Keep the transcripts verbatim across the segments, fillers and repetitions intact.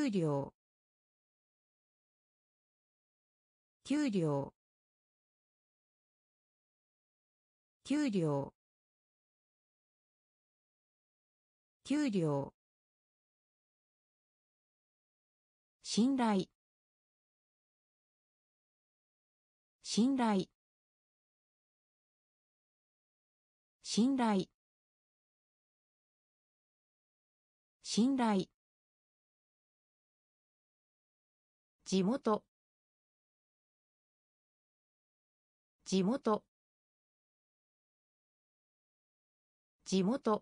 給料給料給料給料信頼信頼信頼信頼地元地元地元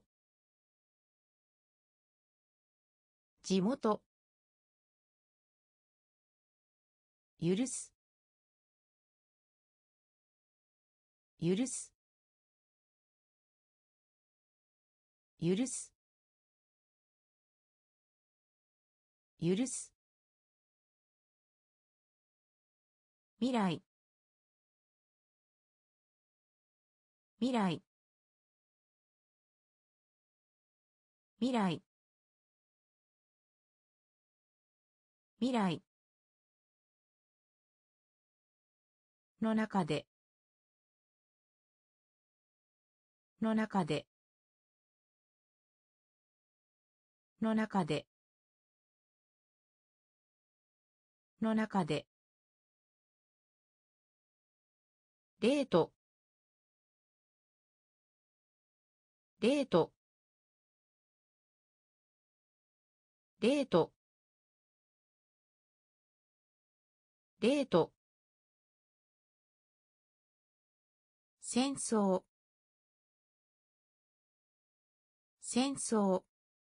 地元許す許す許す許す未来未来未来未来の中での中での中での中でデートデートデートデート戦争戦争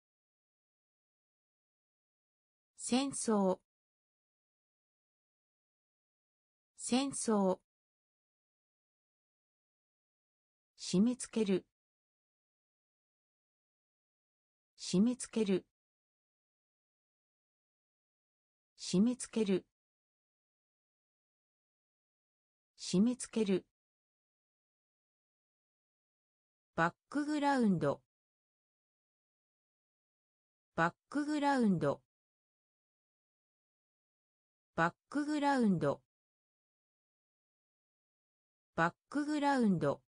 戦争戦争締め付ける締め付ける締め付ける締め付けるバックグラウンドバックグラウンドバックグラウンドバックグラウンド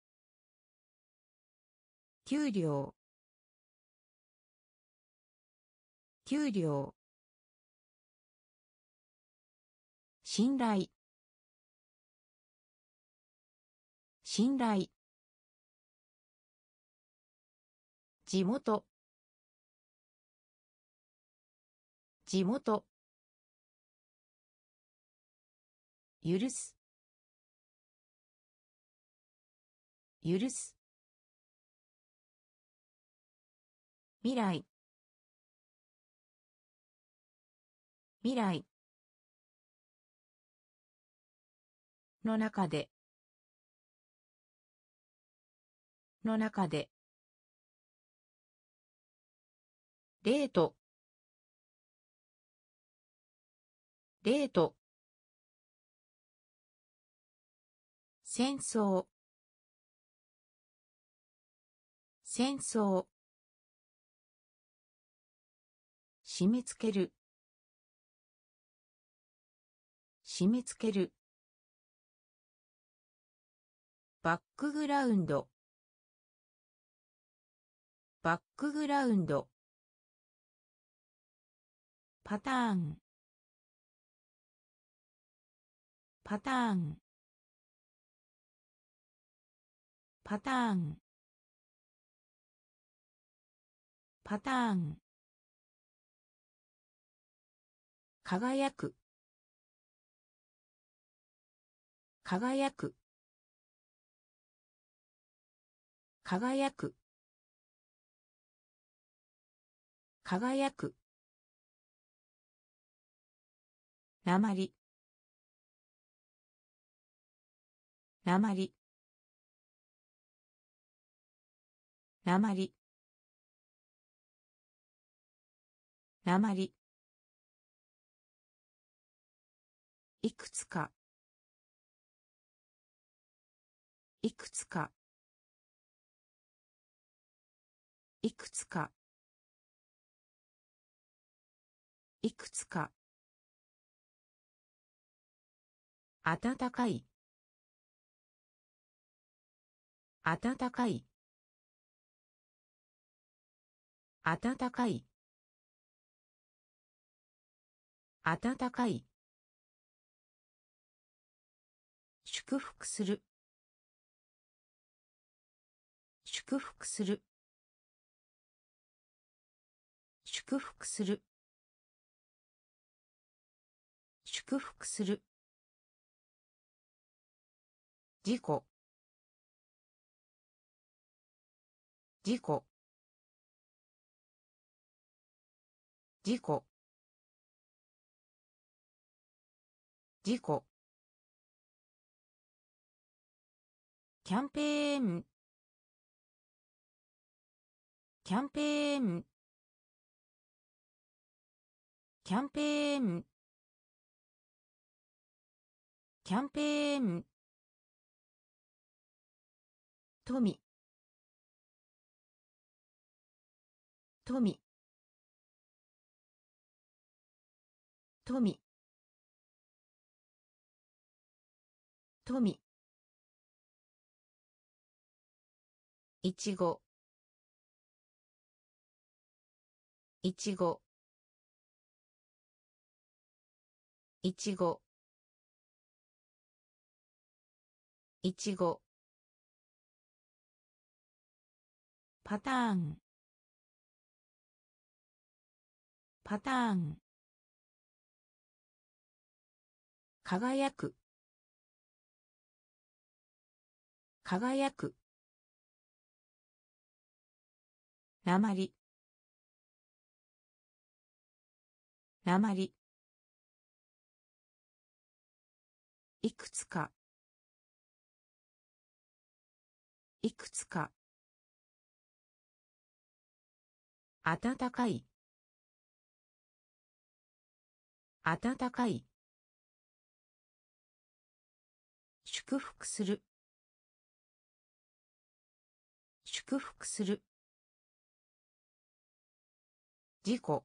給料給料信頼信頼地元地元許す許す未来未来の中での中でデートデート戦争戦争締め付ける締め付けるバックグラウンドバックグラウンドパターンパターンパターンパターン輝く輝く輝く輝くなまりなまりなまりなまりいくつかいくつかいくつかいいくつか暖かい暖かい暖かい暖かい祝福する祝福する祝福する祝福する事故事故事故事故キャンペーンキャンペーンキャンペーンキャンペーン富富富富いちごいちごいちごいちごパターンパターン輝く輝くなまりなまりいくつかいくつか暖かい暖かい祝福する祝福する事故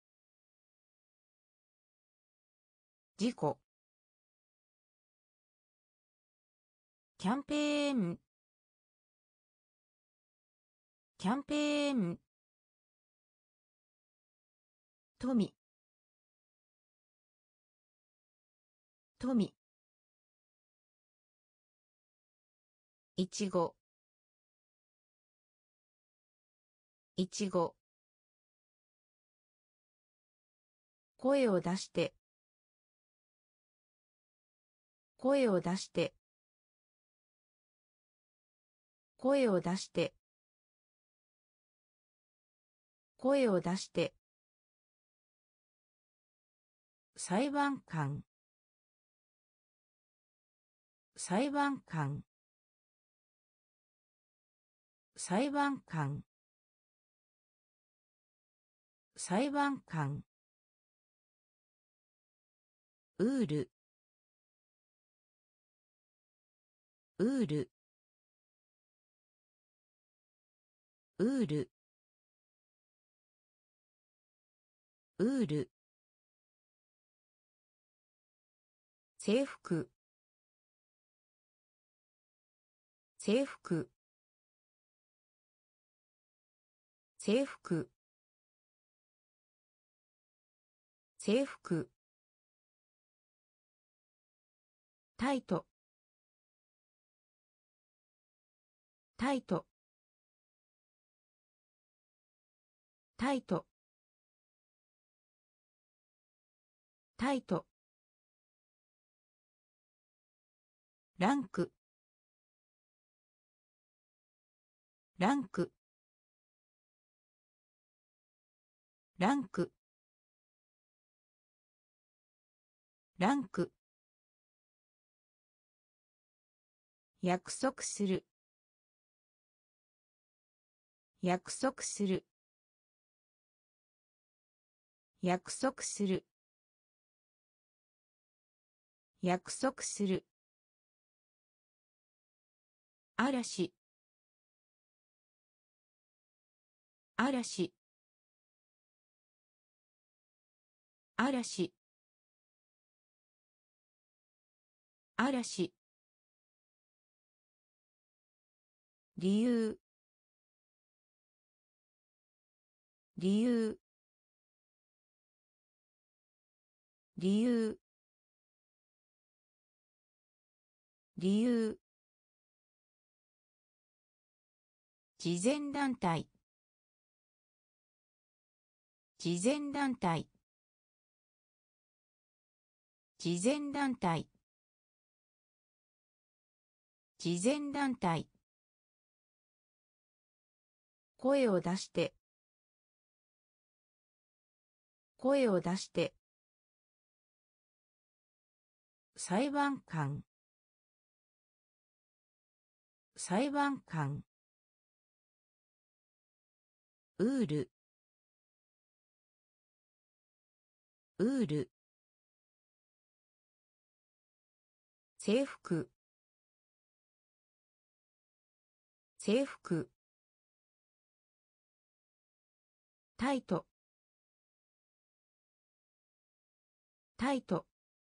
事故キャンペーンキャンペーン富富いちごいちご声を出して声を出して声を出して声を出して裁判官裁判官裁判官裁判官ウールウールウールウール制服制服制服制服タイトタイトタイトタイトランクランクランクランク約束する約束する約束する約束する嵐嵐嵐嵐理由理由理由理由慈善団体慈善団体慈善団体慈善団体声を出して声を出して裁判官裁判官ウールウール制服制服タイトタイト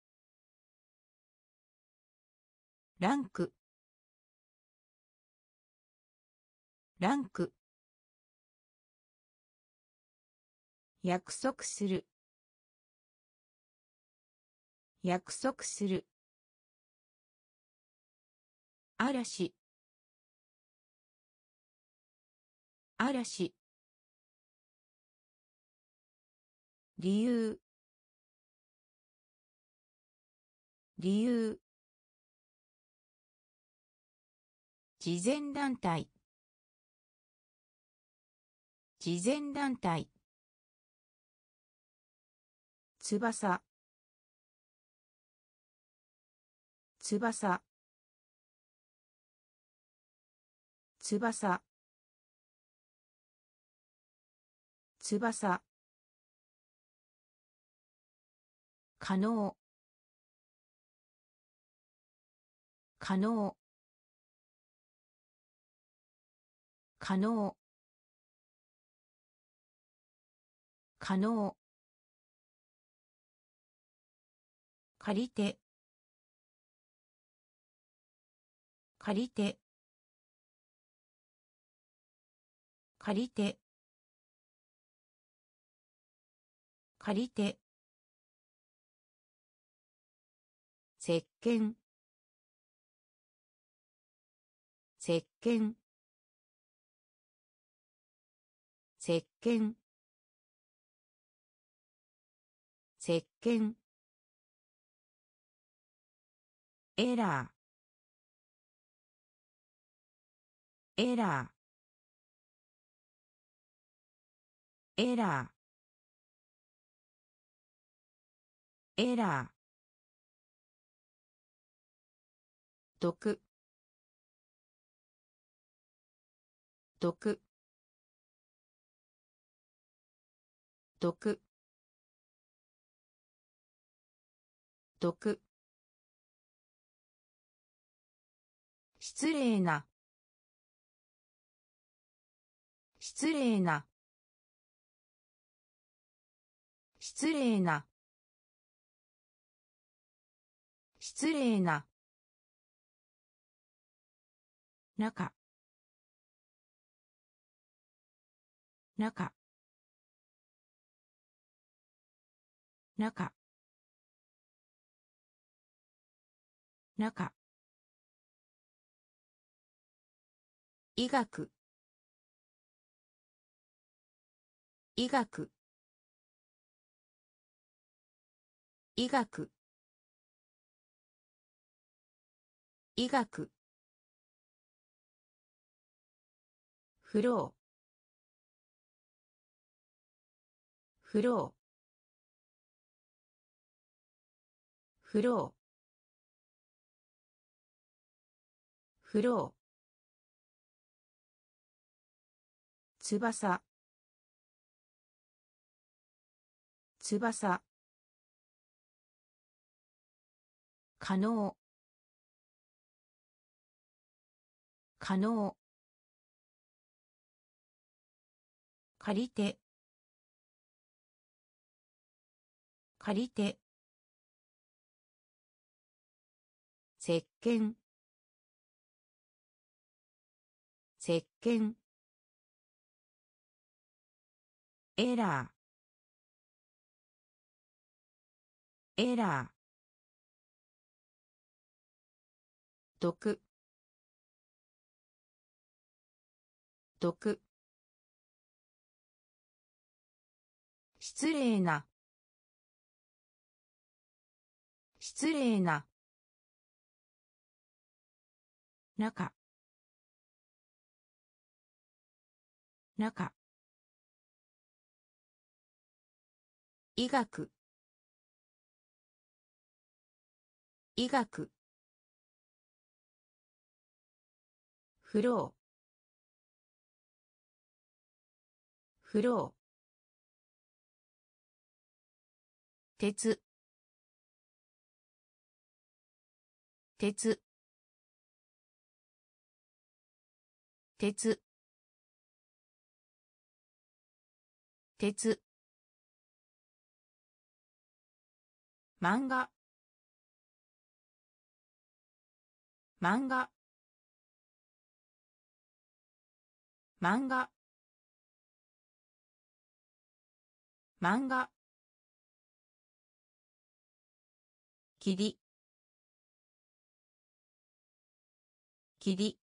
ランクランク約束する約束する嵐嵐理由理由慈善団体慈善団体翼翼翼翼可能可能可能可能借りて借りて借りて借りて石鹸石鹸石鹸石鹸エラーエラーエラーエラー毒毒毒毒失礼な失礼な失礼な失礼な中中中中医学医学医学医学フローフローフローフロー翼翼可能可能借りて借りて石鹸石鹸エラーエラー毒毒失礼な失礼な中中医学医学フローフロー鉄鉄鉄鉄漫画漫画漫画漫画霧霧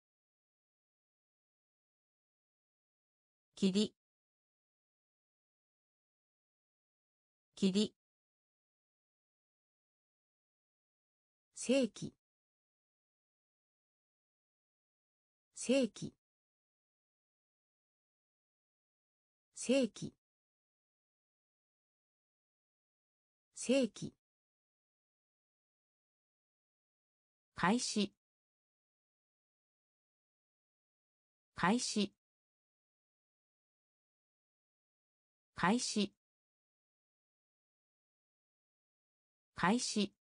霧霧世紀世紀世紀世紀開始開始開始開始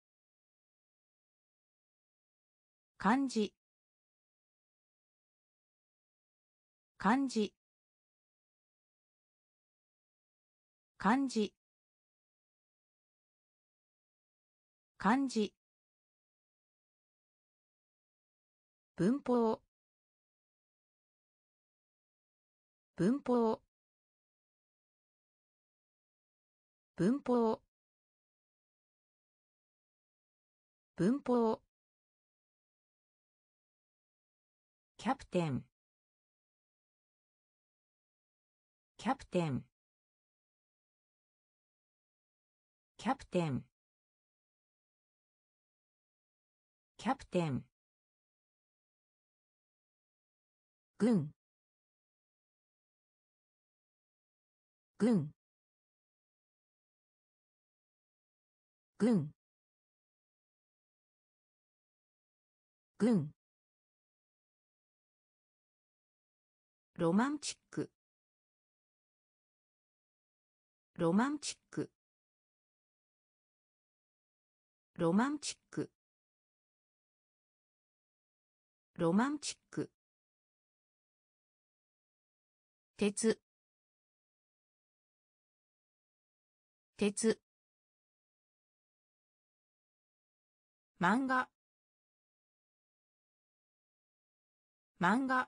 漢字漢字漢字漢字文法文法文法文法キャプテンキャプテンキャプテンキャプテン軍軍軍軍ロマンチックロマンチックロマンチックロマンチック鉄鉄漫画漫画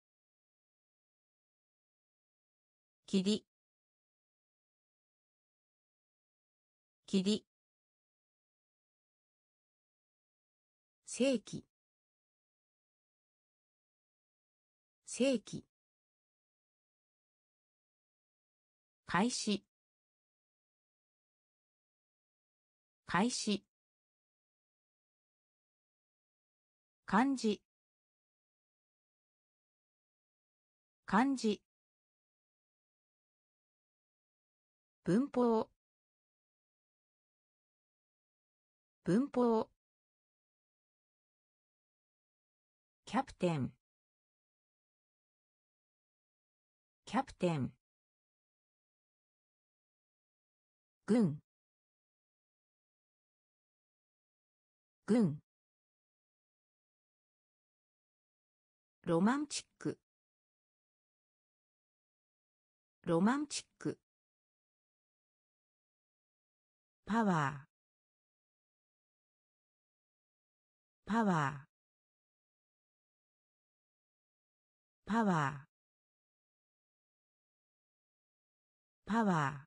霧霧世紀世紀開始開始漢字漢字文法文法キャプテンキャプテン軍軍ロマンチックロマンチックパワーパワーパワーパワー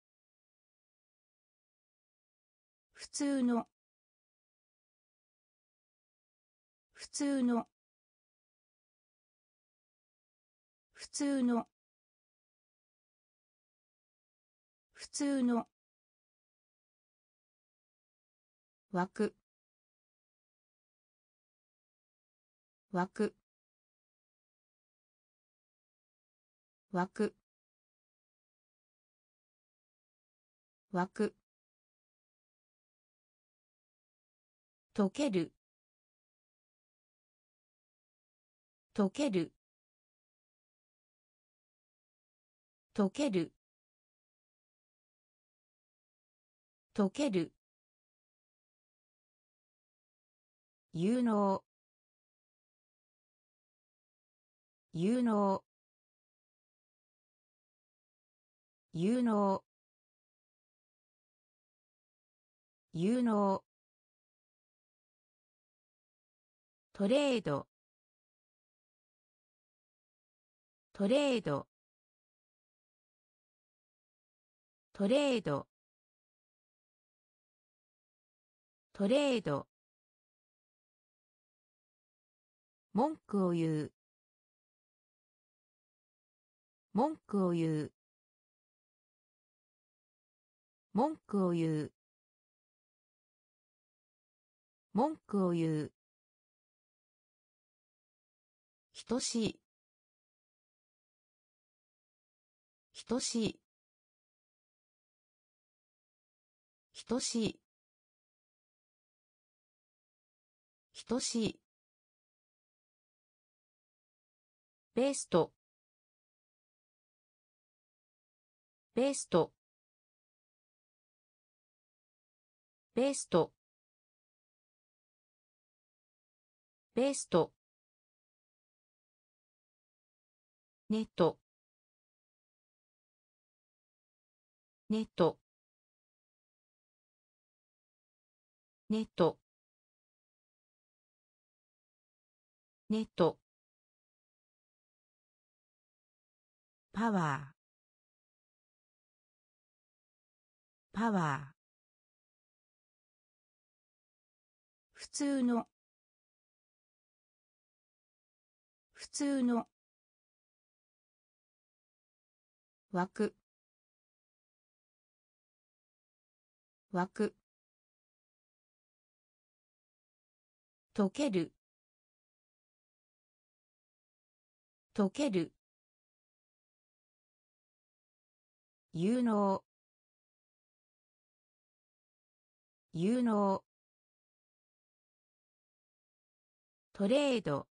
普通の普通の普通の普通の枠枠枠枠溶ける溶ける溶ける溶ける有能有能有能有能トレードトレードトレードトレード文句を言う文句を言う文句を言う文句を言う等しい等しい等しい等しいベストベストベストベストネットネットネットネットパワーパワー普通の普通の枠枠溶ける溶ける有能有能トレード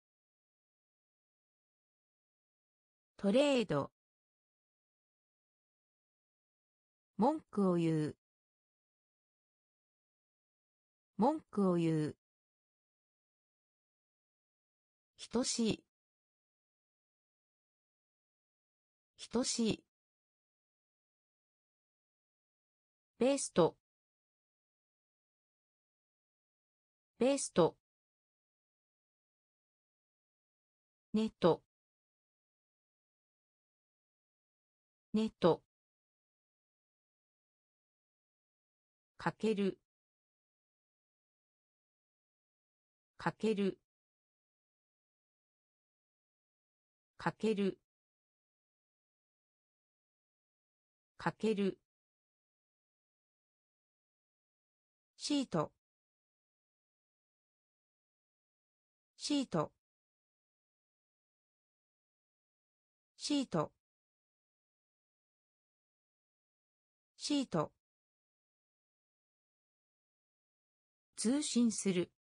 トレード文句を言う文句を言う等しい等しいベストベストネットネットかけるかけるかけるかけるシートシートシートシート通信する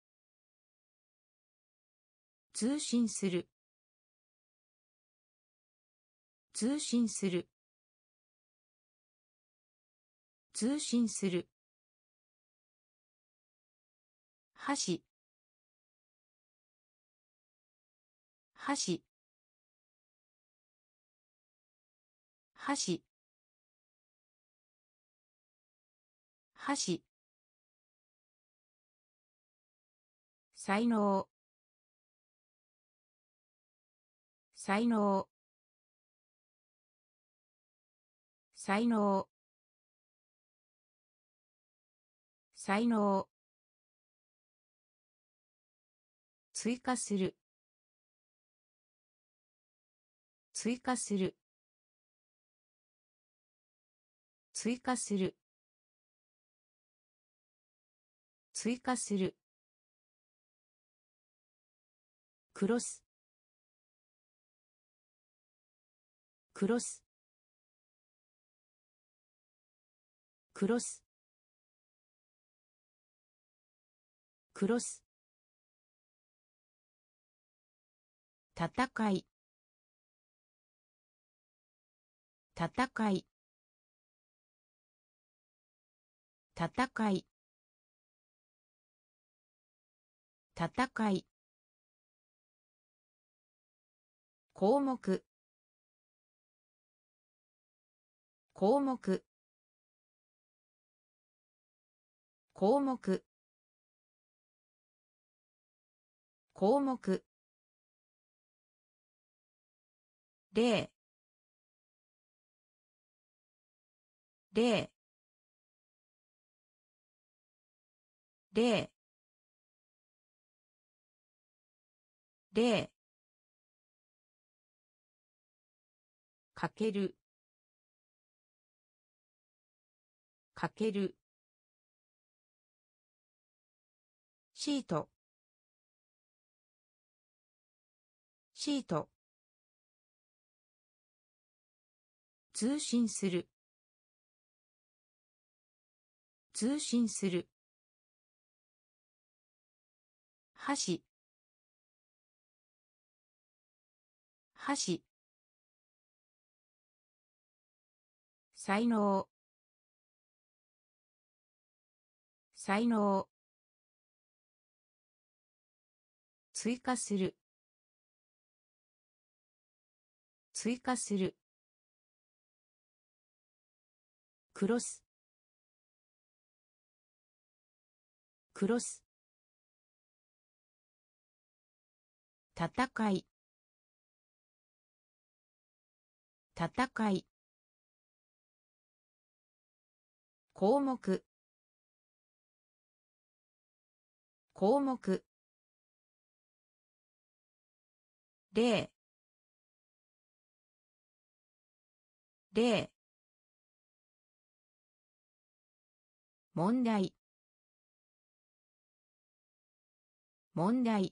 通信する通信する通信する箸箸箸箸才能才能才能才能追加する追加する追加する追加するクロスクロスクロスクロス戦い戦い戦い戦い項目項目項目項目例例例例かけるかけるシートシート通信する通信する箸箸才能才能追加する追加するクロスクロス戦い戦い項目項目例例問題問題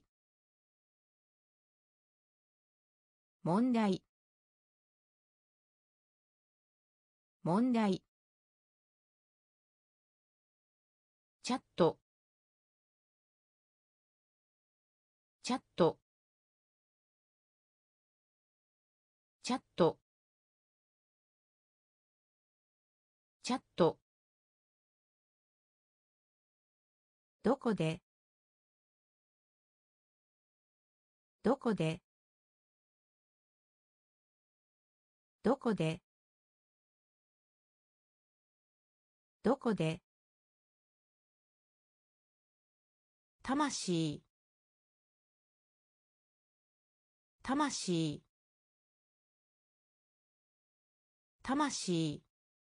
問題問題チャットチャットチャットチャットどこでどこでどこでどこで魂魂魂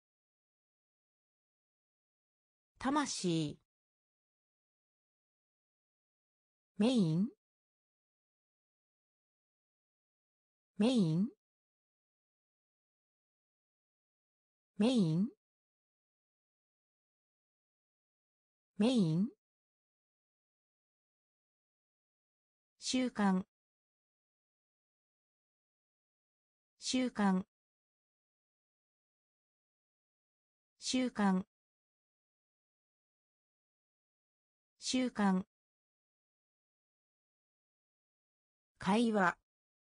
魂メインメインメインメイン習慣習慣習慣習慣会話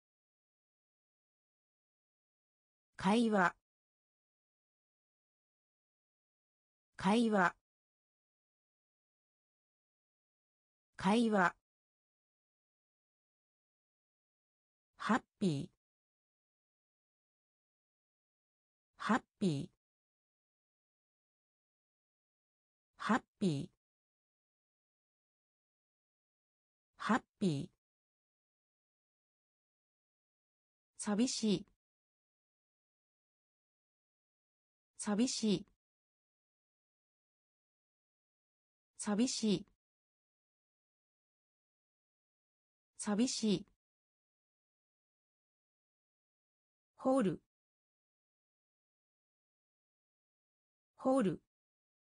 会話会話会話ハッピーハッピーハッピーハッピー寂しい寂しい寂しい寂しいホールホール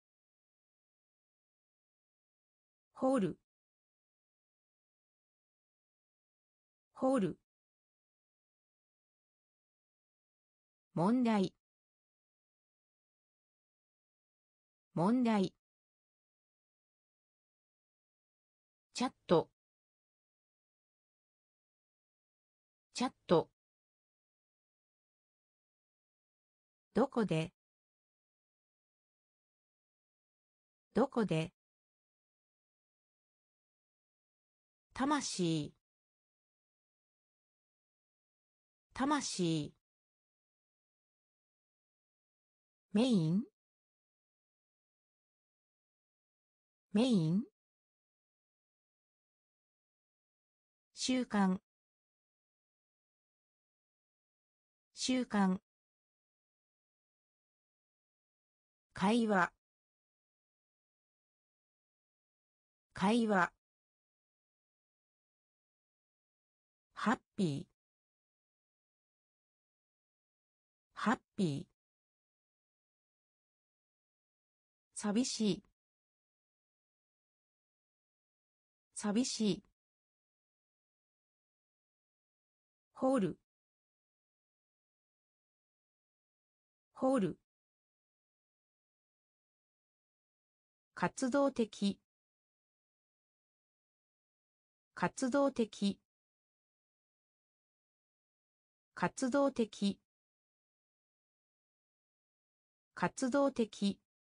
ホールホール問題問題チャットチャットどこでどこで魂魂メインメイン習慣習慣会話会話ハッピーハッピー寂しい寂しいホールホール活動的活動的活動的活動的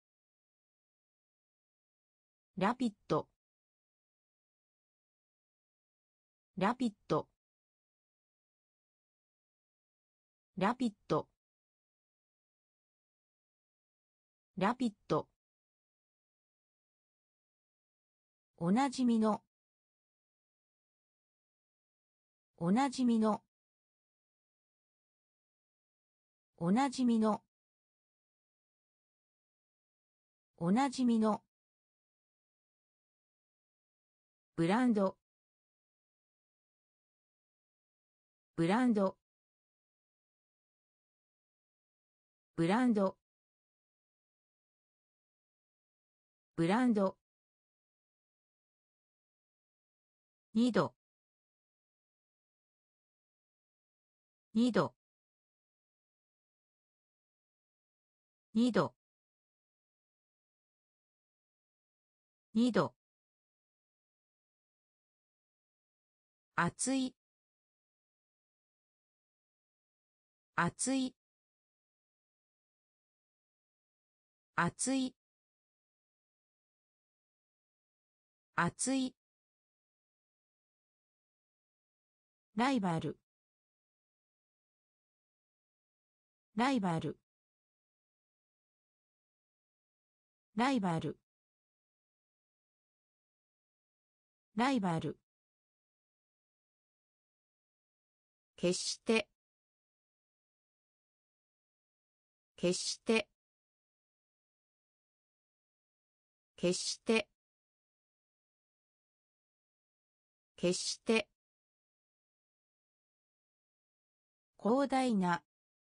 ラピッドラピッドラピッドラピッドおなじみのおなじみのおなじみのおなじみのブランドブランドブランドブランドにどにどにどにど熱い熱い熱い熱いライバルライバルライバルライバル決して決して決して決して広大な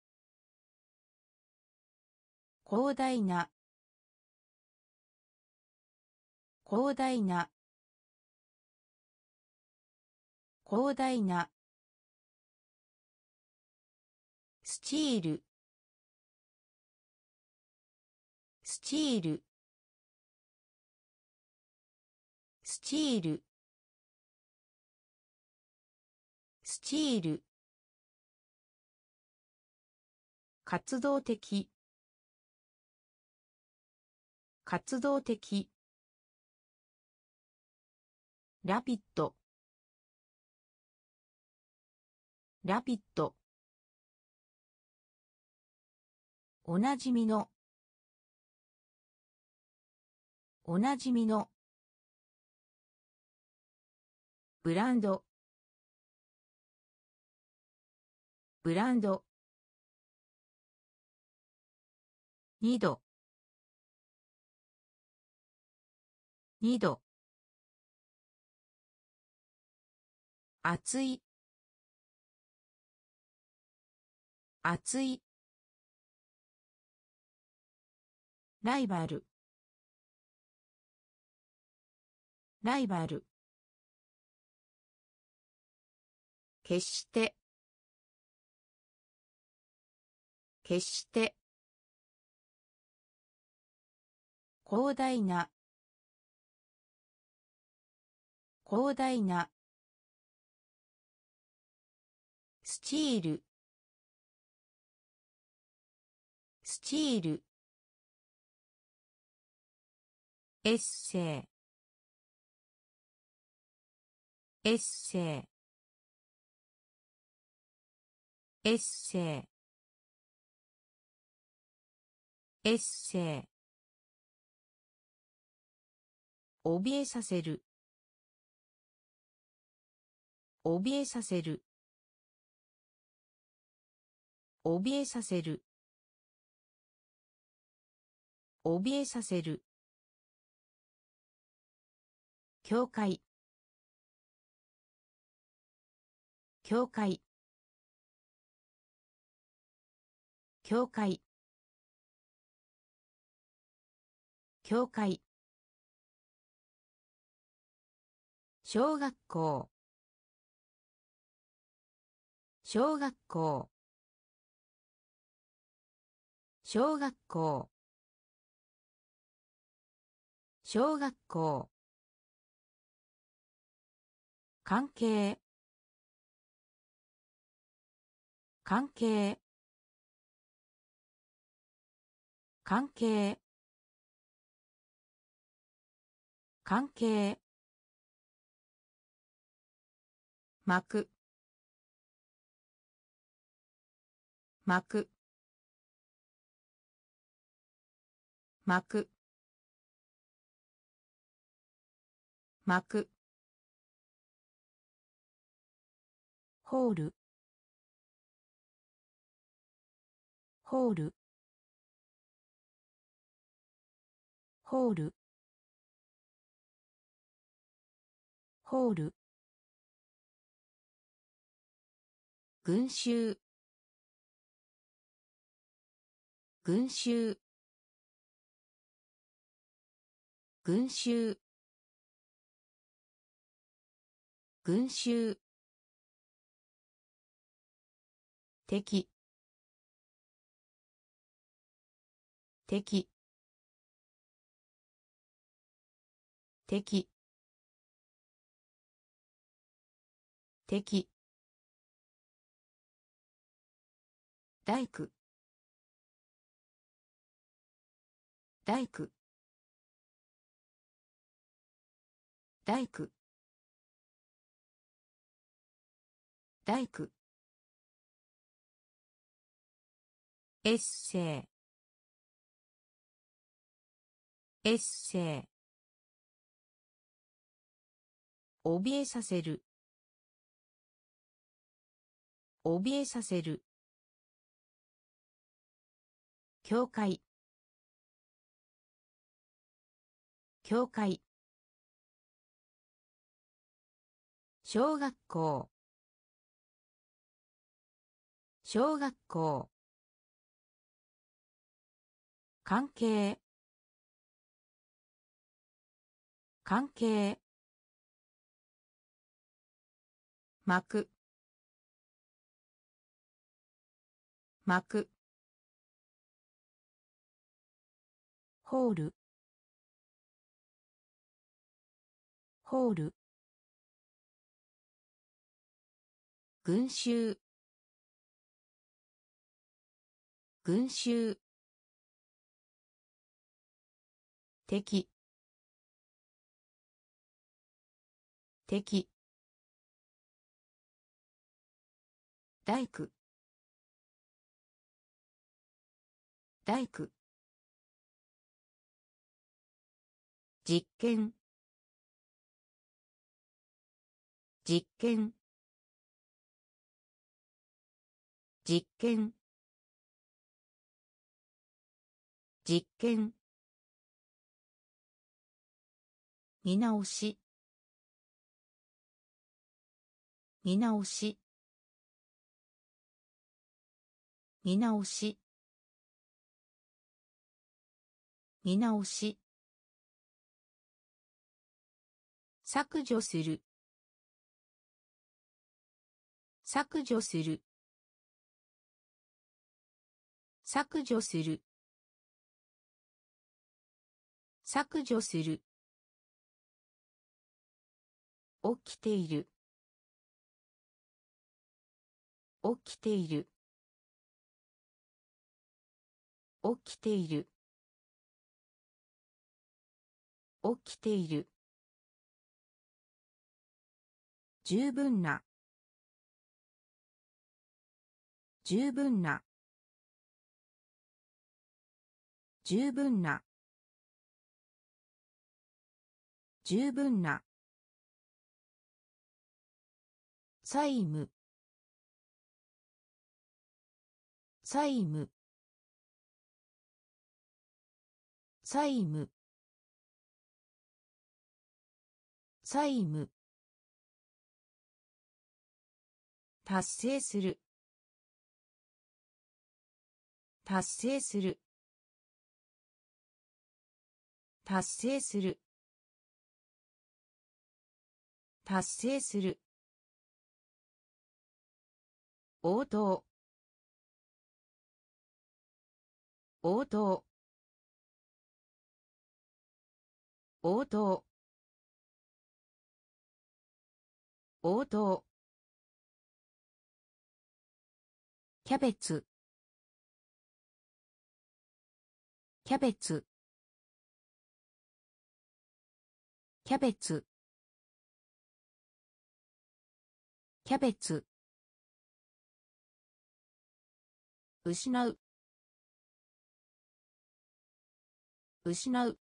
広大な広大な広大なスチールスチールスチールスチール活動的活動的ラピッドラピッドおなじみのおなじみのブランドブランドにどにど熱い熱いライバルライバル決して決して広大な広大なスチールスチールエッセイエッセイエッセイエッセイ怯えさせる怯えさせる怯えさせる怯えさせる教会教会教会教会小学校小学校小学校小学校関係関係関係関係幕幕幕幕ホールホールホールホール群衆群衆群衆群衆敵敵敵敵大工大工大工大工エッセイエッセイ怯えさせる怯えさせる教会教会小学校小学校関係関係幕幕ホールホール群衆群衆敵敵大工大工実験実験実験実験見直し見直し見直し見直し削除する削除する削除する削除する起きている起きている起きている起きている十分な十分な十分な十分な債務債務債務債務達成する達成する達成する達成する応答応答応答応答キャベツキャベツキャベツキャベツ失う失う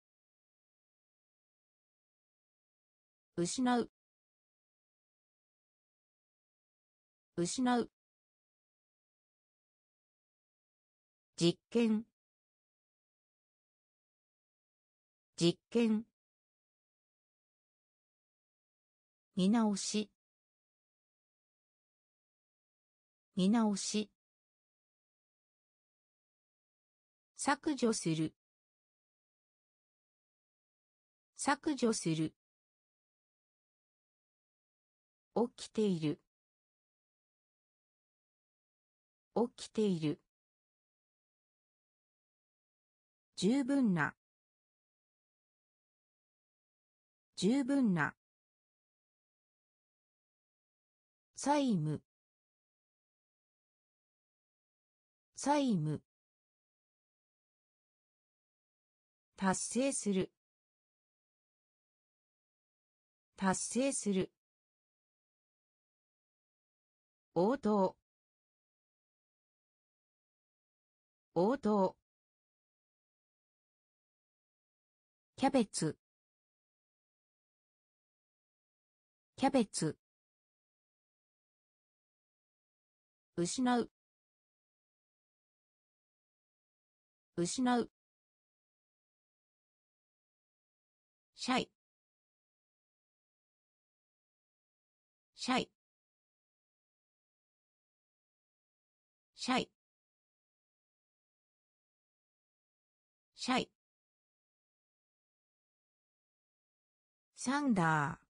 失う失う実験実験見直し見直し削除する削除する起きている起きている十分な十分な債務債務達成する達成する応答応答キャベツキャベツ失う失うシャイシャイシャイシャイサンダー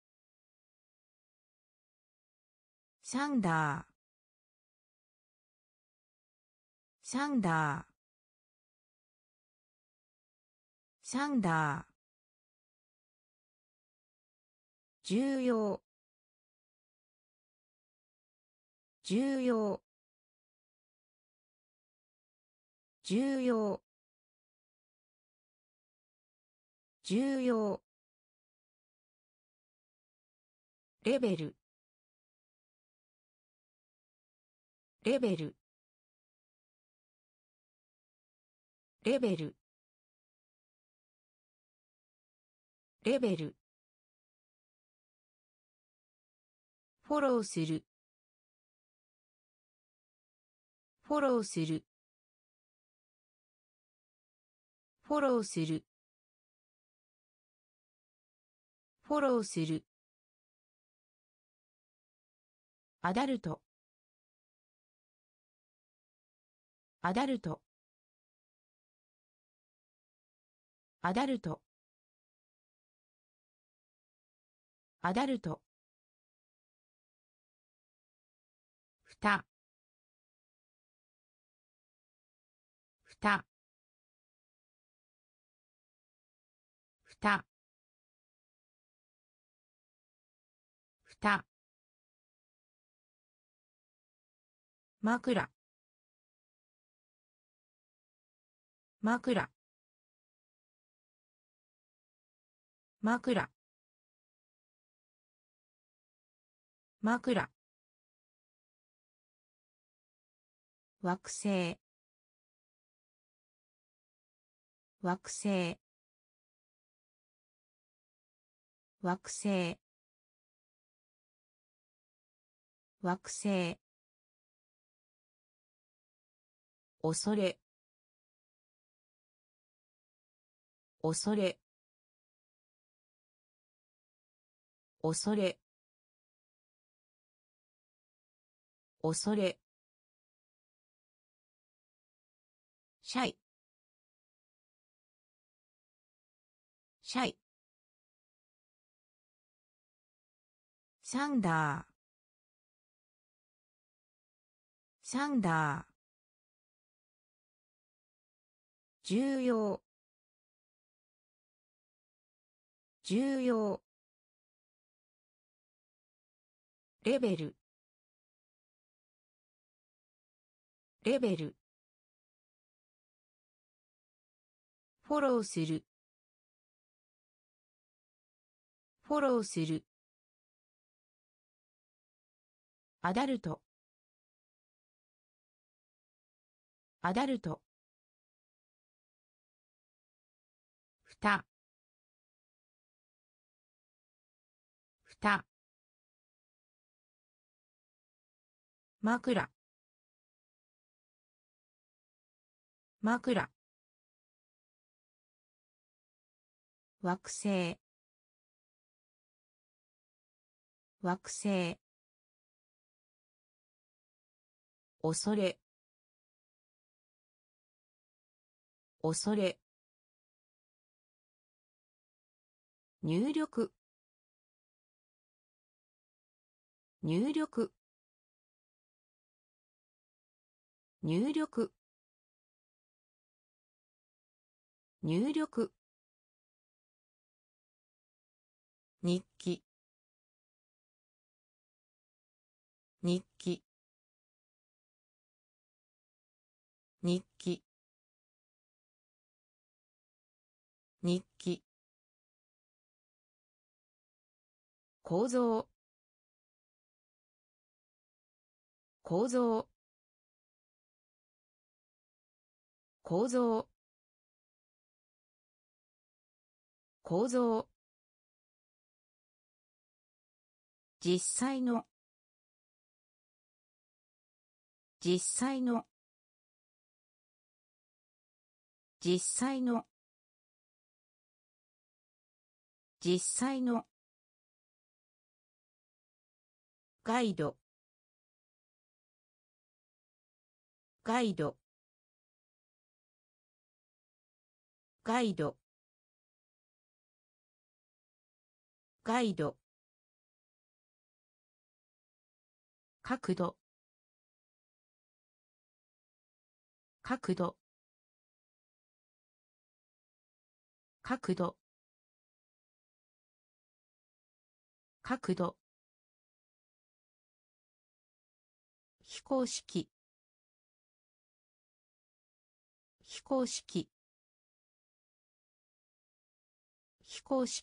サンダーサンダーサンダー重要重要重要重要レベルレベルレベルレベルフォローするフォローするフォローするフォローするアダルトアダルトアダルトアダルトふたふたふたふた枕枕枕枕惑星惑星惑星惑星恐れ恐れ恐れ恐れシャイシャイサンダーサンダー重要重要レベルレベルフォローするフォローするアダルトアダルトふたふた枕枕惑星惑星恐れ恐れ入力入力入力入力日記日記日記日記構造構造構造構造実際の実際の実際の実際のガイドガイドガイドガイド角度角度角度角度非公式非公式非公式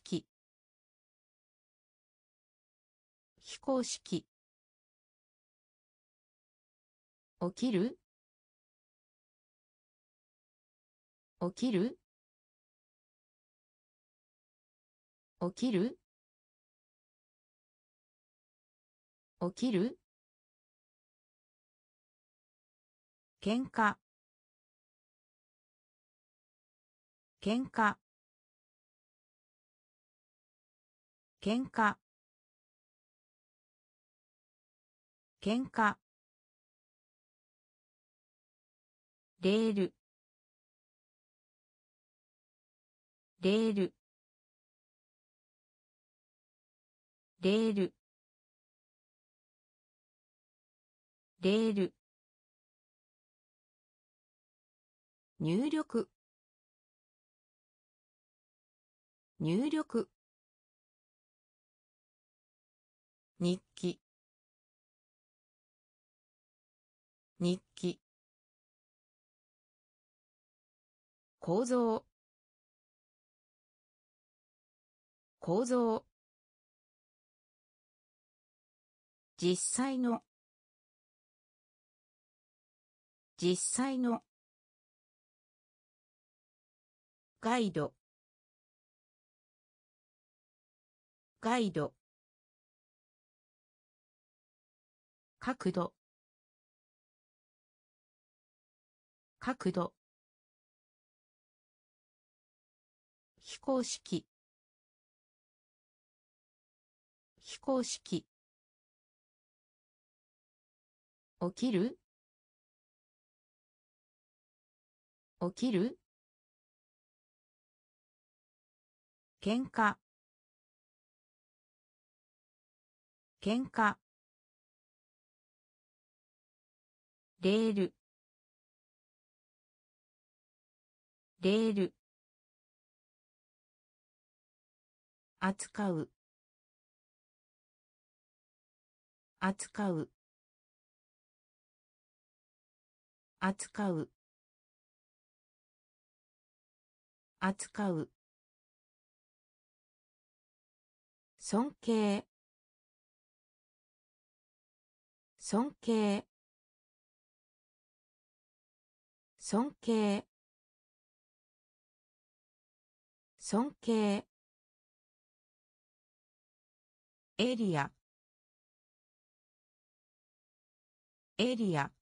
非公式起きる起きる起きる起きる喧嘩喧嘩喧嘩喧嘩レールレールレールレール入力入力日記日記構造構造実際の実際のガイドガイド角度角度非公式非公式起きる起きる喧嘩喧嘩レールレール扱う扱う扱う扱う尊敬尊敬尊敬尊敬エリアエリア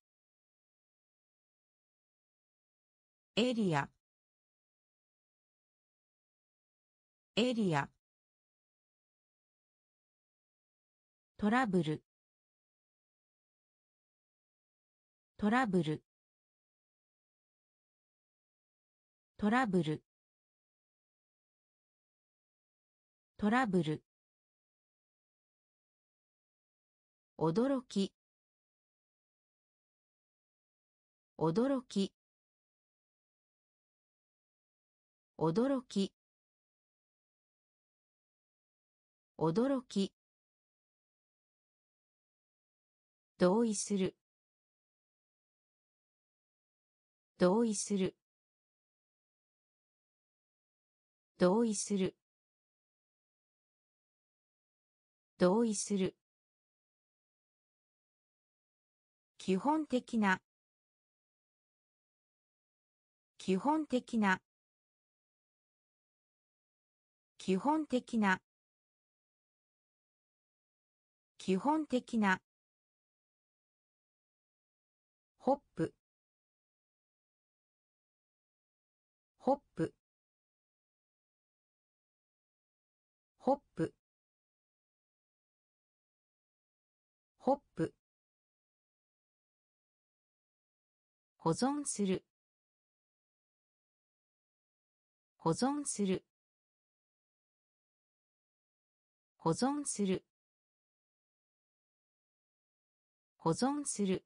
エリアエリアトラブルトラブルトラブルトラブル驚き驚き驚き驚き同意する同意する同意する同意する基本的な基本的な基本的な基本的なホップホップホップホップ保存する保存する保存する保存する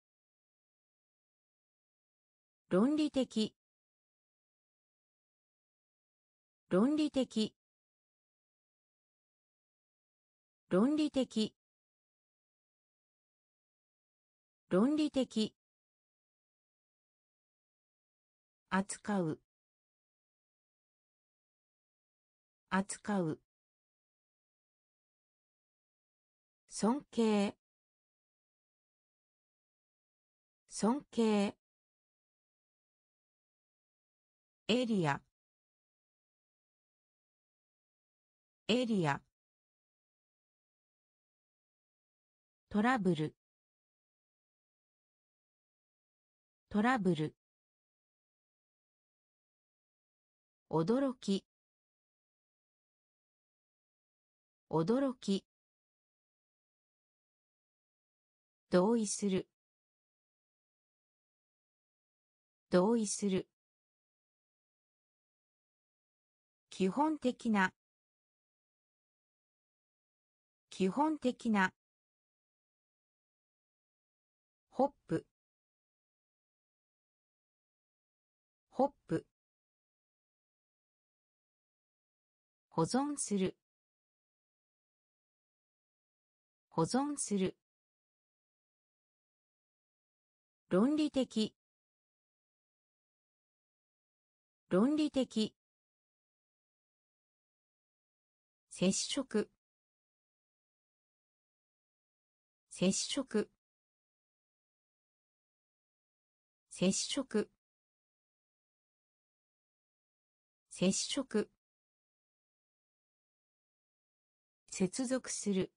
論理的論理的論理的論理的扱う扱う尊敬尊敬エリアエリア、トラブル、トラブル、驚き、驚き、同意する、同意する、基本的な、基本的な、ホップ、ホップ、保存する、保存する、論理的、論理的、接触、接触、接触、接触、接続する、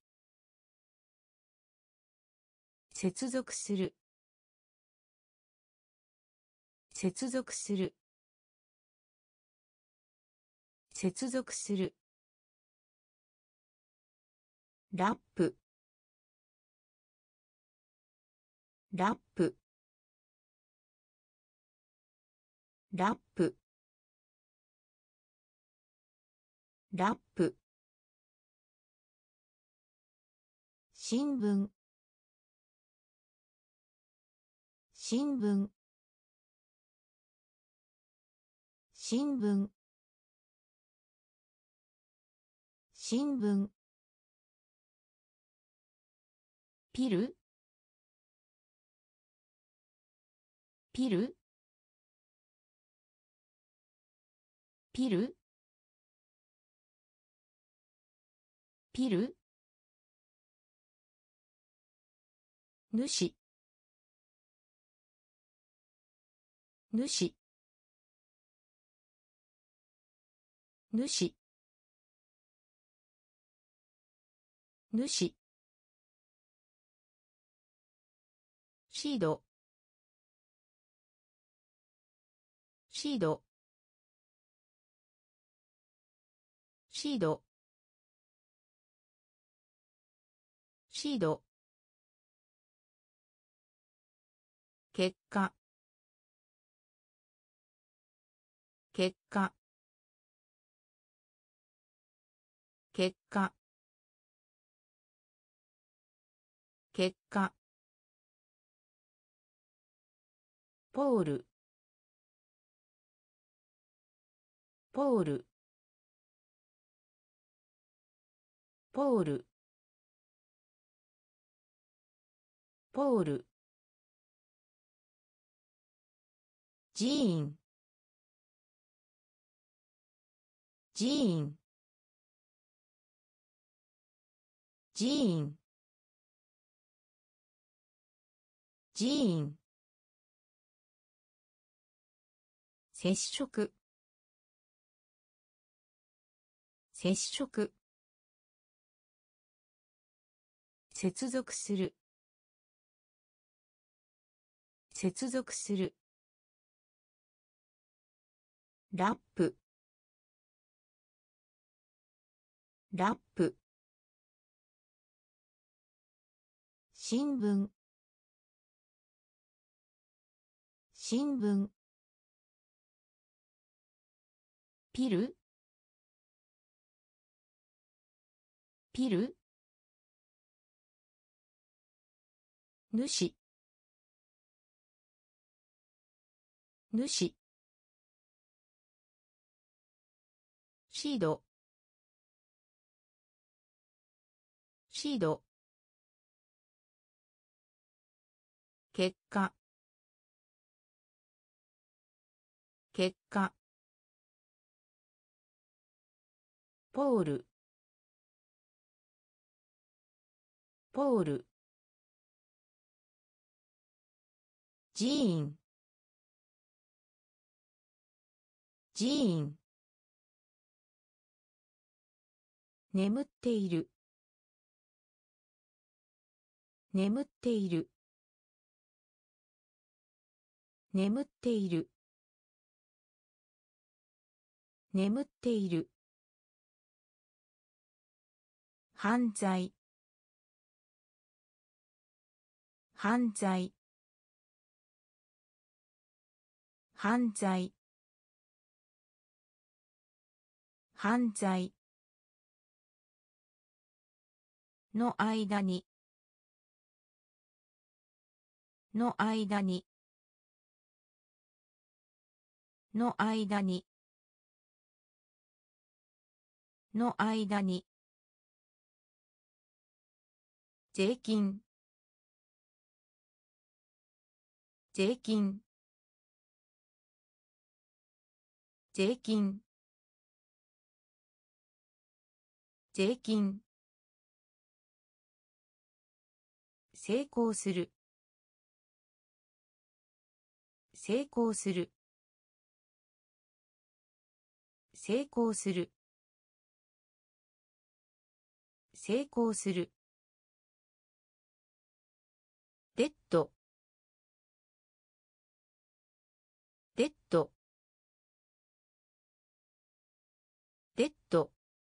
接続する、接続する、接続する、ラップ、ラップ、ラップ、ラップ、新聞、新聞、新聞、新聞、ピル、ピル、ピル、ピル、主、主、主、主、シード、シード、シード、シード、結果、結果、結果、結果、ポール、ポール、ポール、ポール、寺院、寺院、寺院、寺院、接触、接触、接続する、接続する、ラップ、ラップ、新聞、新聞、ピル、ピル、主、主、シード、シード、結果、結果、ポール、ポール、寺院、寺院、 眠っている眠っている眠っている眠っている犯罪犯罪犯罪犯罪の間にの間にの間にの間に税金税金税金税金成功する成功する成功する成功するデッドデッドデッド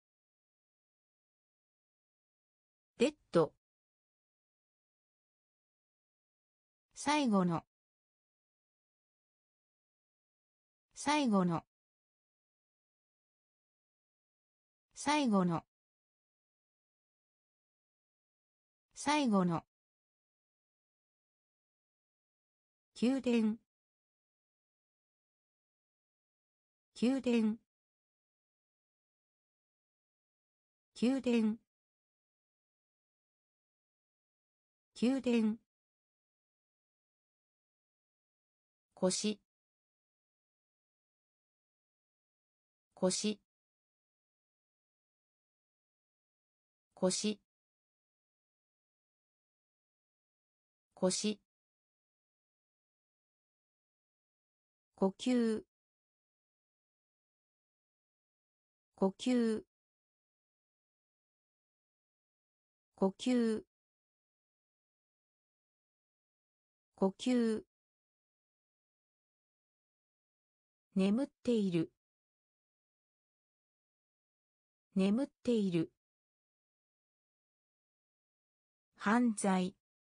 デッド最後の最後の最後の最後の宮殿宮殿宮殿宮殿腰腰腰腰呼吸呼吸呼吸呼吸眠っている眠っている犯罪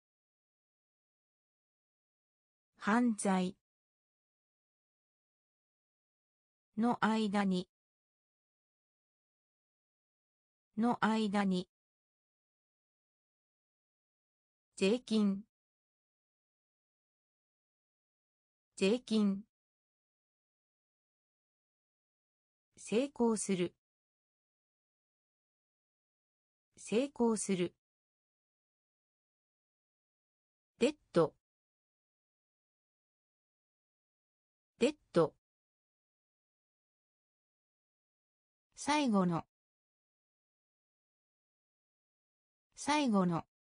犯罪の間にの間に税金税金成功する成功するデッドデッド最後の最後の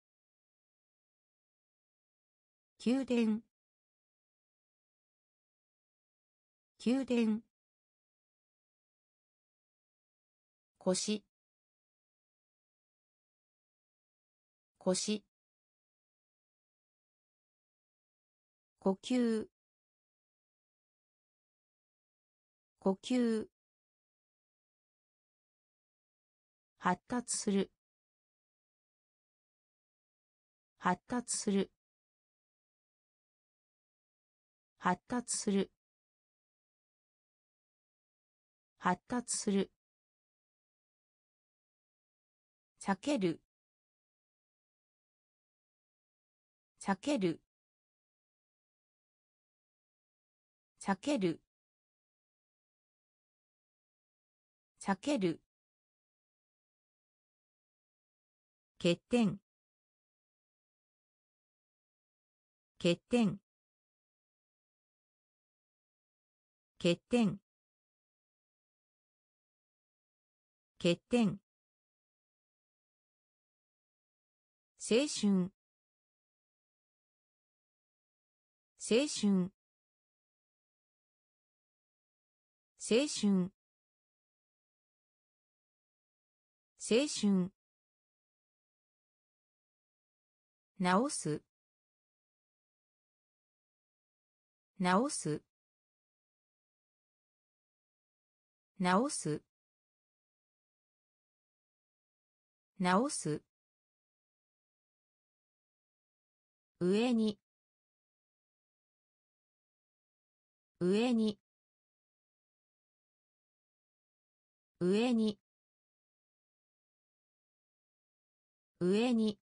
宮殿宮殿腰腰呼吸呼吸発達する発達する発達する発達する避ける避ける避ける避ける欠点欠点欠点欠点青春青春青春青春直す直す直す直す上に上に上に上に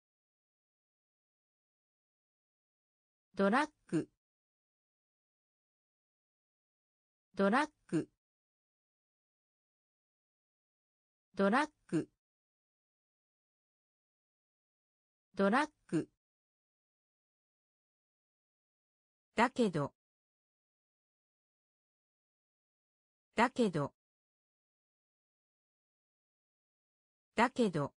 ドラッグドラッグドラッグドラッグだけどだけどだけど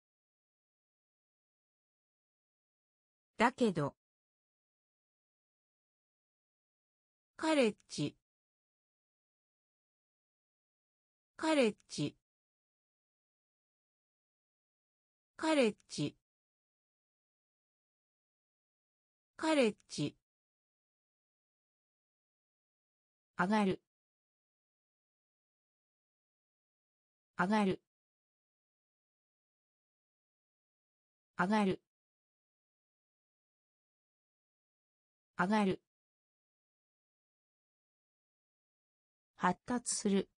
だけどカレッジカレッジカレッジカレッジ上がる上がる上がる上がる発達する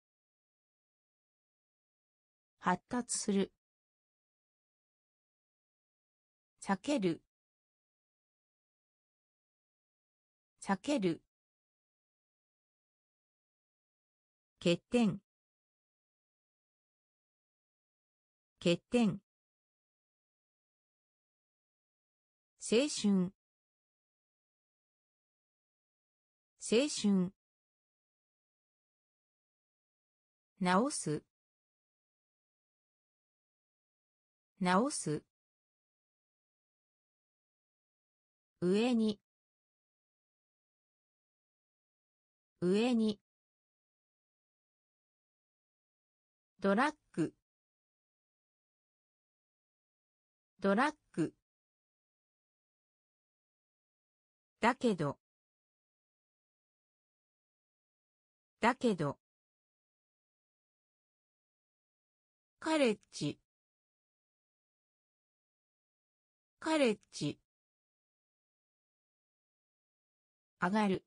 発達する避ける避ける欠点欠点青春青春直す直す上に上にドラッグドラッグだけどだけどカレッジカレッジ上がる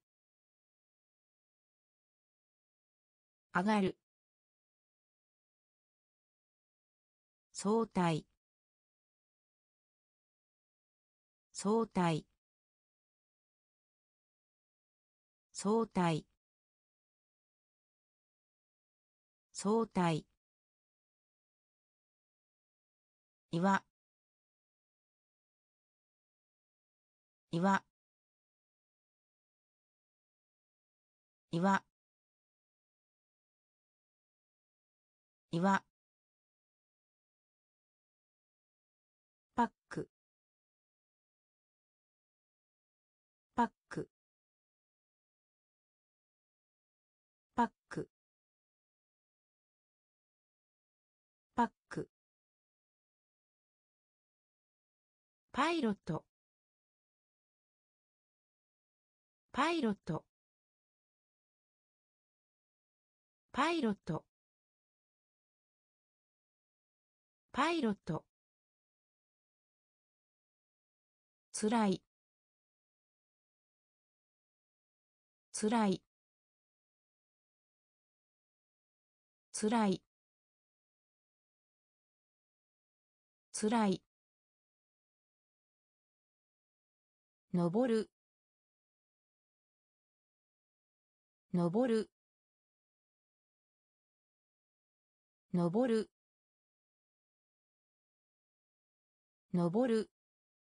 上がる相対相対相対相対岩岩岩岩パックパックパックパックパイロットパイロットパイロットパイロットつらいつらいつらいつらい登る登る登る登る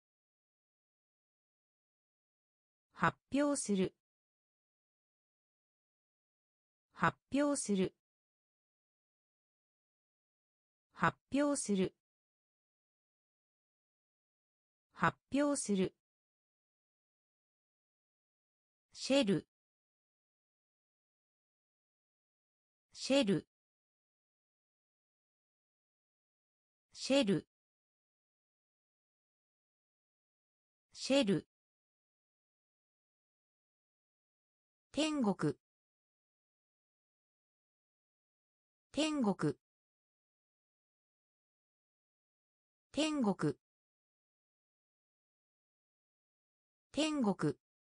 発表する発表する発表する発表するシェルシェルシェル、シェル、天国、天国、天国、天国、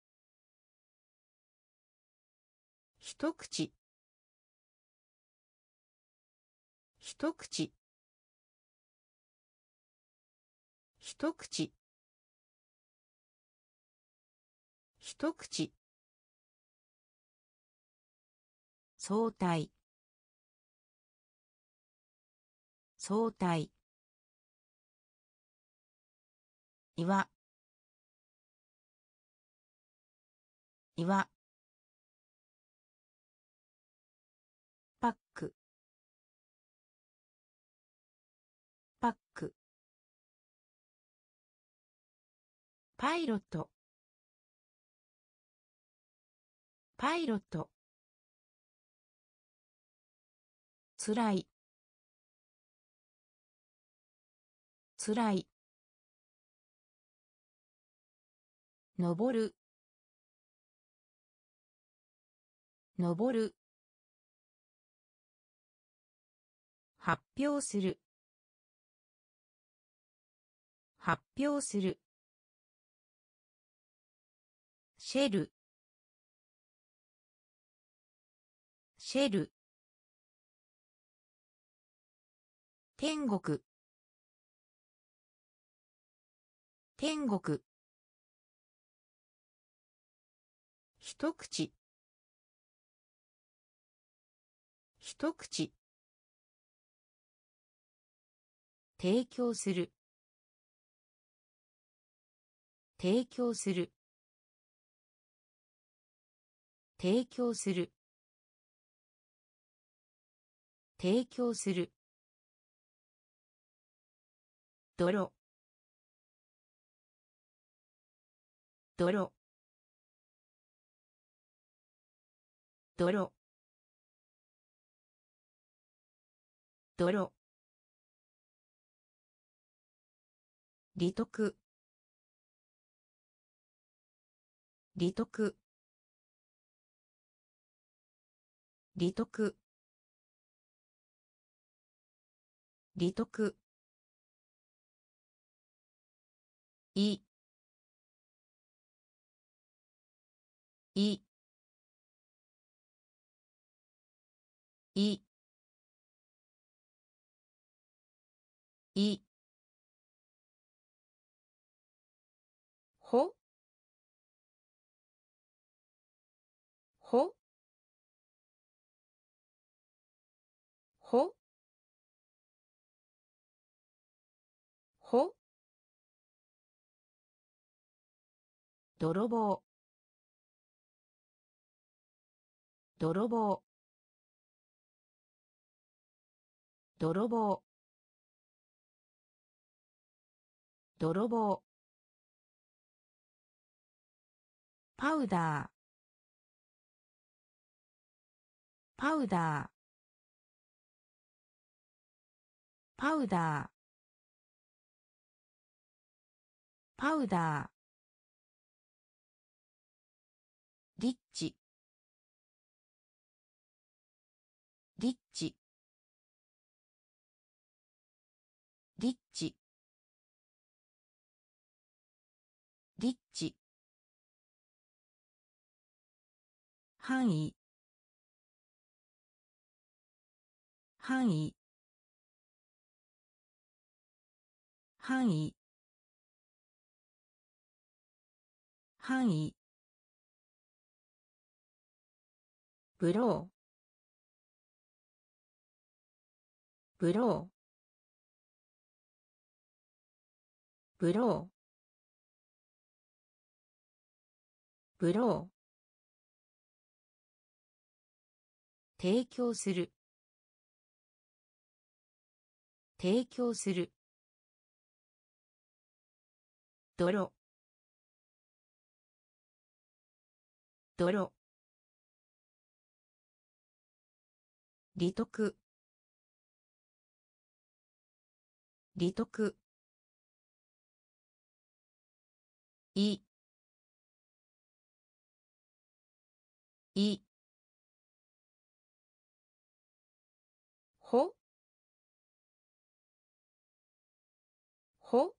一口、一口、一口、一口、相対、相対、岩、岩、パック、パック、パイロット、パイロット、つらい、つらい、登る、登る、発表する、発表する、シェル、シェル、天国、天国、一口、一口、提供する、提供する、提供する、提供する、泥、泥、泥、泥、利得、利得、利得、利得、い、い、い、い、ほ、ほ、ほ、ほ、泥棒、泥棒、泥棒、泥棒、パウダー、パウダー、パウダー、パウダー、リッチ、リッチ、リッチ、リッチ、範囲、範囲、範囲、範囲、ブロー、ブロー、ブロー、ブロー、提供する、提供する、泥、泥、利得、 利得いいほほ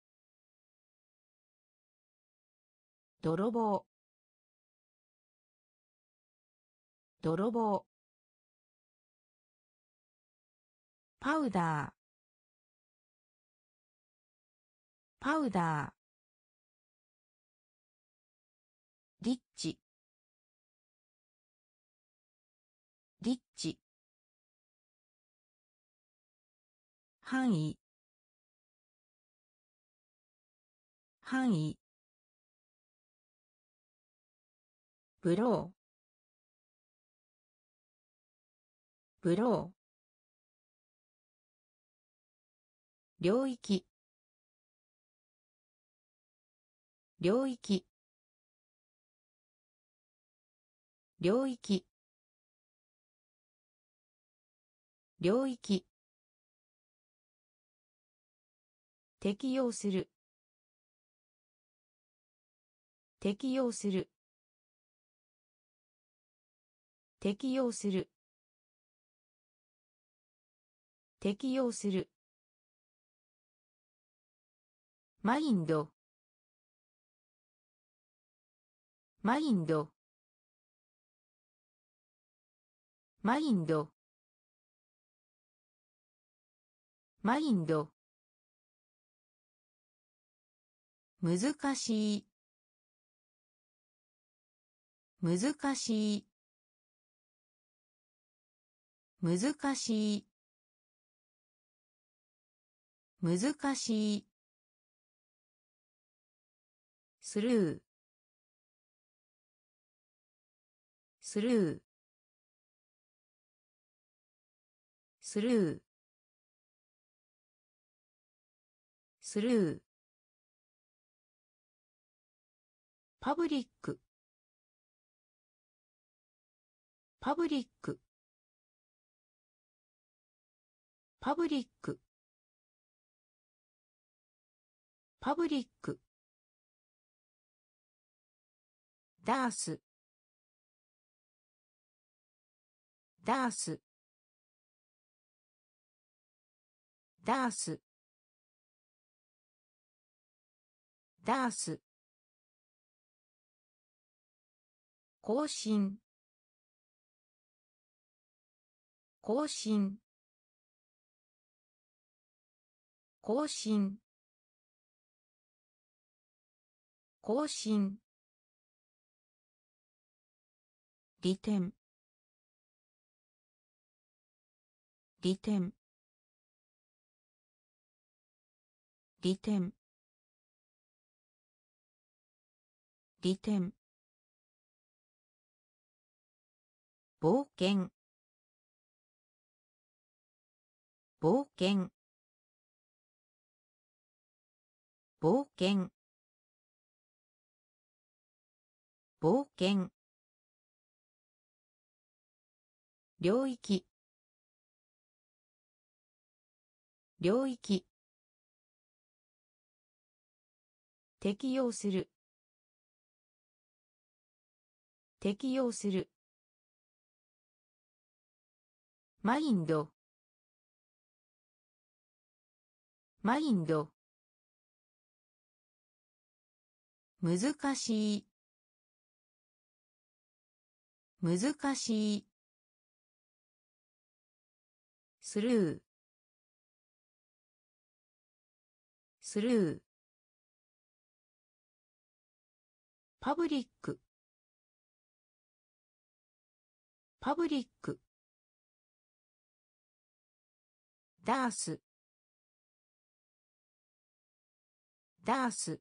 泥棒泥棒パウダーパウダーリッチリッチ範囲範囲ブローブロー領域領域領域領域適用する適用する適用する適用するマインドマインドマインドマインド難しい難しい難しい難しいスルースルースルースルーパブリックパブリックパブリックパブリックダースダースダースダース更新更新更新更新利点利点利点利点冒険冒険冒険冒険領域領域適用する適用するマインドマインド難しい難しいスルースルーパブリックパブリックダースダース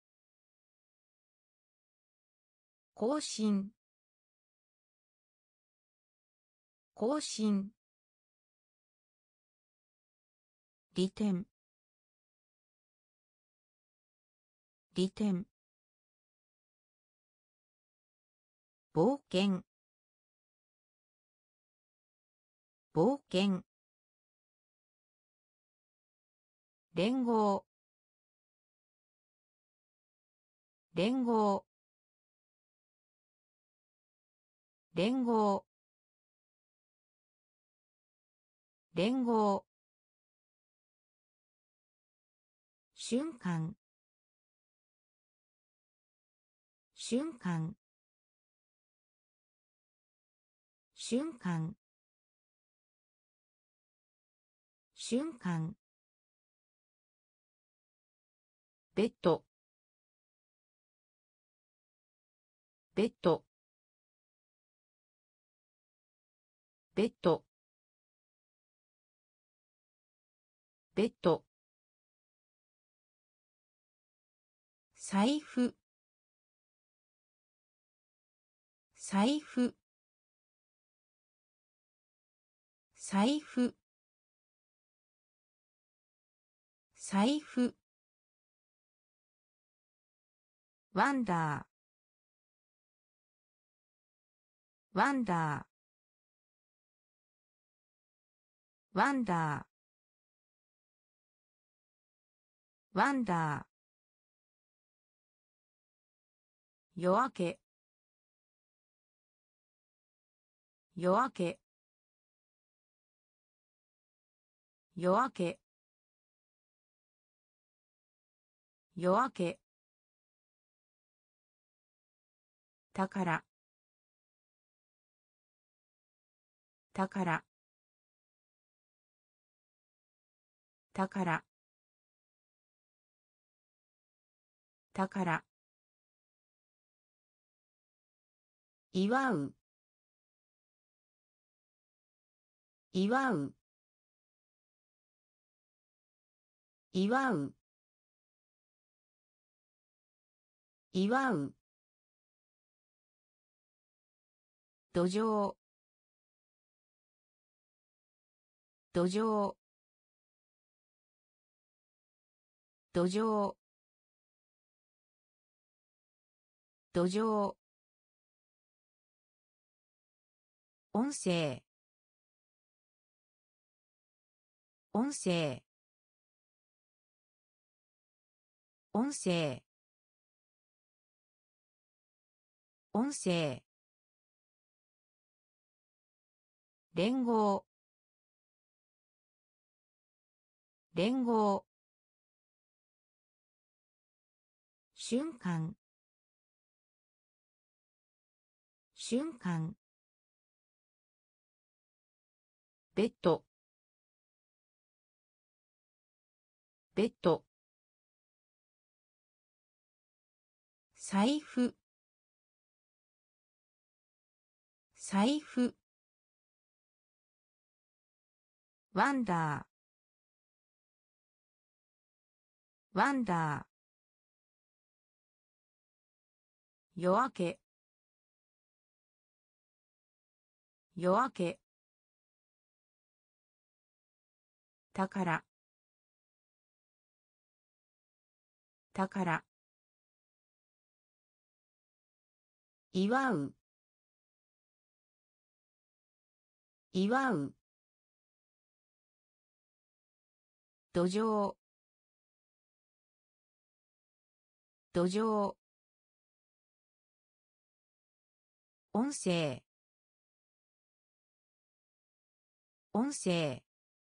更新更新利点利点冒険冒険連合連合連合連合瞬間瞬間瞬間瞬間ベッドベッドベッドベッド財布財布財布財布ワンダーワンダーワンダーワンダー夜明け夜明け夜明け夜明け宝宝宝宝祝う祝う祝う祝う土壌土壌土壌土壌音声音声音声音声連合連合瞬間瞬間ベッドベッド財布財布ワンダーワンダー夜明け夜明け宝宝祝う祝う土壌土壌音声音声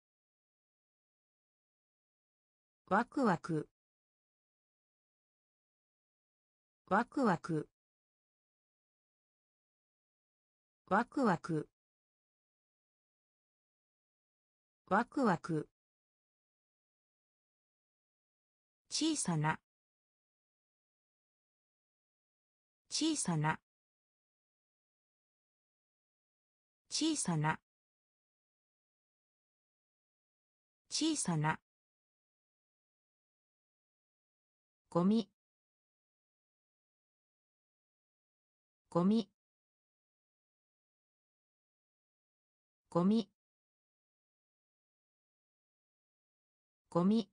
ワクワクワクワクワクワクワクワク小さな小さな小さな小さなゴミゴミゴミゴミ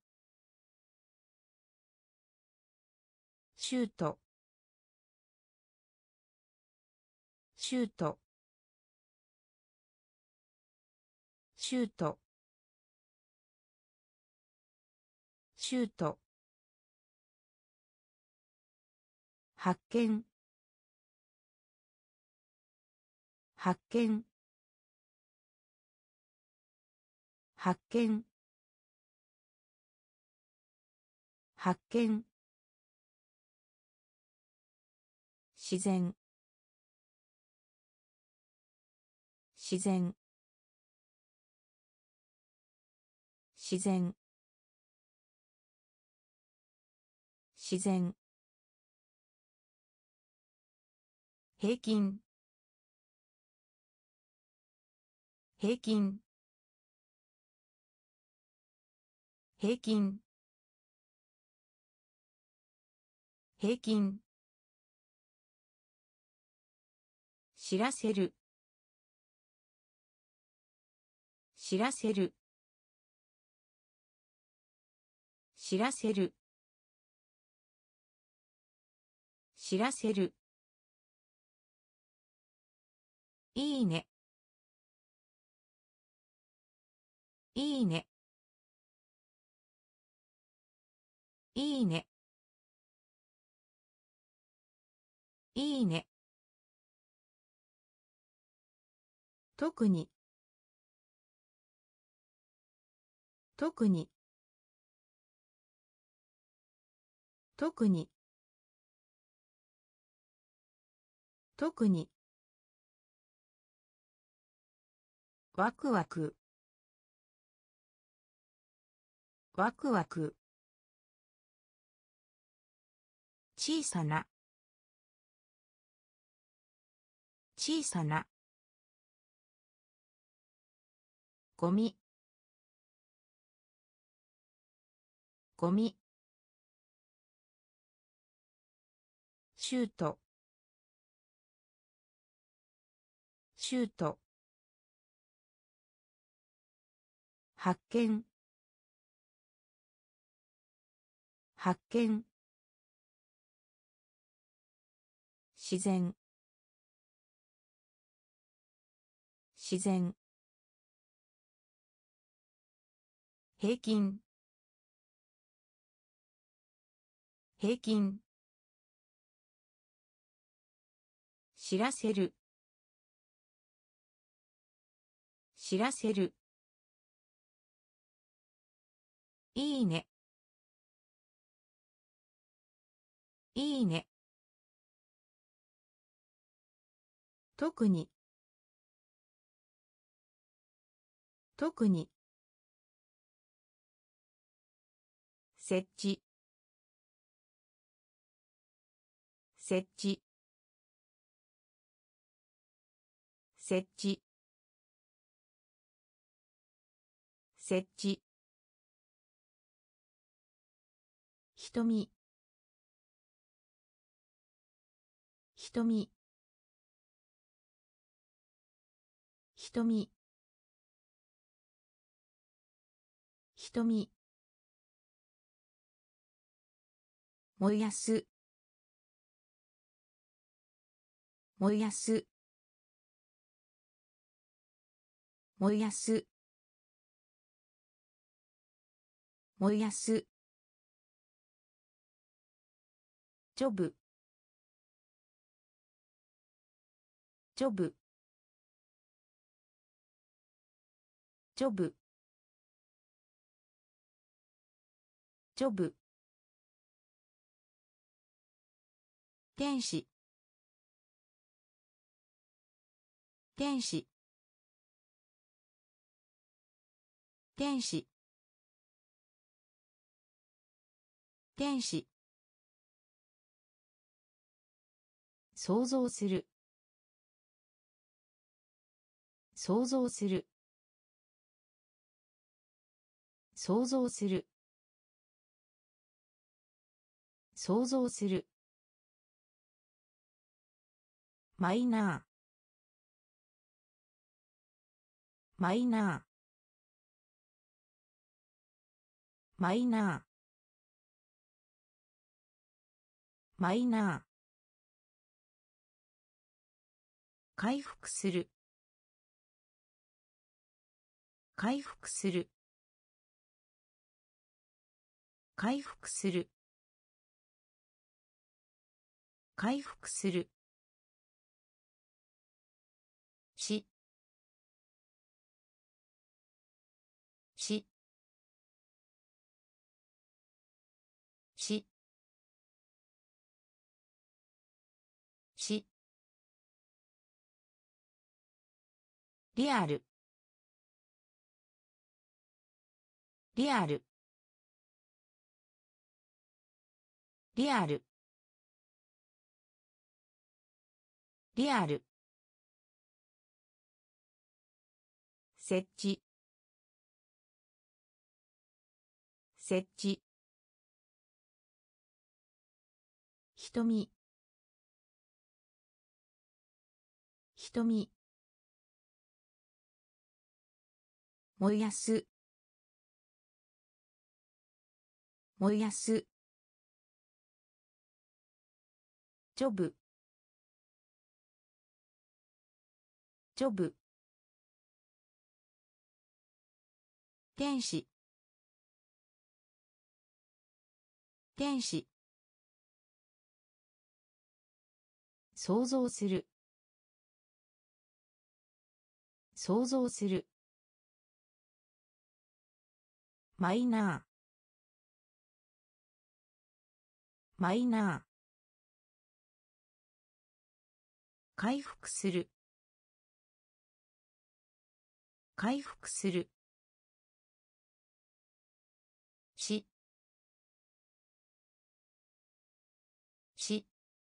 シュートシュートシュートシュート発見発見発見発見自然自然自然自然平均平均平均平均知らせる知らせる知らせる知らせるいいねいいねいいねいいね特に特に特に特にワクワクワクワク小さな小さなゴミゴミシュートシュート発見発見自然自然平均平均知らせる知らせるいいねいいね特に特に設置設置設置設置瞳瞳瞳瞳燃やす燃やす燃やす燃やすジョブジョブジョブジョブ天使天使天使天使想像する想像する想像する想像するマイナーマイナーマイナーマイナー回復する回復する回復する回復するししししリアルリアルリアルリアル設置設置瞳瞳燃やす燃やすジョブジョブ天使天使想像する想像するマイナーマイナー回復する回復するしし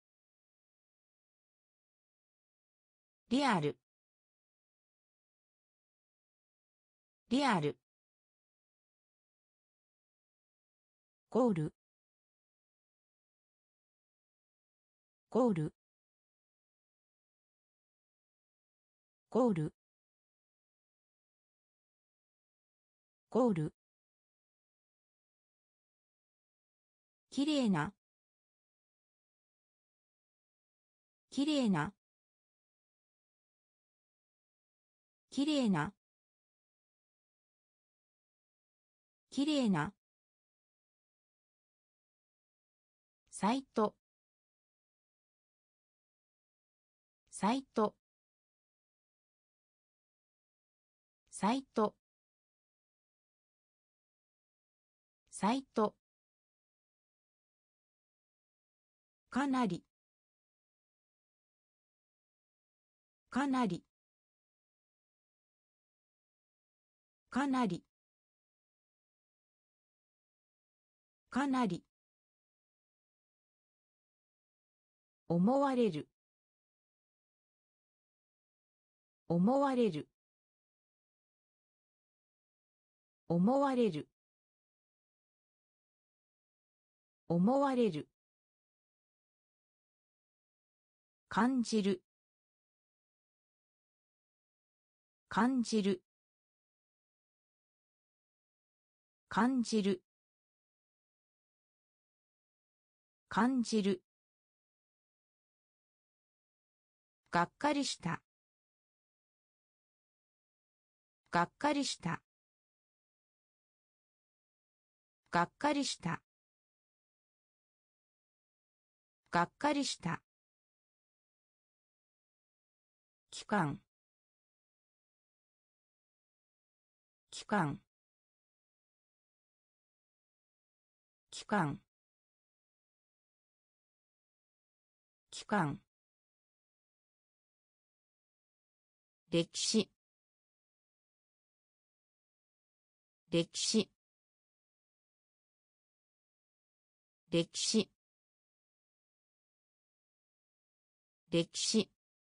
リアルリアルゴールゴールゴールゴールきれいなきれいなきれいなきれいなサイトサイトサイトサイトかなりかなりかなりかなり思われる思われる思われる思われる感じる感じる感じる感じるがっかりしたがっかりしたがっかりしたがっかりした期間期間期間期間歴史歴史歴史歴史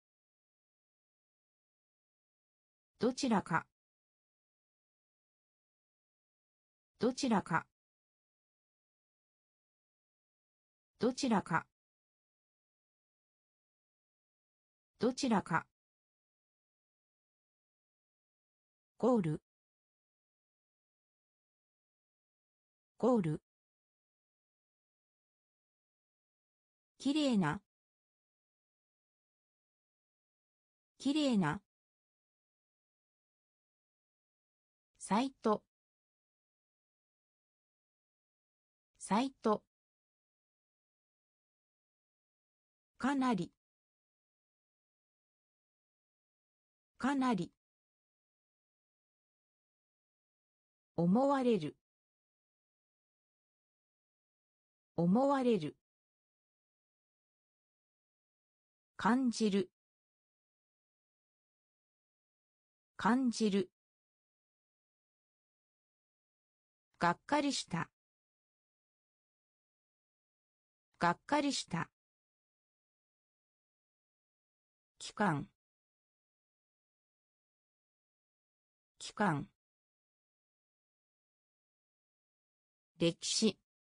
どちらかどちらかどちらかどちらかゴールゴールきれいなきれいなサイトサイト、かなり、かなり、思われる、思われる、感じる、感じる、がっかりした、がっかりした、期間、期間、歴史、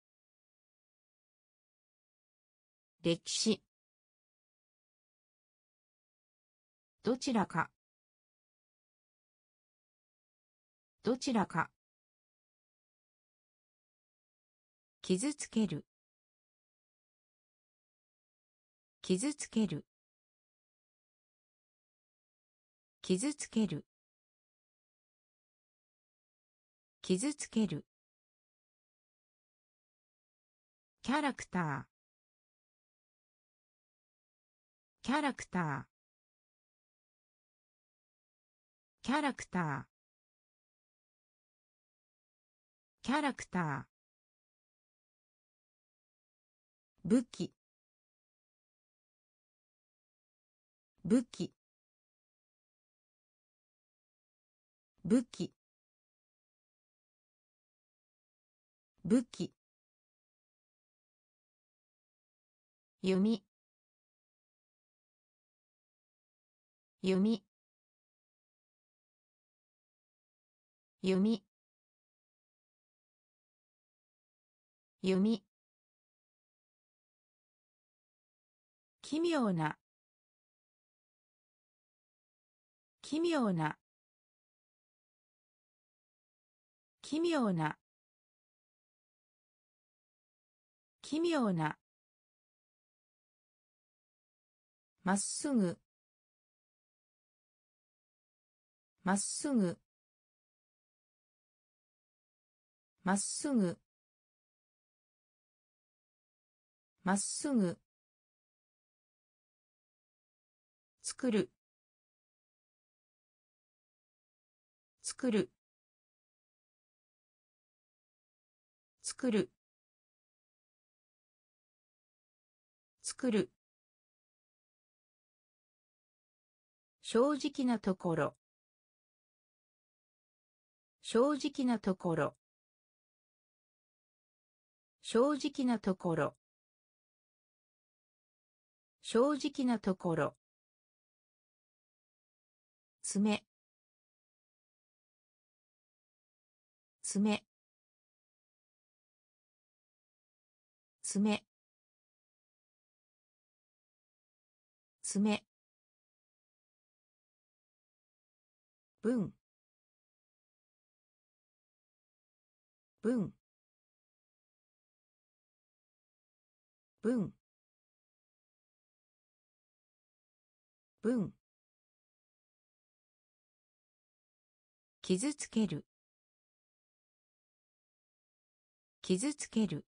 歴史、どちらか、どちらか、傷つける、傷つける、傷つける、傷つける、キャラクター、キャラクター、キャラクター、キャラクター、武器、武器、武器、武器、読み、読み、読み、読み、奇妙な、奇妙な、奇妙な、奇妙な、まっすぐ、まっすぐ、まっすぐ、まっすぐ、作る、作る、作る、作る、正直なところ、正直なところ、正直なところ、正直なところ、爪、爪、爪、爪、文、文、文、文、傷つける、傷つける、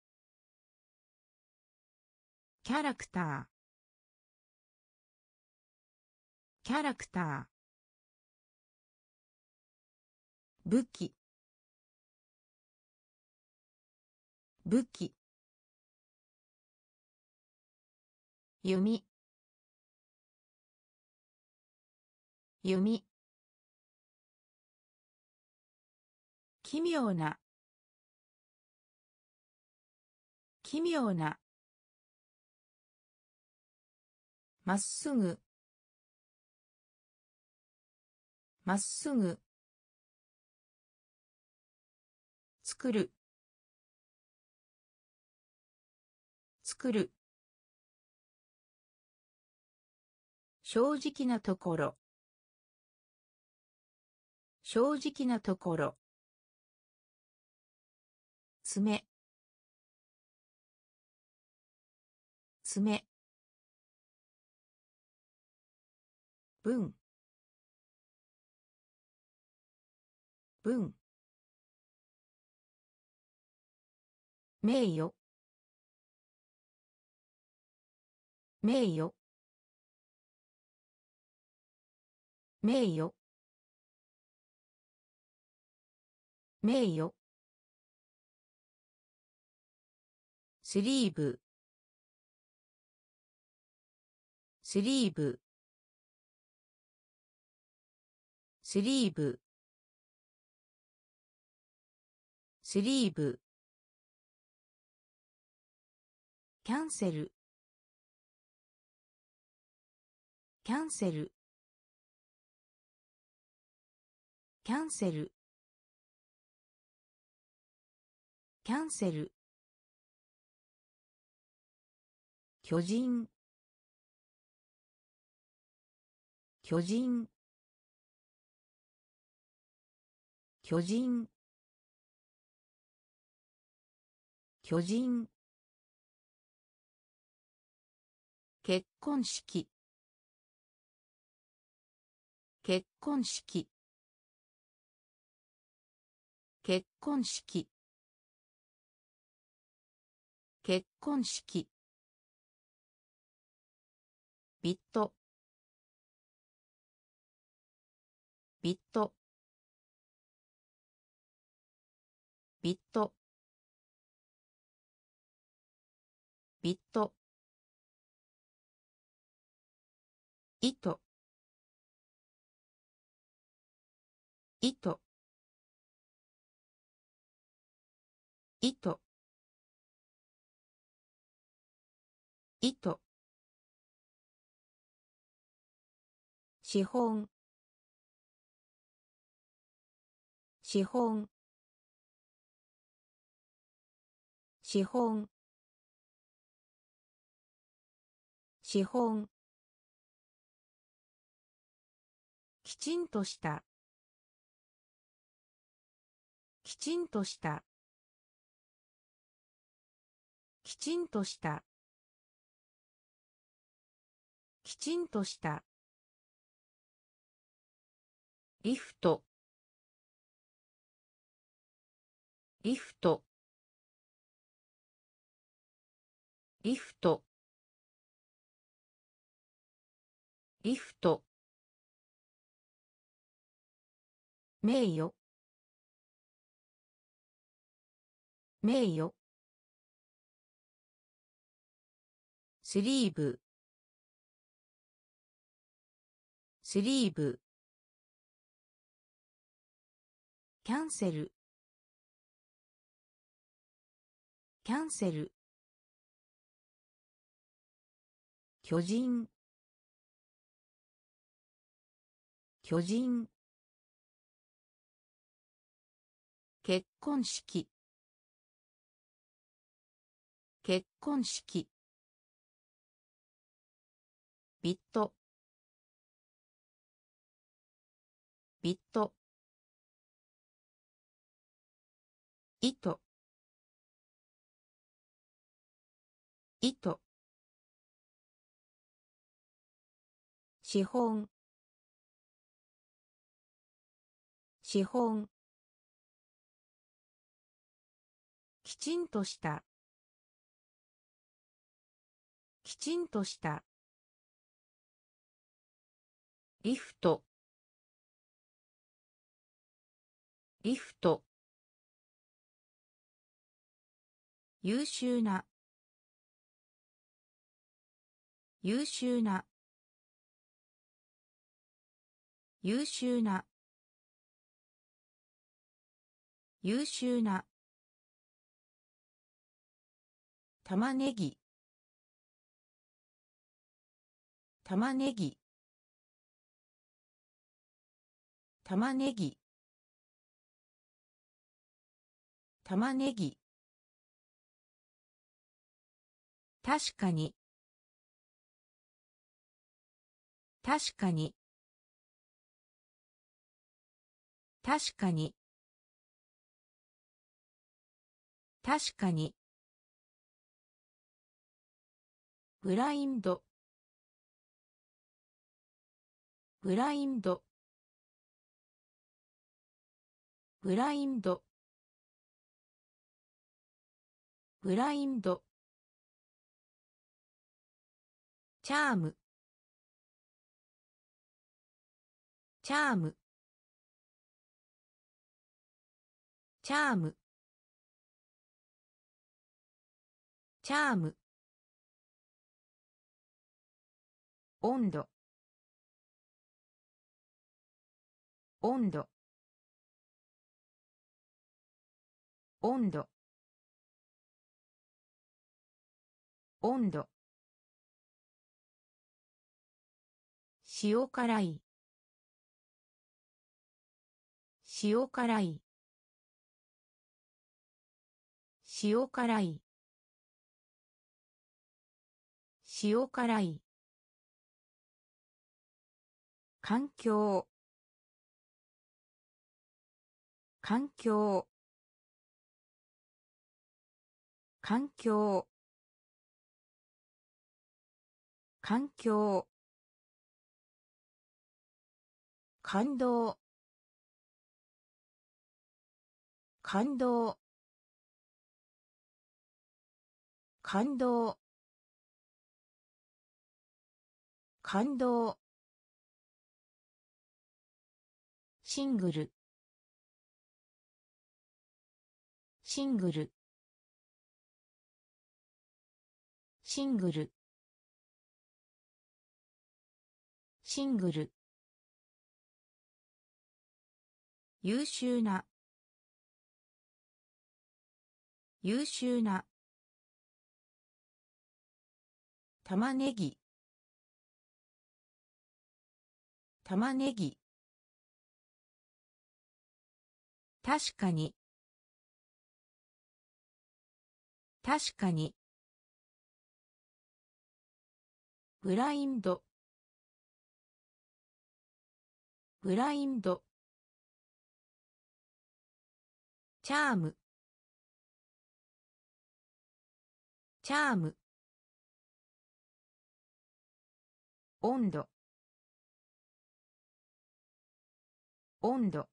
キャラクター、キャラクター、武器、武器、読み、読み、奇妙な、奇妙な、まっすぐ、まっすぐ、作る、作る、正直なところ、正直なところ、爪、爪、文、文、 名誉名誉名誉名誉スリーブスリーブスリーブスリーブキャンセルキャンセルキャンセルキャンセル巨人巨人巨人巨人結婚式結婚式結婚式結婚式ビットビットビットビット糸糸糸糸資本資本資本資本きちんとしたきちんとしたきちんとしたきちんとしたリフトリフトリフトリフト名誉名誉スリーブスリーブキャンセルキャンセル巨人巨人結婚式結婚式ビットビット糸糸資本資本きちんとしたきちんとしたリフトリフト優秀な優秀な優秀な優秀な玉ねぎ玉ねぎ玉ねぎ玉ねぎ確かに確かに確かに確かにブラインドブラインドブラインドブラインド、チャーム、チャーム、チャーム、チャーム、温度、温度、温度、温度、塩辛い、塩辛い、塩辛い、塩辛い、環境、環境、環境、環境、感動、感動、感動、感動、シングル、シングル、シングル、シングル、優秀な、優秀な、玉ねぎ、玉ねぎ、確かに、確かに、ブラインド、ブラインド、チャーム、チャーム、温度、温度、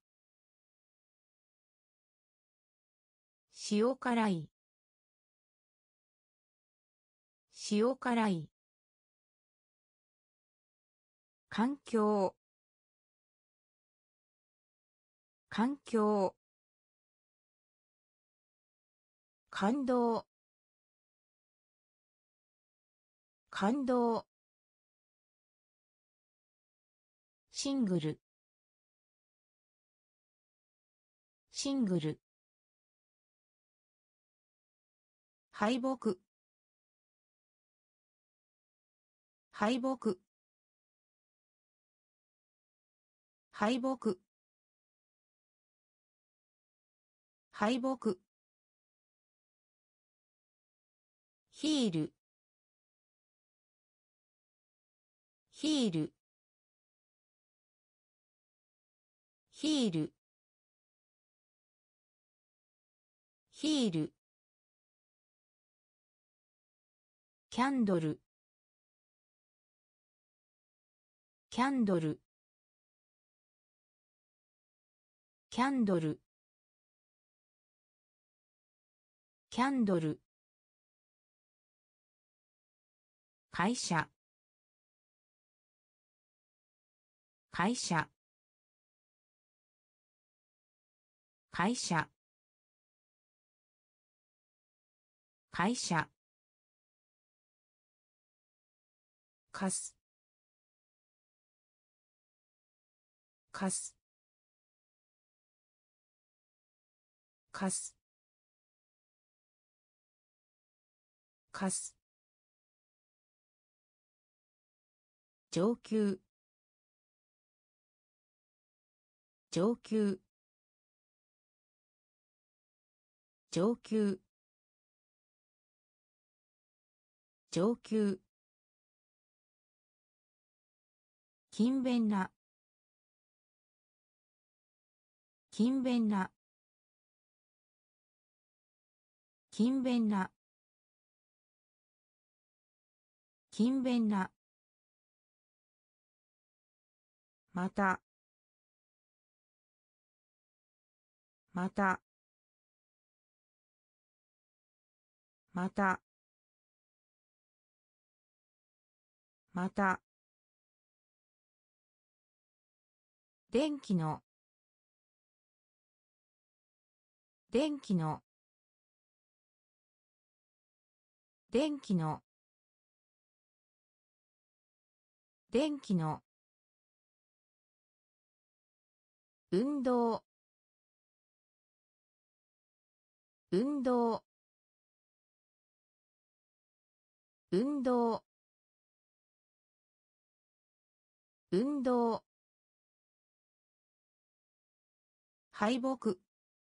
塩辛い、塩辛い、環境、環境、感動、感動、シングル、シングル、敗北、敗北、敗北、敗北、ヒール、ヒール、ヒール、ヒール、キャンドル、キャンドル、キャンドル、キャンドル、会社、会社、会社、会社、かす、かす、かす、かす、上級、上級、上級、上級、勤勉な、勤勉な、勤勉な、勤勉な、また、また、 またまた電気の電気の電気の電気の運動運動運動運動敗北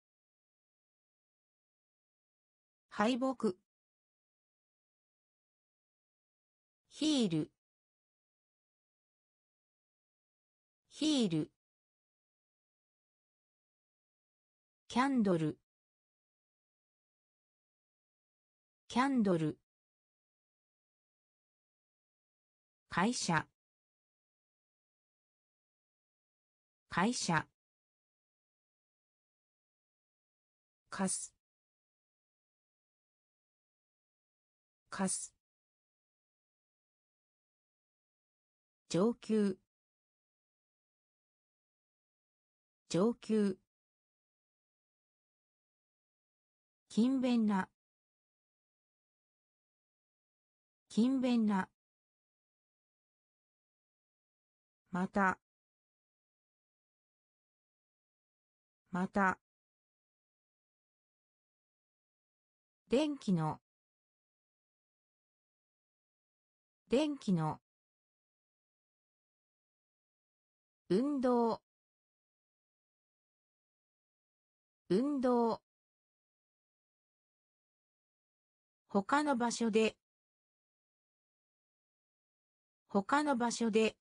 敗北ヒールヒールキャンドルキャンドル会社会社かすかす上級上級勤勉な勤勉なまたまた電気の電気の運動運動他の場所で他の場所で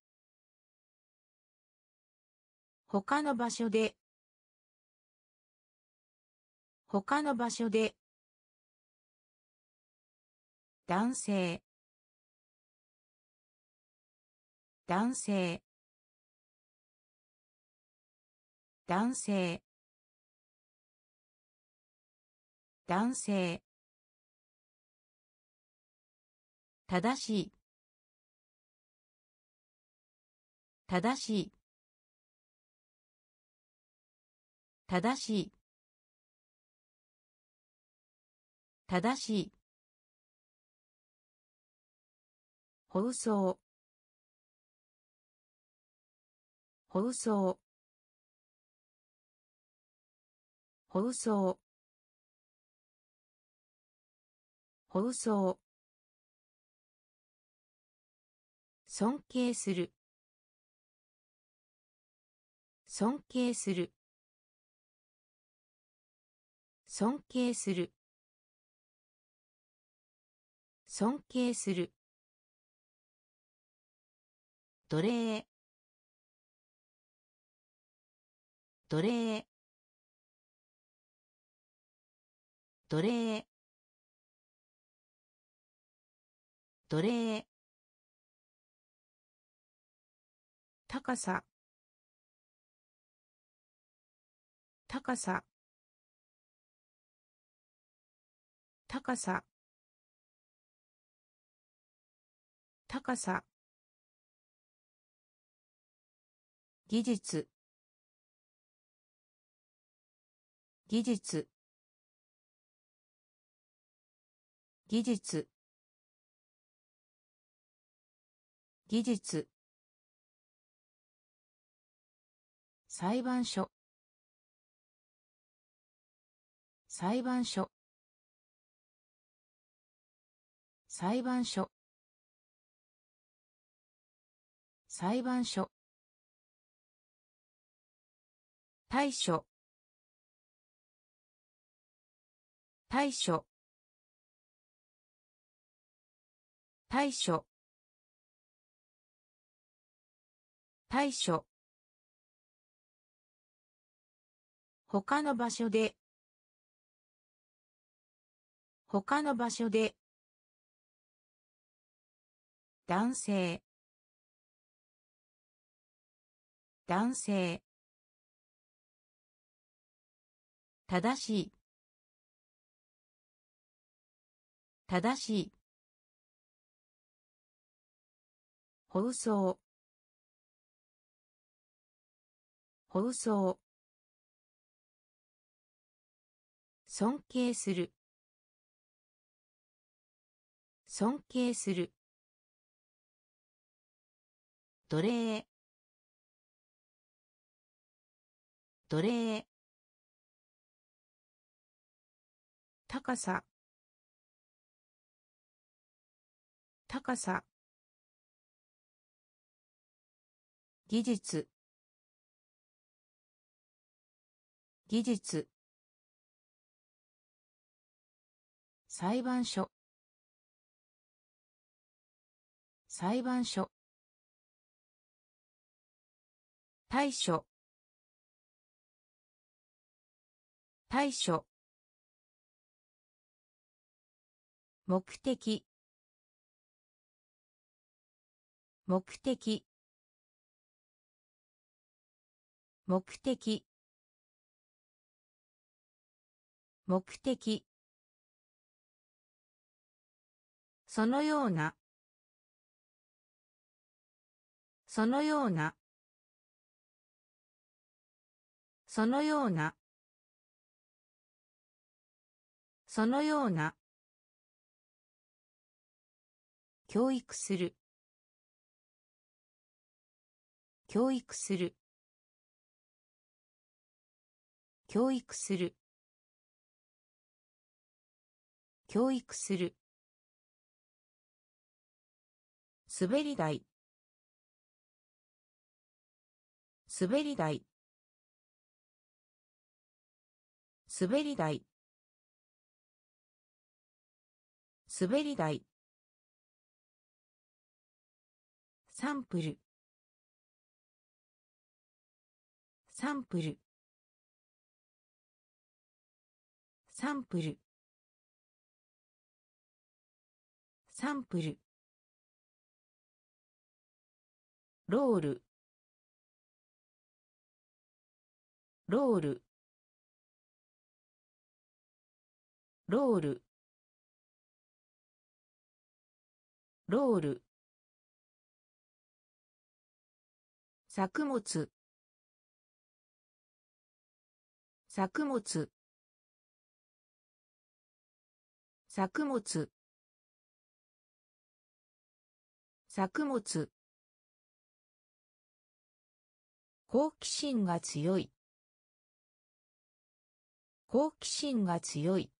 他の場所で他の場所で男性男性男性男性正しい正しい正しい正しい放送放送放送放送尊敬する尊敬する尊敬する尊敬する奴隷奴隷奴隷奴隷高さ高さ高さ高さ技術技術技術技術裁判所裁判所裁判所裁判所対処対処対処対処他の場所で他の場所で男性男性正しい正しい。放送。放送。尊敬する。尊敬する。奴隷。奴隷。高さ。高さ。技術。技術。裁判所。裁判所。対処。対処。目的。目的。目的。目的。そのような。そのような。そのような。そのような。教育する。教育する。教育する。教育する。滑り台。滑り台。滑り台。滑り台。サンプル。サンプル。サンプル。サンプル。ロール。ロール。ロール。ロール。作物。作物。作物。作物。好奇心が強い。好奇心が強い。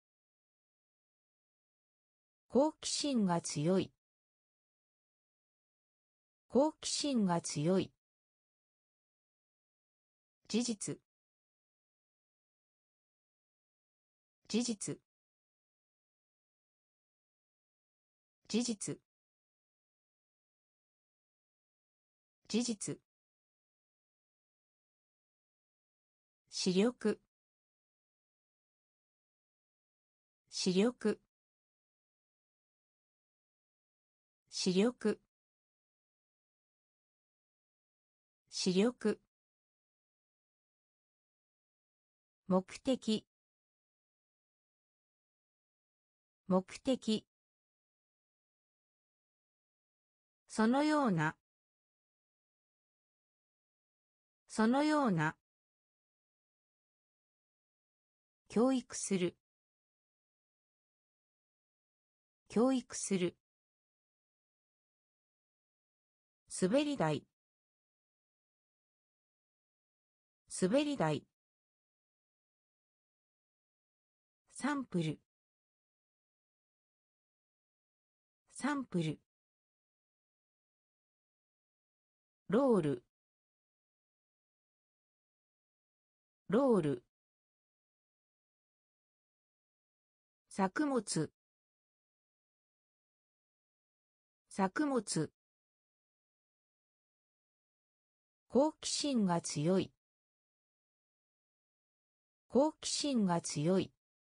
好奇心が強い。好奇心が強い。事実。事実。事実。事実。視力。視力。視力。視力。目的。目的。そのような。そのような。教育する。教育する。滑り台。滑り台。サンプル。サンプル。ロール。ロール。作物。作物。好奇心が強い。好奇心が強い。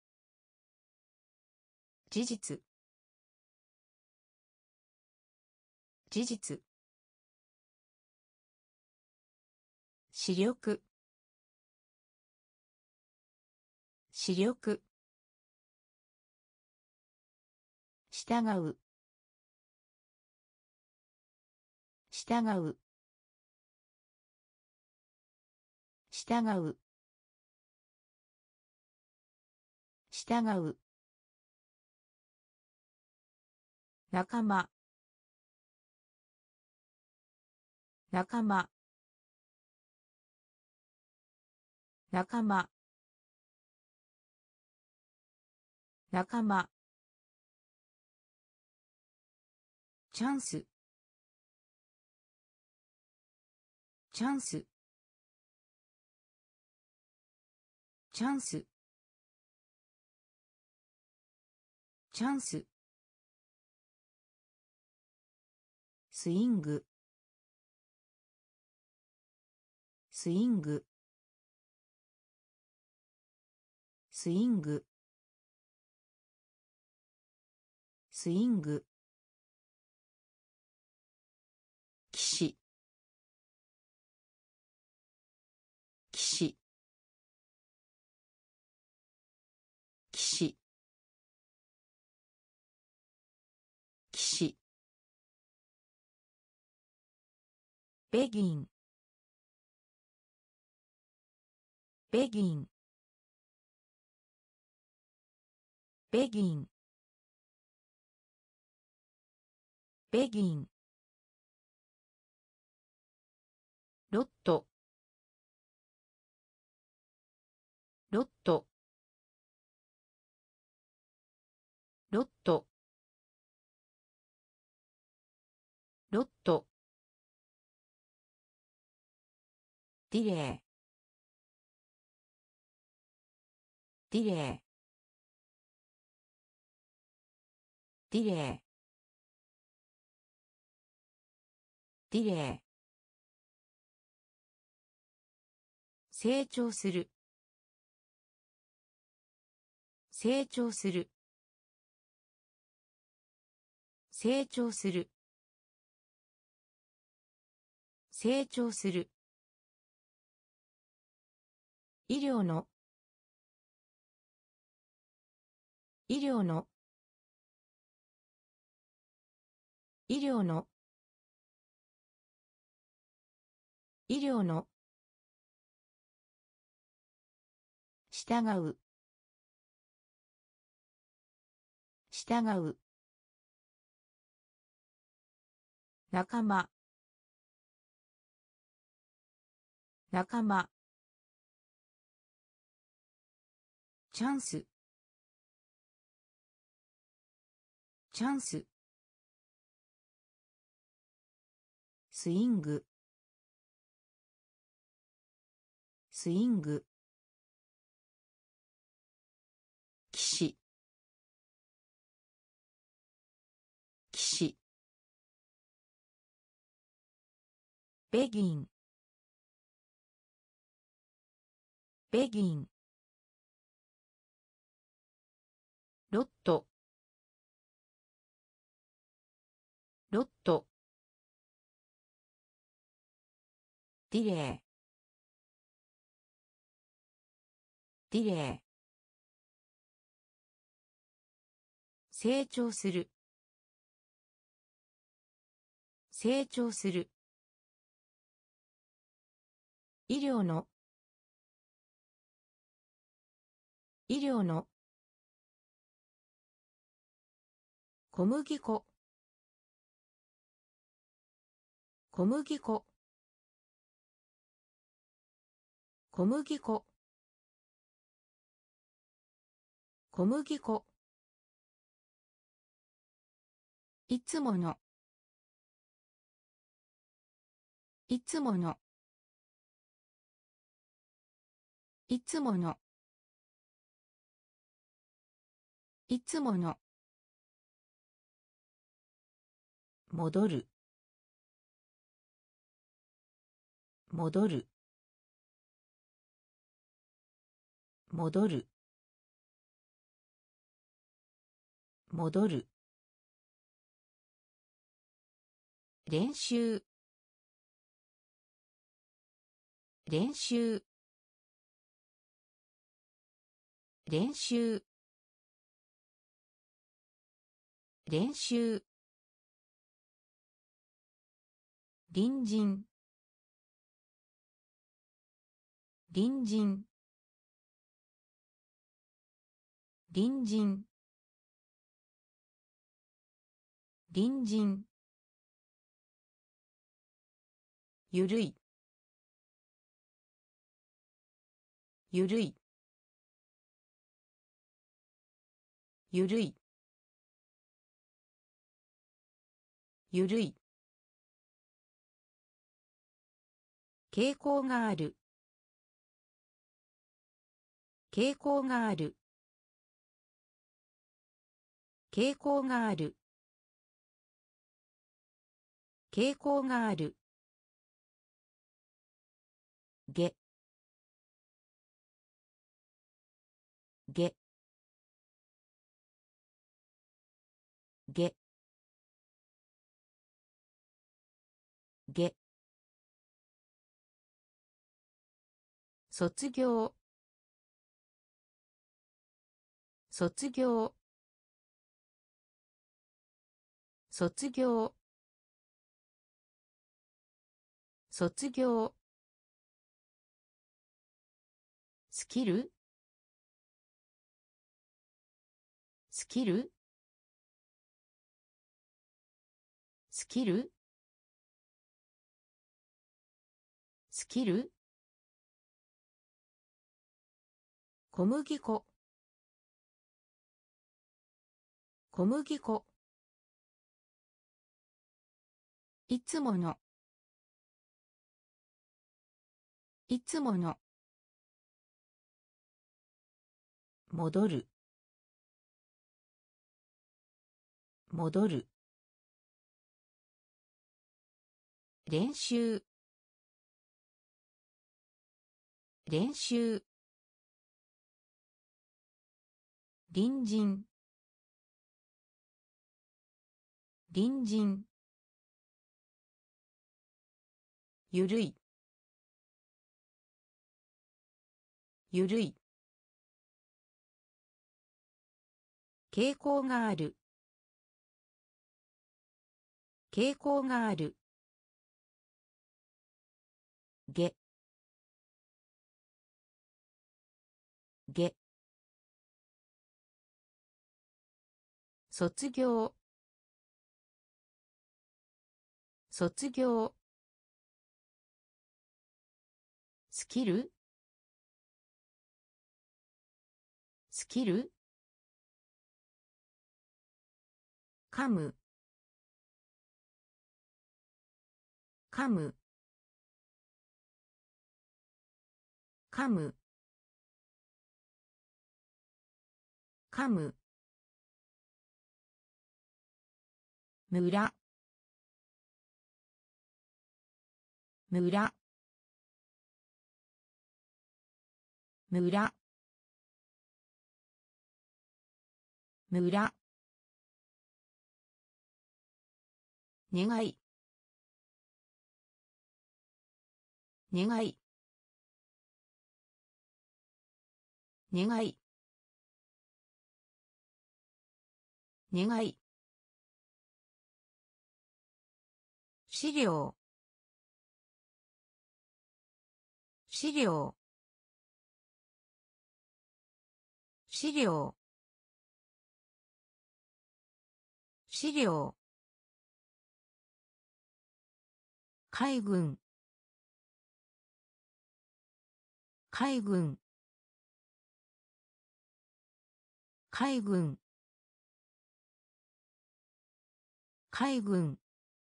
事実。事実。視力。視力。 従う従う従う従う仲間仲間仲間仲間チャンスチャンスチャンスチャンススイングスイングスイングスイング騎士騎士騎士騎士ベギンベギンベギンベギンロットロットロットロットディレイディレイディレイディレイ成長する成長する成長する成長する医療の医療の医療の医療の従う従う仲間仲間チャンスチャンススイングスイング騎士騎士ベギンベギンロットロットディレイディレイ成長する成長する医療の医療の小麦粉小麦粉小麦粉小麦粉いつものいつものいつものいつもの戻る戻る戻る戻る練習練習練習練習隣人隣人隣人隣人ゆるいゆるいゆるいゆるい傾向がある傾向がある傾向がある傾向があるげげげげ卒業卒業卒業卒業スキルスキルスキルスキル小麦粉小麦粉いつものいつもの戻る戻る練習練習隣人隣人ゆるいゆるい傾向がある傾向があるげげ卒業卒業スキルスキル噛む噛む噛む噛む村村村村願い願い願い願い資料資料資料資料海軍海軍海軍海軍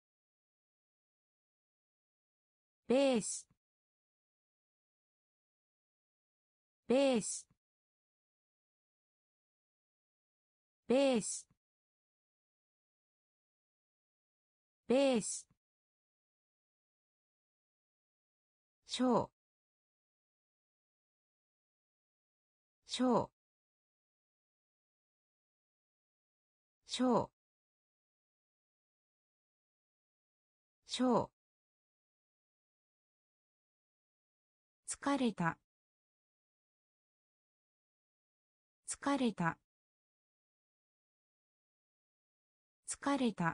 ベースベースベースベース小小小小疲れた疲れた疲れた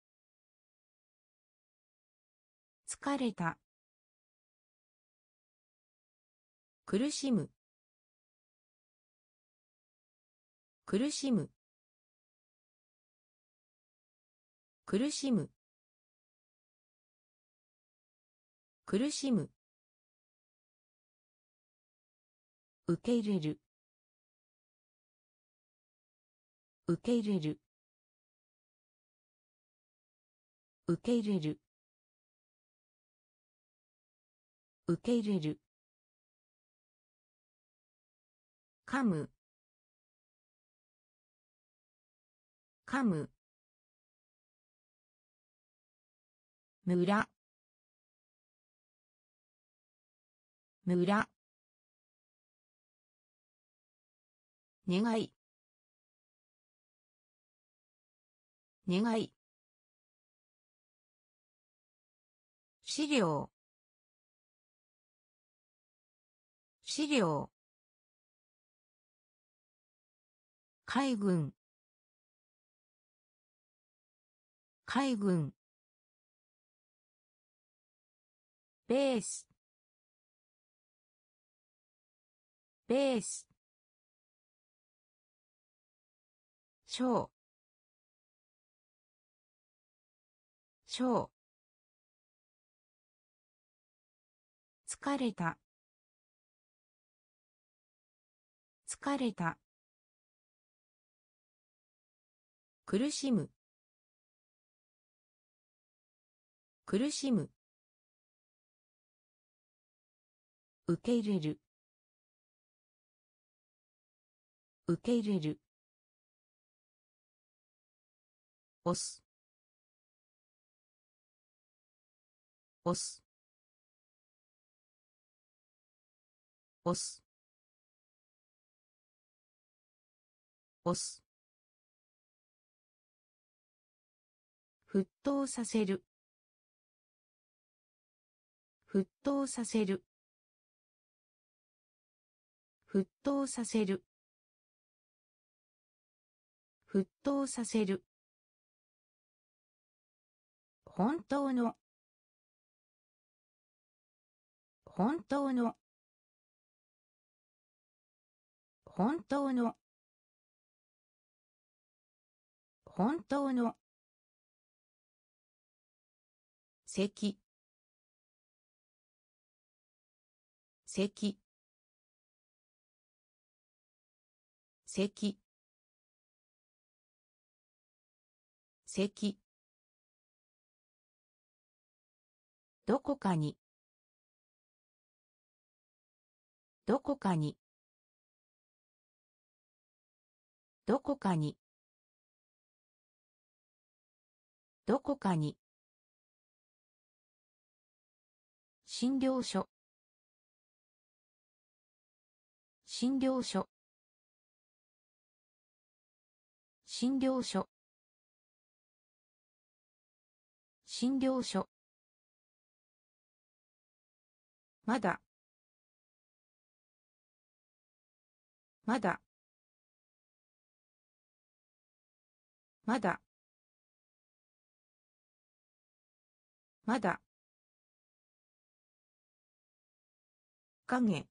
疲れた苦しむ苦しむ苦しむ苦しむ受け入れる受け入れる受け入れる受け入れる噛む噛む村村願い願い資料資料海軍海軍ベースベース小小疲れた疲れた苦しむ苦しむ受け入れる受け入れる押す押す押す押す沸騰させる沸騰させる沸騰させる沸騰させる本当の本当の本当の本当の席席席席どこかにどこかにどこかにどこかに診療所診療所診療所診療所まだまだまだまだ影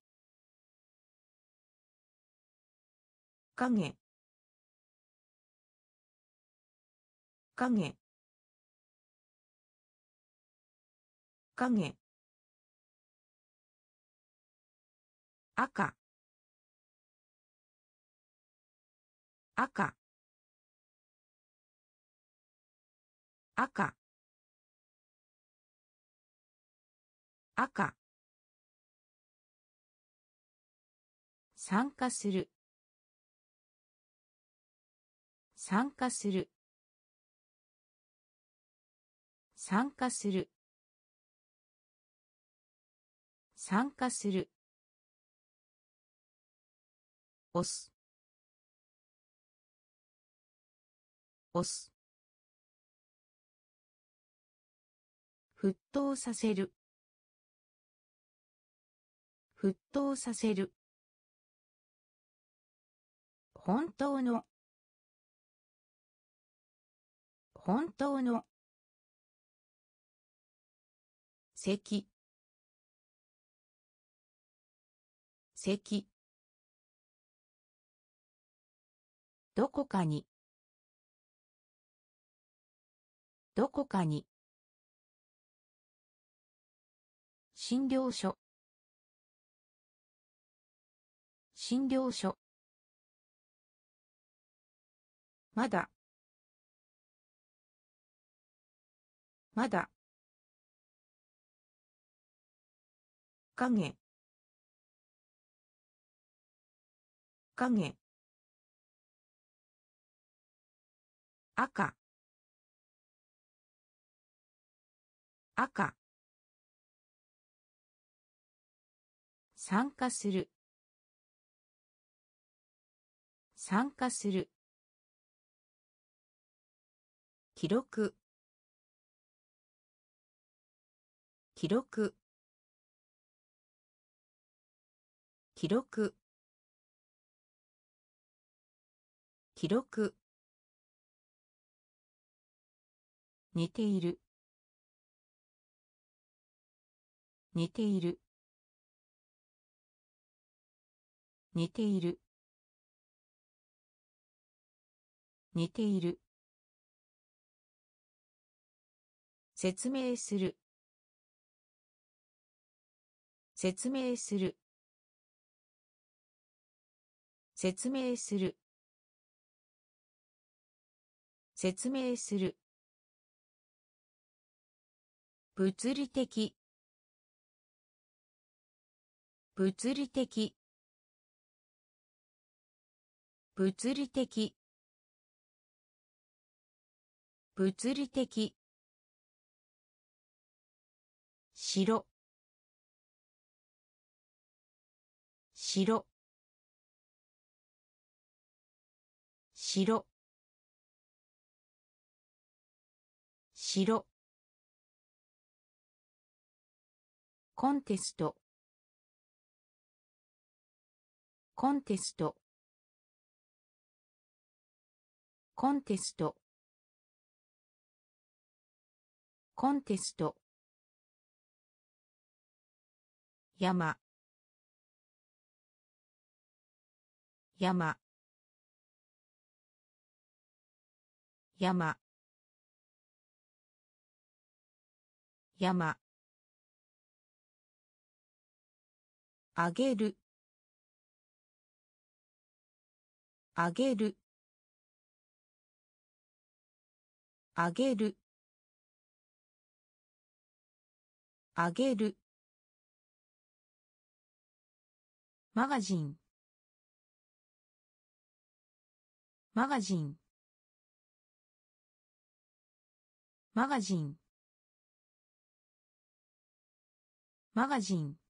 影影影赤赤赤赤参加する参加する参加する参加する押す押す沸騰させる沸騰させる本当の本当の席席どこかにどこかに診療所診療所まだまだ影影赤赤参加する参加する記録記録記録記録似ている似ている似ている似ている説明する説明する説明する説明する物理的物理的物理的物理的白白白白コンテストコンテストコンテストコンテスト山山山山あげるあげるあげるあげるマガジンマガジンマガジンマガジン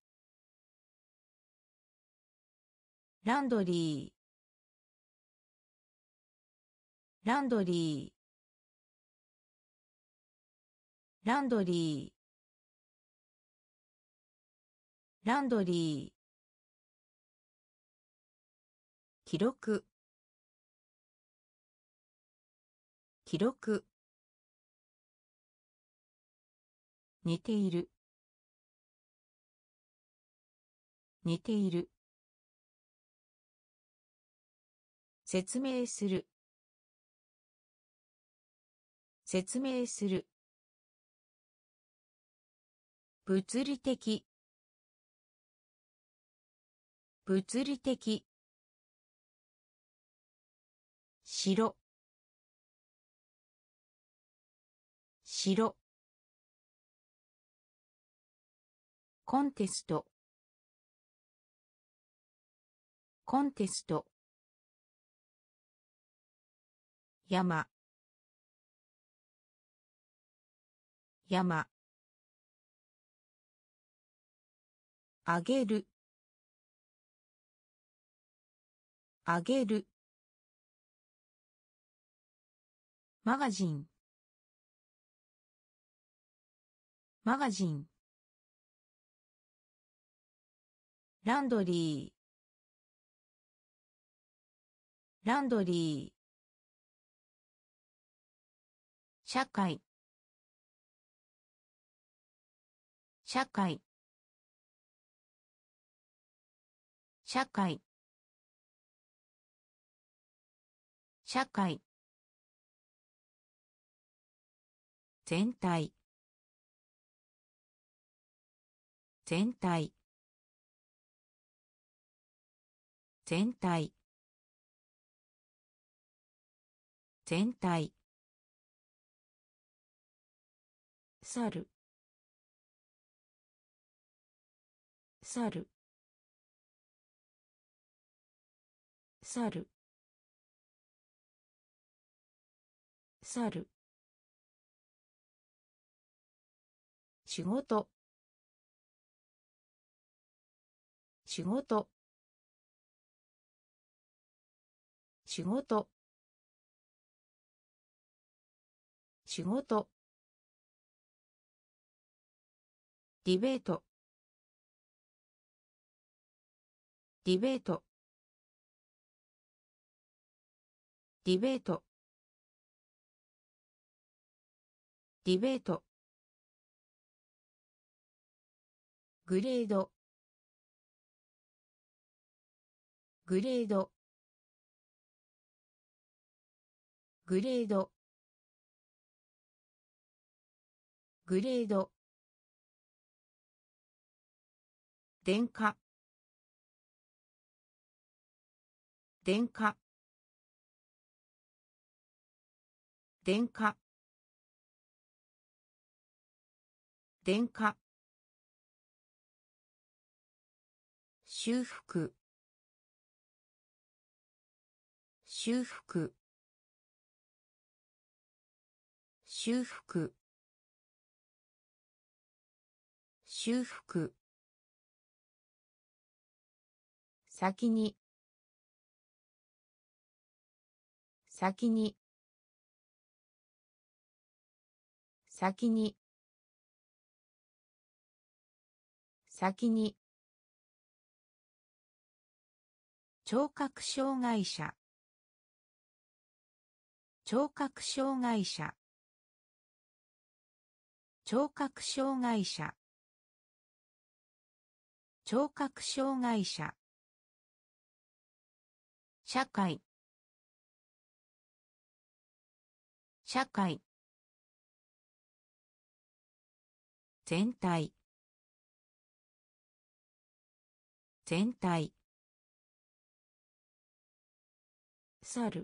ランドリーランドリーランドリーランドリー記録記録似ている似ている説明する説明する物理的物理的白白コンテストコンテスト山山あげるあげるマガジンマガジンランドリーランドリー社会社会社会社会全体全体全体全体猿猿猿猿仕事仕事仕事仕事ディベートディベートディベートディベートグレードグレードグレードグレード電化電化電化電化修復修復修復修復先に先に先に先に聴覚障害者聴覚障害者聴覚障害者聴覚障害者社会社会全体全体猿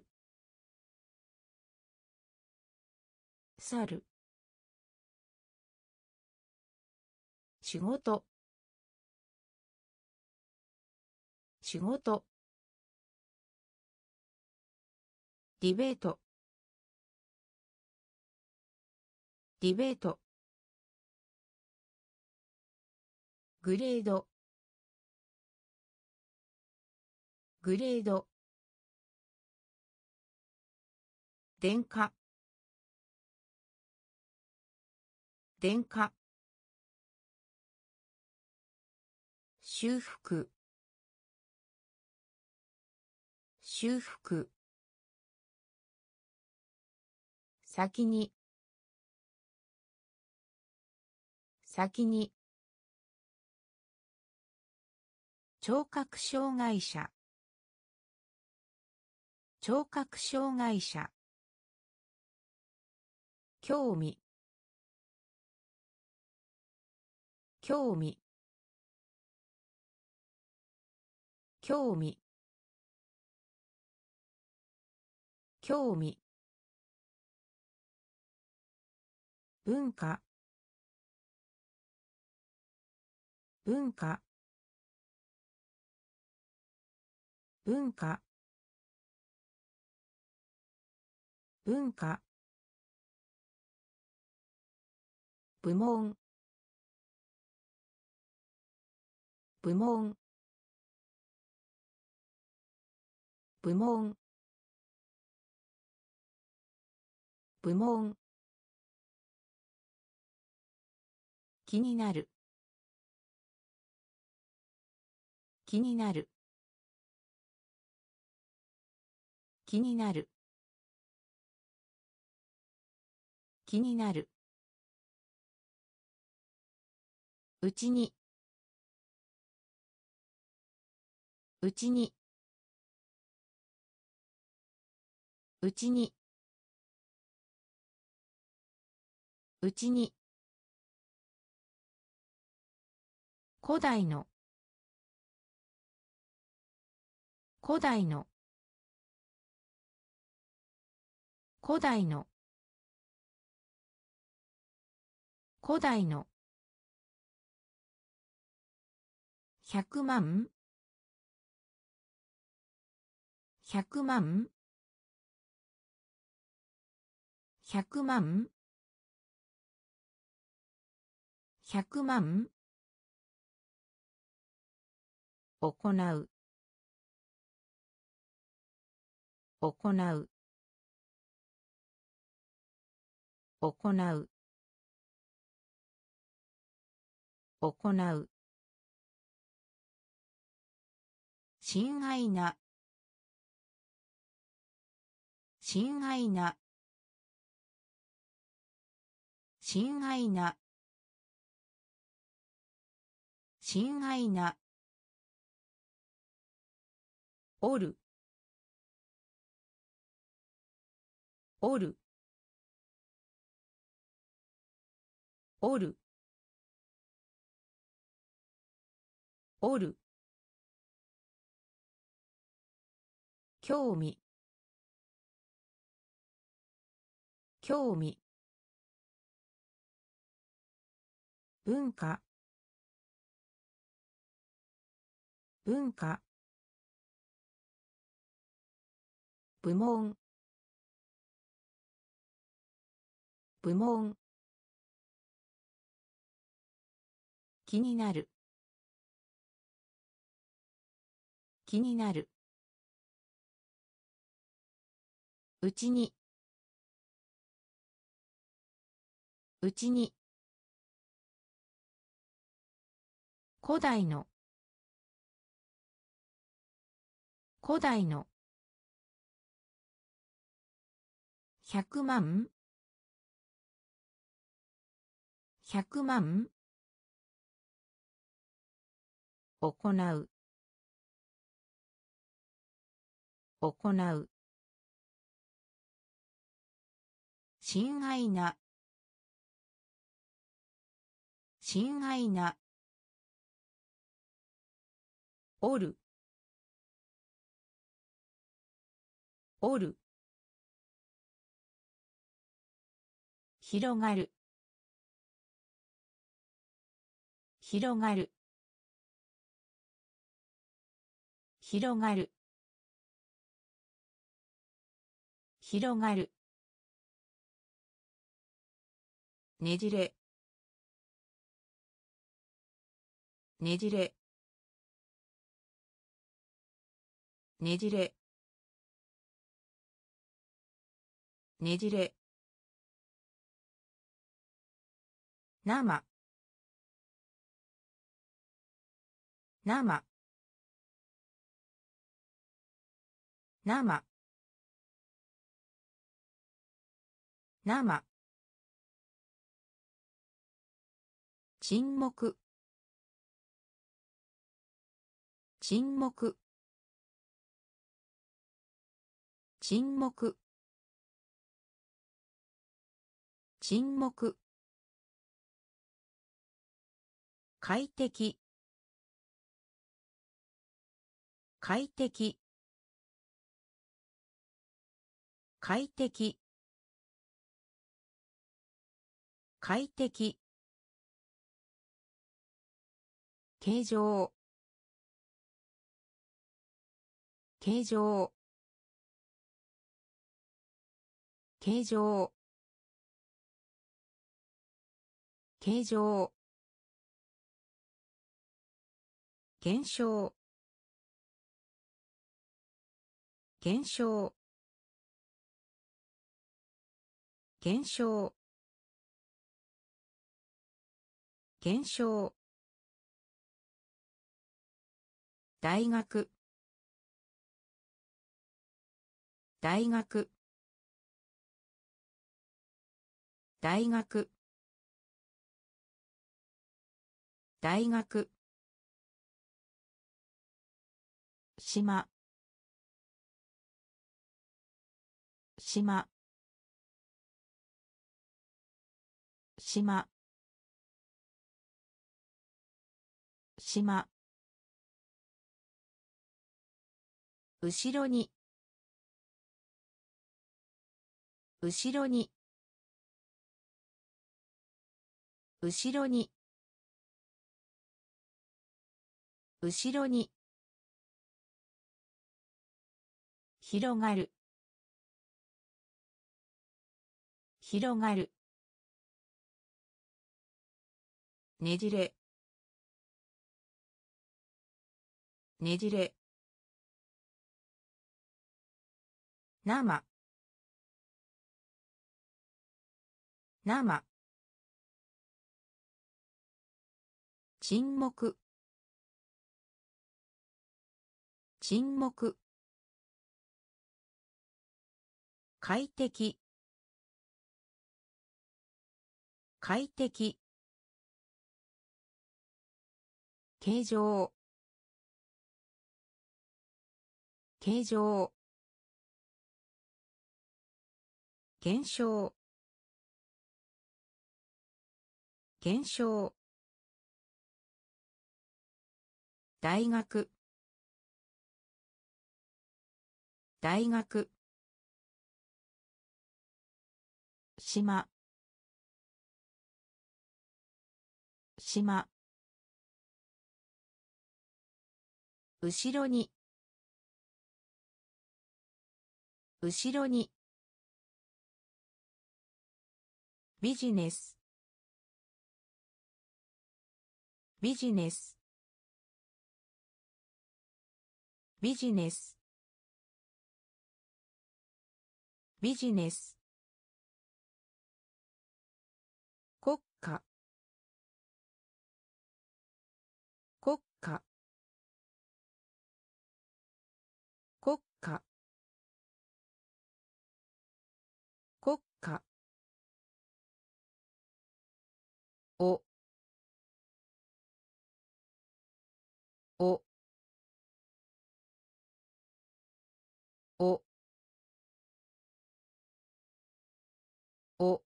猿仕事仕事ディベートディベートグレードグレード電化電化修復修復先に先に聴覚障害者聴覚障害者興味興味興味興味文化文化文化文化部門部門部門部門気になる気になる気になる気になる。うちに。うちに。うちに。うちに。古代の。古代の。古代の。古代の。百万。百万。百万。百万。行う。行う。行う。行う。親愛な。親愛な。親愛な。親愛な。おる。おる。おる。おる。興味。興味。文化。文化。部門。部門。気になる。気になる。うちに。うちに。古代の。古代の。百万。百万。行う。行う。親愛な。親愛な。おる。おる。広がる。広がる。広がる。広がる。ねじれ。ねじれ。ねじれ。ねじれ。生。生。生。生。沈黙。沈黙。沈黙。沈黙。快適。快適。快適。快適。形状。形状。形状。形状。減少。減少。減少。減少。大学。大学。 大学大学島島島島後ろに後ろに後ろに後ろに広がる広がるねじれねじれ生生沈黙沈黙快適快適形状形状現象現象大学大学島島後ろに後ろにビジネスビジネスビジネスビジネス国家国家国家国家おおおお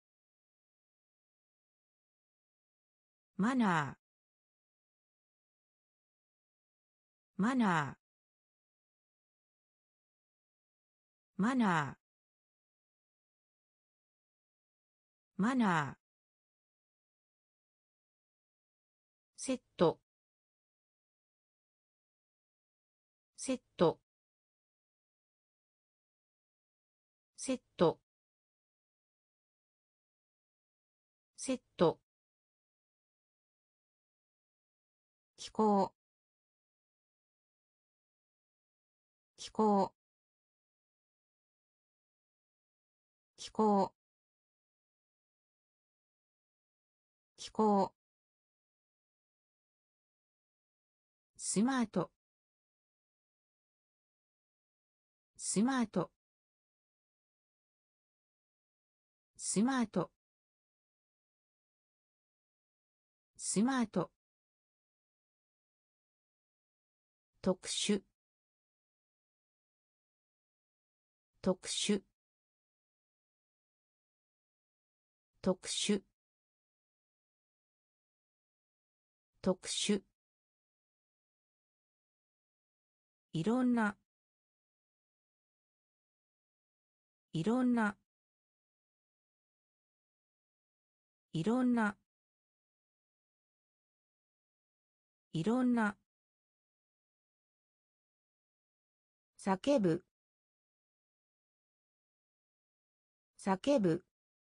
マナーマナーマナーマナーセットセットセットセット気候気候気候気候スマートスマートスマートスマート特殊特殊特殊特殊いろんないろんないろんないろんな叫ぶ叫ぶ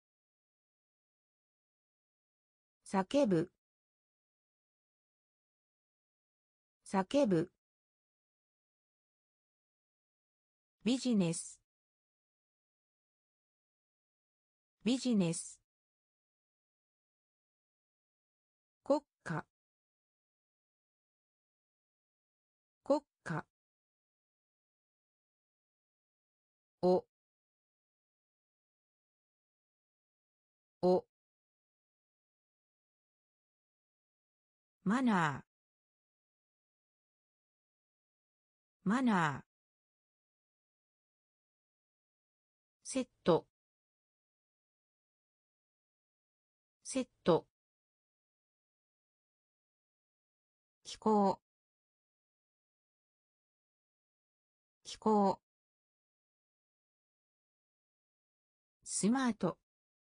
叫ぶ叫ぶビジネスビジネス国家国家おマナーマナーセットセット気候気候スマート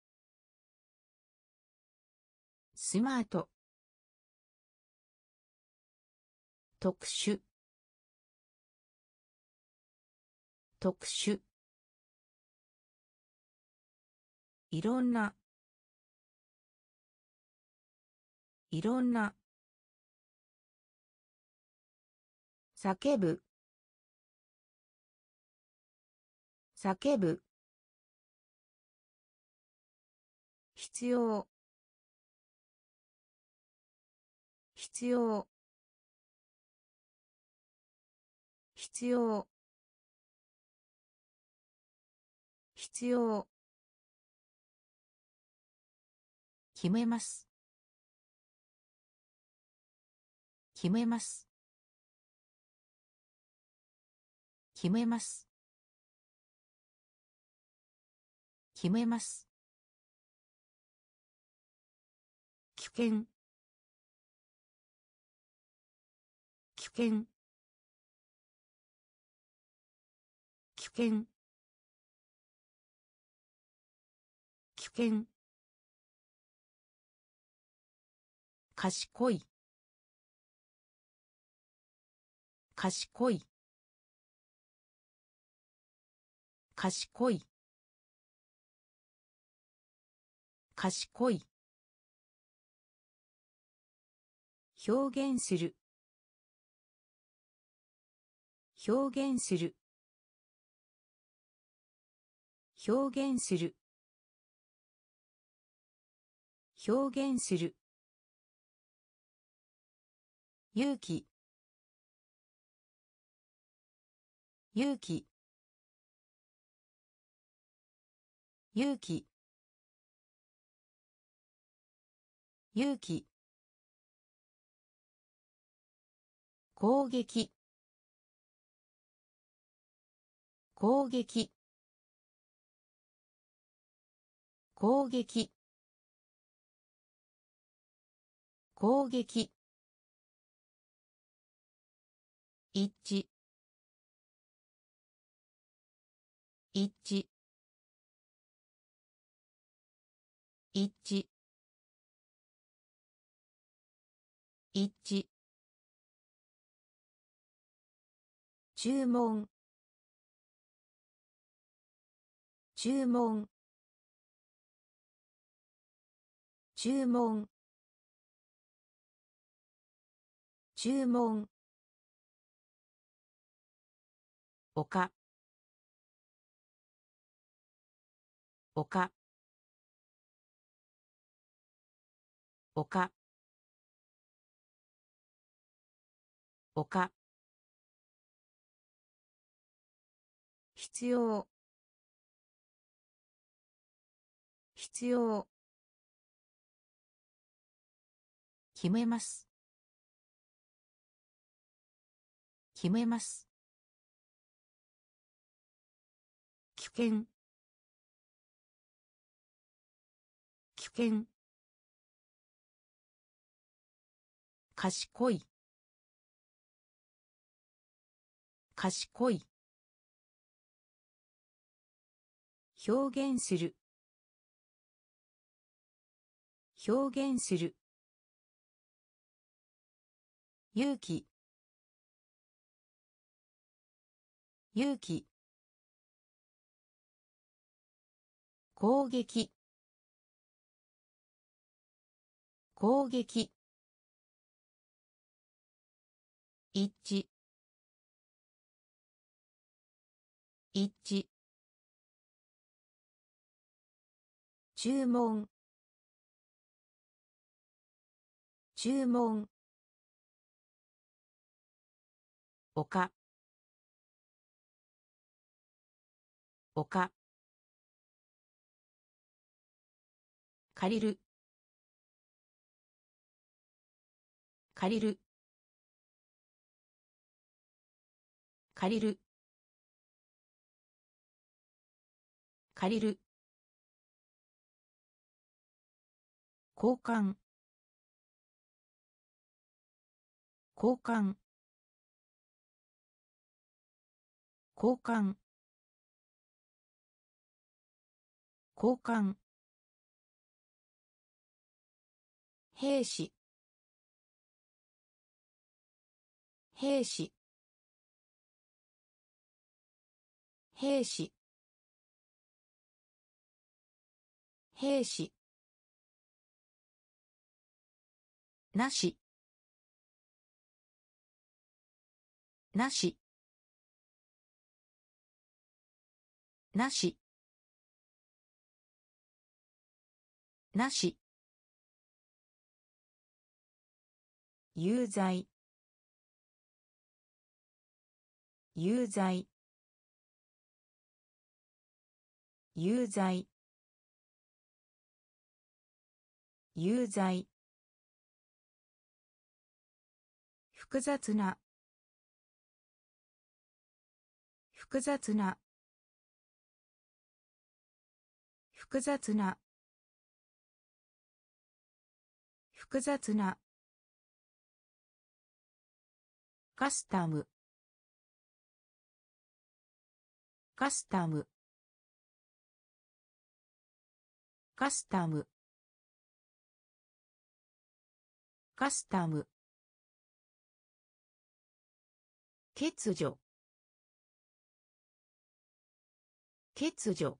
スマート特殊特殊いろんないろんな叫ぶ叫ぶ必要必要必要必要決めます決めます決めます決めます危険危険危険危険賢い賢い賢い賢い表現する表現する表現する表現する勇気勇気勇気勇気攻撃攻撃攻撃攻撃一致一致一致一致注文注文注文注文丘丘丘丘必要必要決めます決めます危険危険賢い賢い表現する表現する勇気勇気攻撃攻撃一致一致注文注文丘丘借りる借りる借りる借りる交換交換交換交換兵士兵士兵士兵士なしなしなしなし有罪有罪有罪有罪複雑な複雑な複雑な複雑なカスタムカスタムカスタムカスタム欠如欠如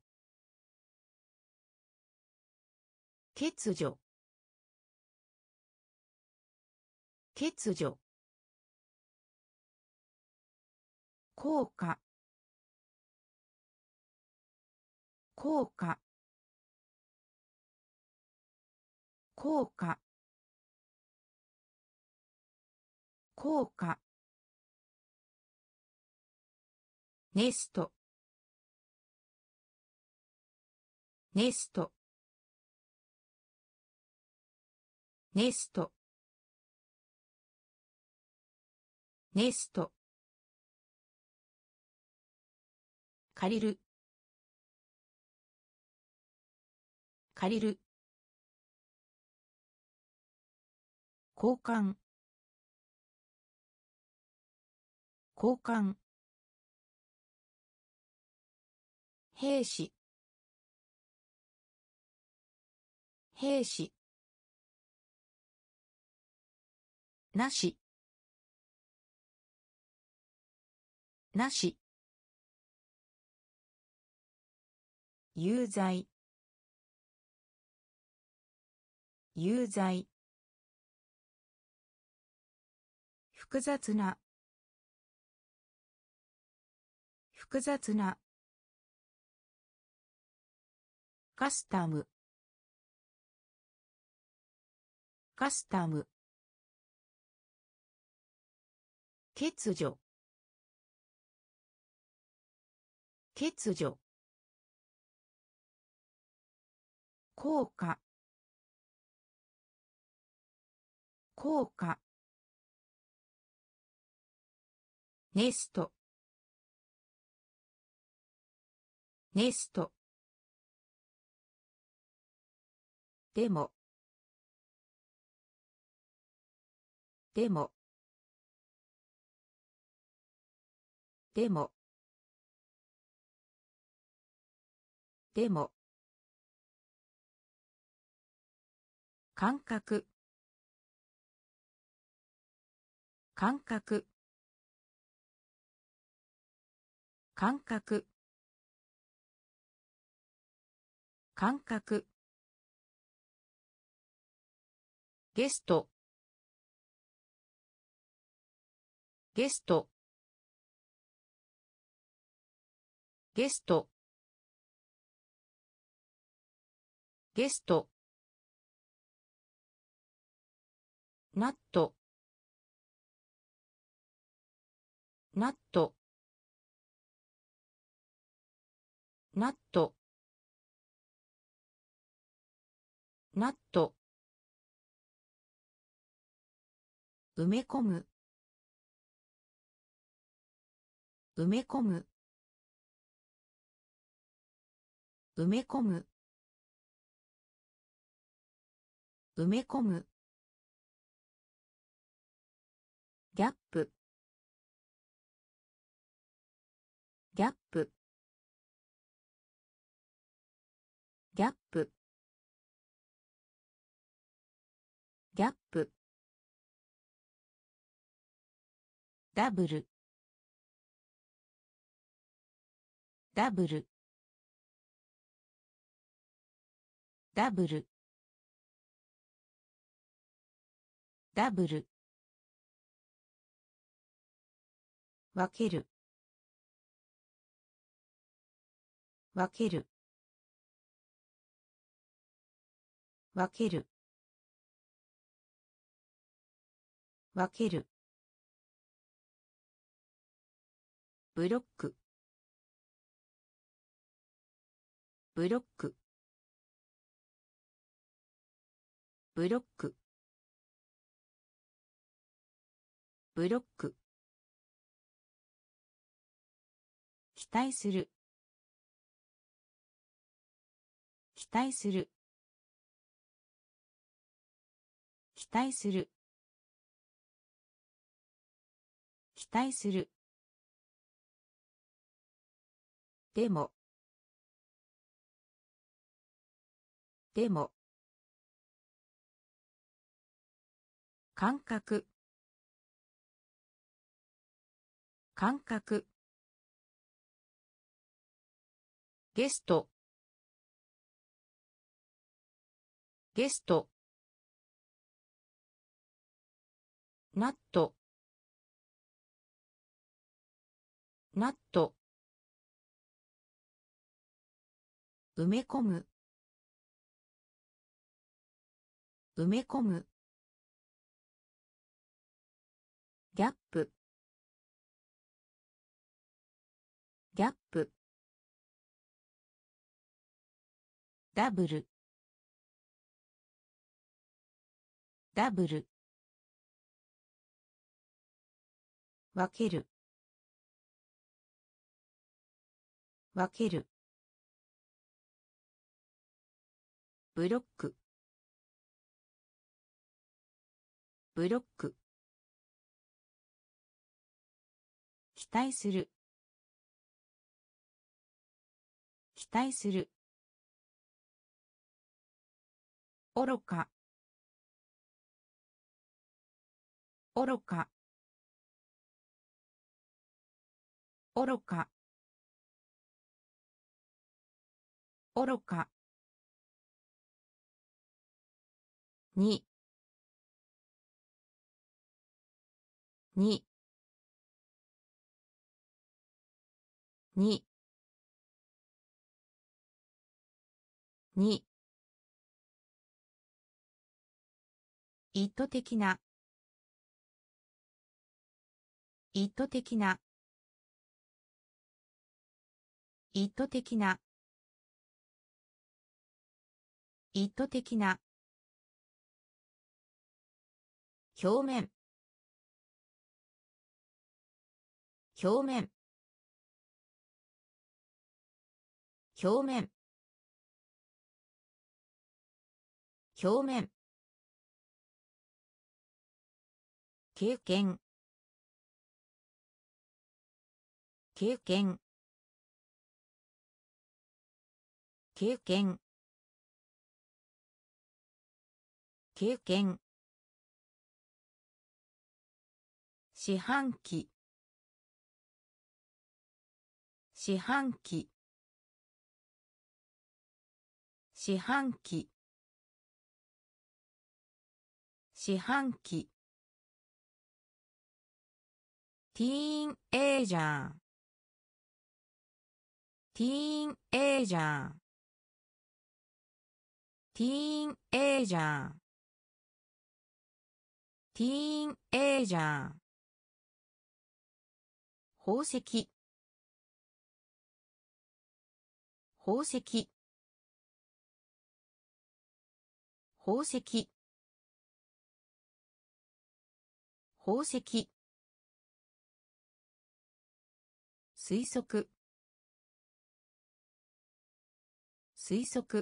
欠如欠如効果効果効果効果ネストネストネストネスト借りる借りる交換交換兵士兵士なしなし有罪有罪複雑な複雑なカスタムカスタム欠如欠如効果効果ネストネストでもでもでもでも感覚感覚感覚感覚ゲストゲストゲストゲストナットナットナットナット埋め込む埋め込む埋め込む埋め込むギャップギャップギャップギャップダブルダブルダブルダブル分ける分ける分ける分けるブロックブロックブロックブロック期待する期待する期待する期待するでもでも感覚感覚ゲストゲストナットナット埋め込む埋め込むギャップギャップダブルダブル分ける分けるブロックブロック期待する期待する愚か愚か愚か愚かにににに意図的な意図的な意図的な意図的な表面表面表面表面経験経験経験経験四半期四半期四半期四半期ティーンエイジャーティーンエイジャーティーンエイジャーティーンエイジャー宝石宝石宝石宝石、推測、推測、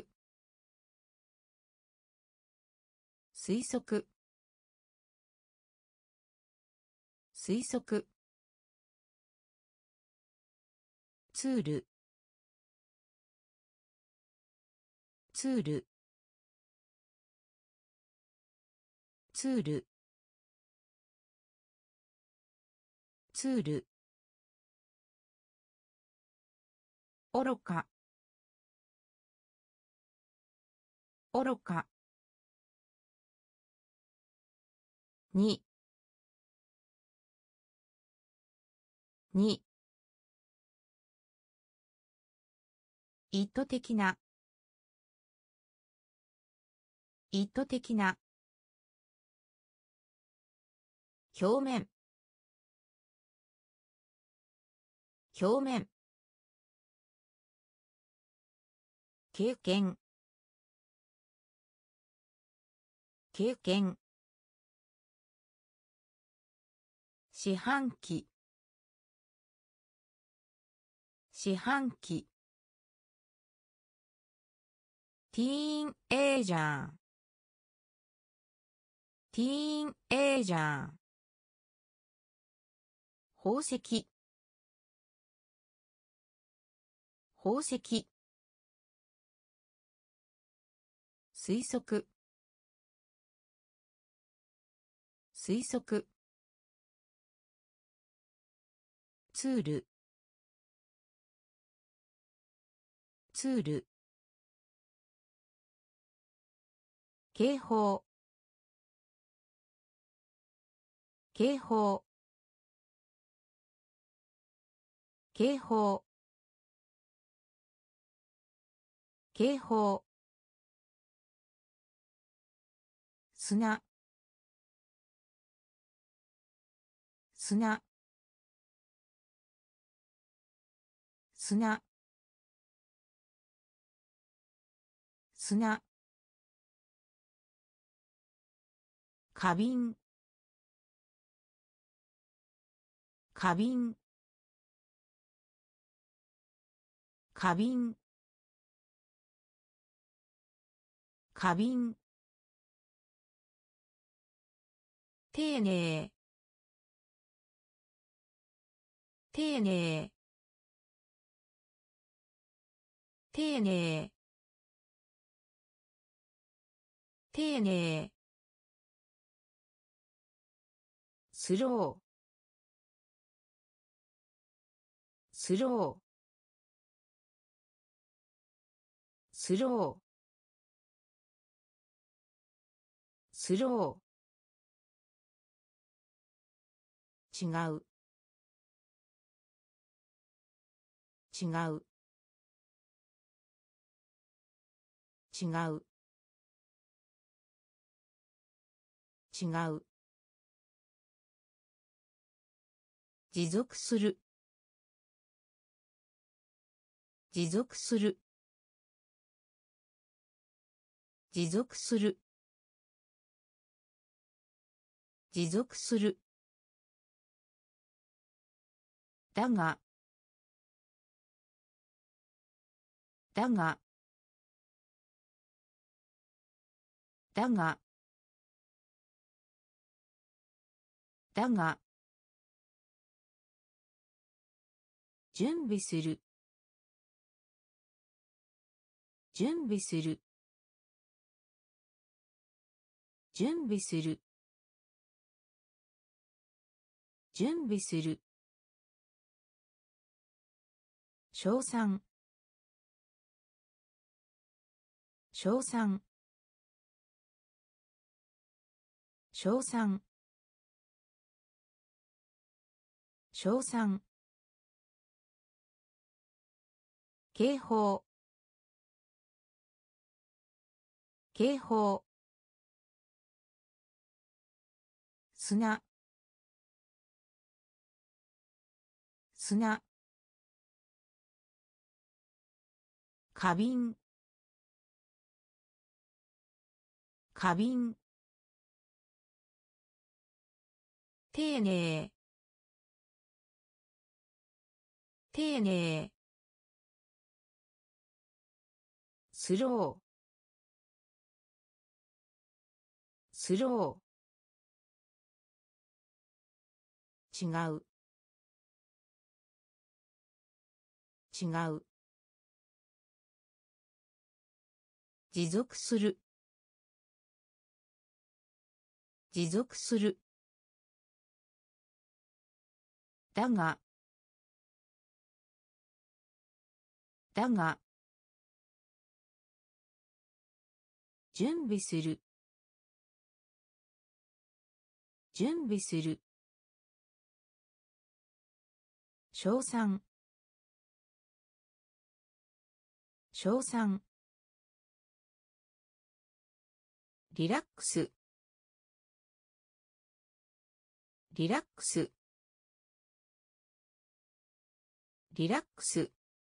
推測、推測、ツール、ツール、ツール、ツール、愚か、愚か、に、に、意図的な、意図的な、表面、表面、経験、経験、四半期、四半期、ティーンエイジャー、ティーンエイジャー、宝石、宝石、推測、推測、ツール、ツール、警報、警報、警報、警報、砂、砂、砂、砂、花瓶、花瓶、花瓶、花瓶、丁寧、丁寧、丁寧、丁寧、スロー、スロー、スロー、スロー、違う、違う、違う、違う、持続する、持続する、持続する、持続する、だが、だが、だが、だが、準備する、準備する、準備する、準備する、称賛、称賛、称賛、称賛、警報、警報、砂、砂、花瓶、花瓶、 丁寧丁寧スロースロー違う違う持続する持続するだがだが準備する準備する称賛称賛リラックスリラックスリラックス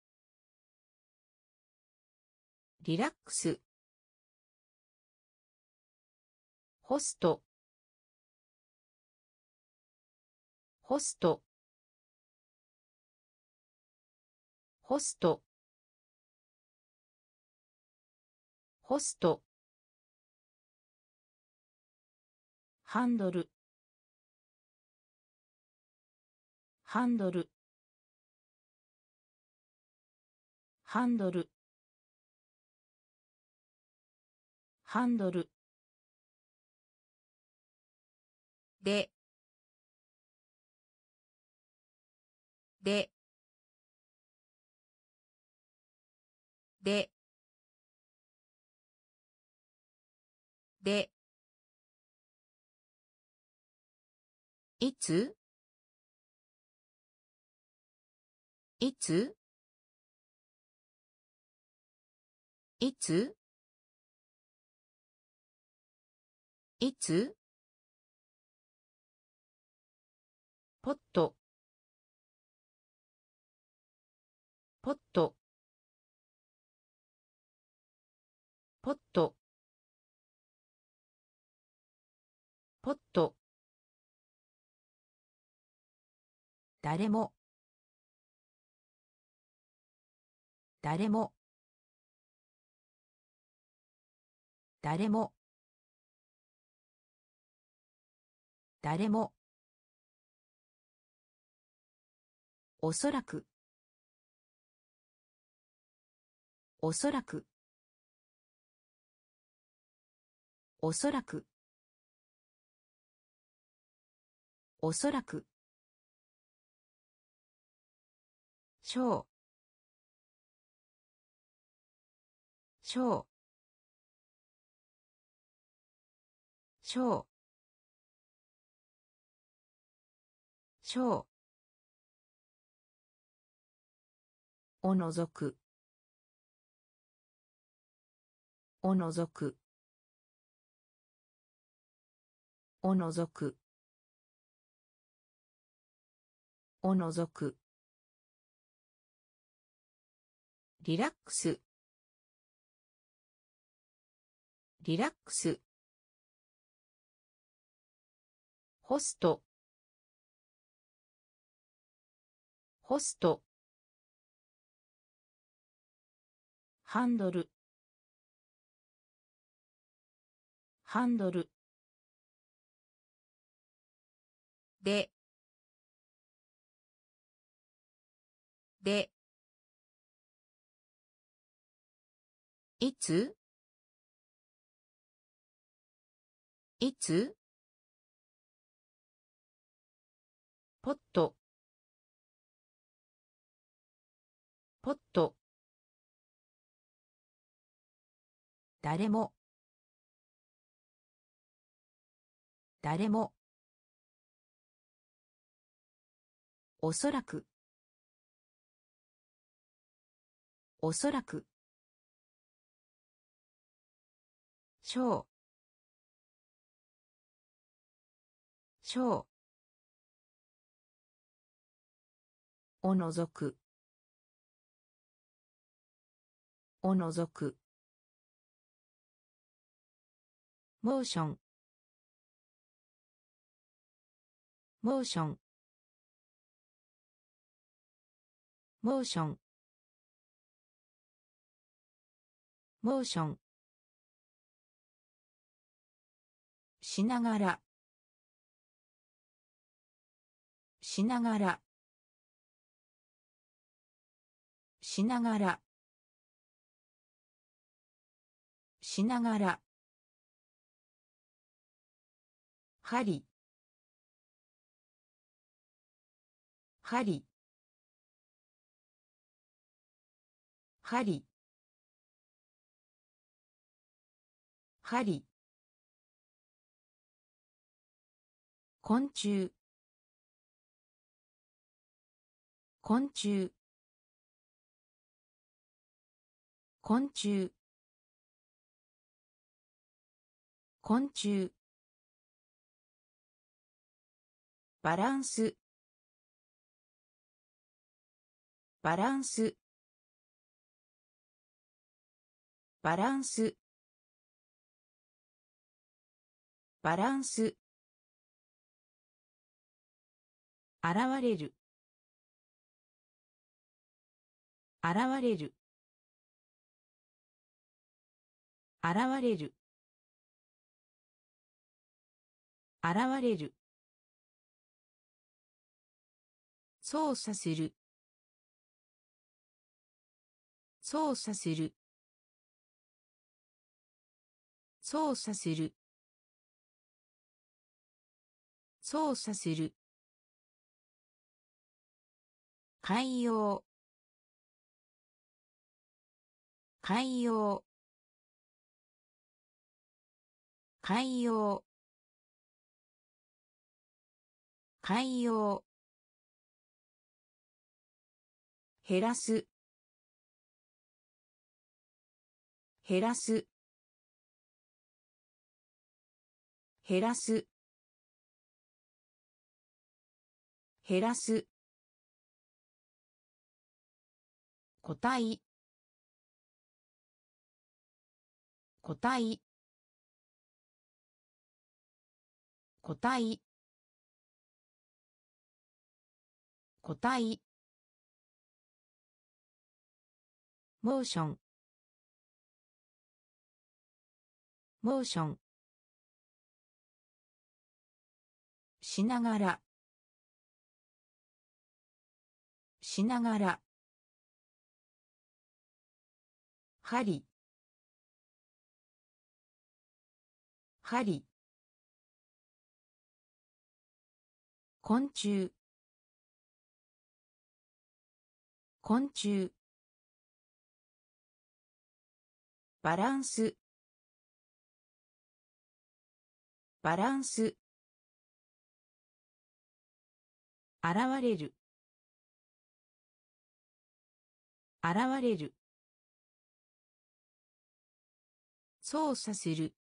リラックスホストホストホストホストハンドルハンドルハンドルハンドルででででいついついついつポットポットポットポット誰も誰も誰も誰もおそらくおそらくおそらくおそらく小小小小おのぞくおのぞくおのぞくおのぞくリラックスリラックスホストホストハンドルハンドルででいついつポットポット誰も誰もおそらくおそらく小小おのぞくおのぞくモーションモーションモーションモーションしながらしながらしながらしながら針針針針昆虫昆虫昆虫昆虫バランスバランスバランスバランス現れる現れる現れる現れる操作する操作する操作する操作する海洋海洋海洋海洋減らす減らす減らす減らす個体個体個体個体モーションモーションしながらしながら針針昆虫昆虫バランスバランス現れる現れる操作する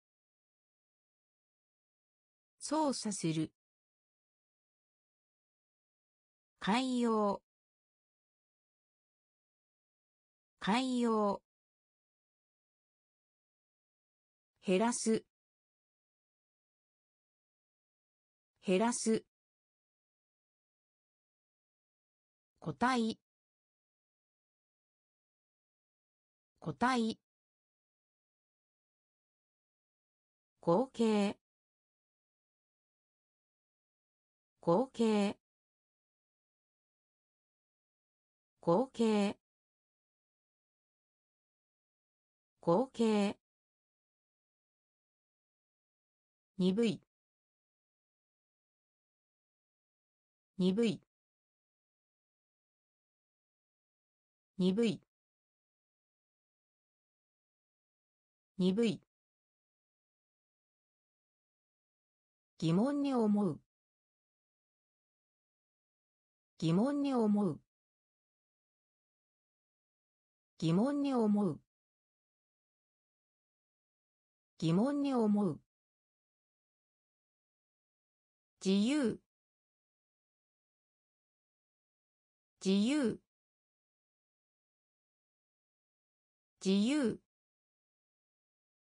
操作する海洋海洋減らす減らす個体個体合計合計合計合計鈍い鈍い鈍い鈍い疑問に思う疑問に思う疑問に思う疑問に思う自由自由自由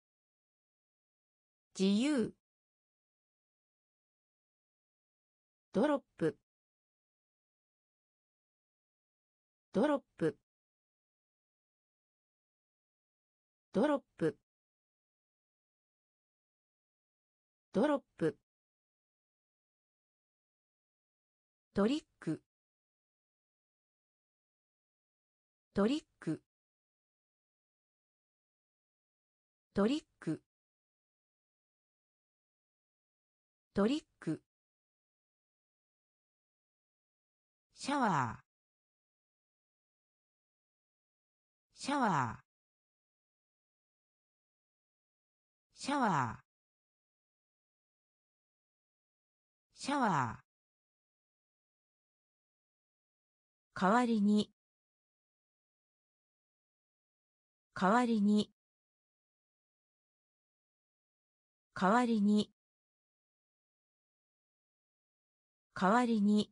自由ドロップドロップドロップドロップトリックトリックトリックトリックシャワーシャワーシャワーシャワー代わりに代わりに代わりに代わりに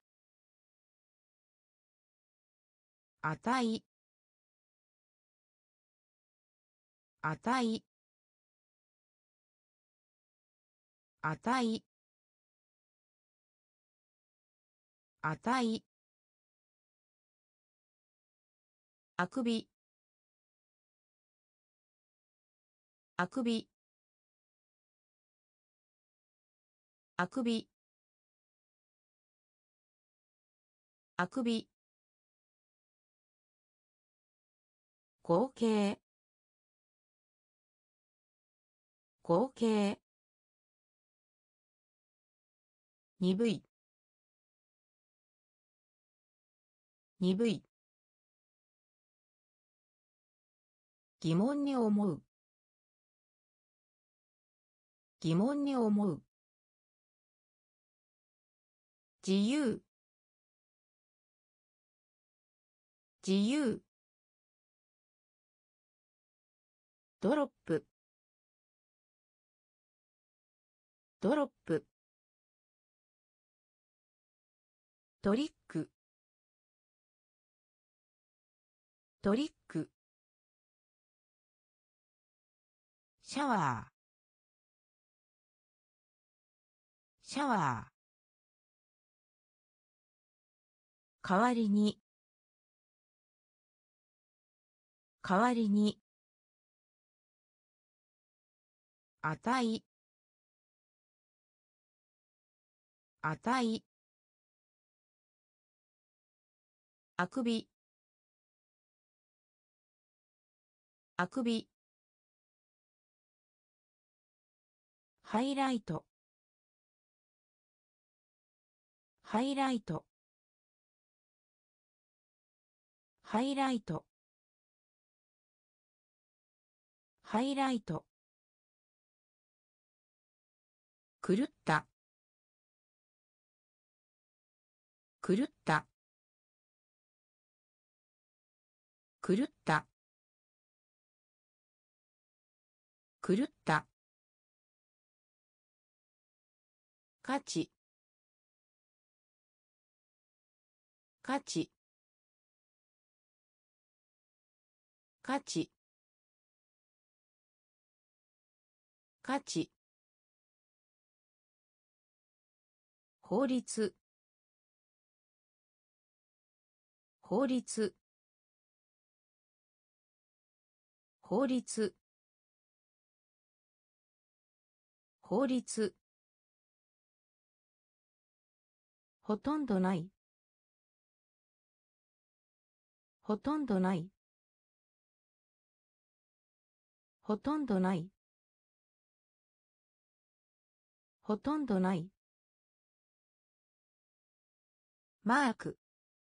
値値値値あくびあくびあくびあくび合計合計鈍い鈍い疑問に思う疑問に思う自由自由ドロップドロップトリックトリックシャワーシャワー代わりに代わりに値値あくびあくびハイライトハイライトハイライトハイライト狂った狂った狂った狂った価値価値価値価値法律法律法律法律ほとんどないほとんどないほとんどないほとんどないマーク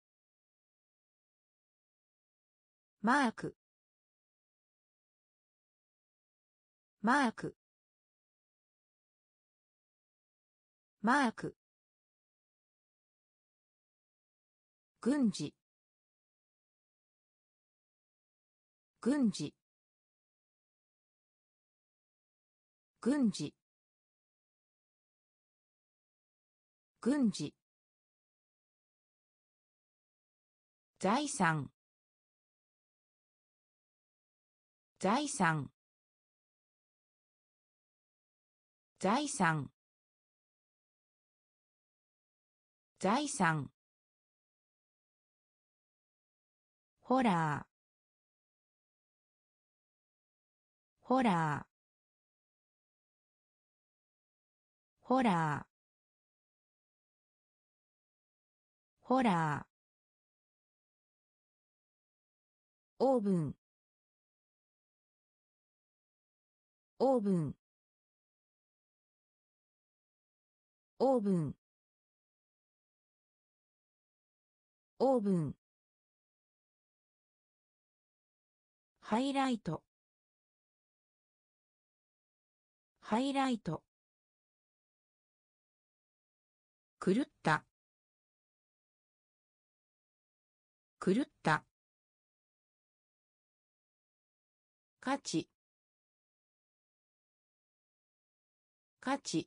マークマークマーク軍事軍事軍事軍事財産財産財産財産、ホラー、ホラー、ホラー、ホラー、オーブン、オーブン、オーブン、オーブン、ハイライト、ハイライト、狂った、狂った、価値、価値、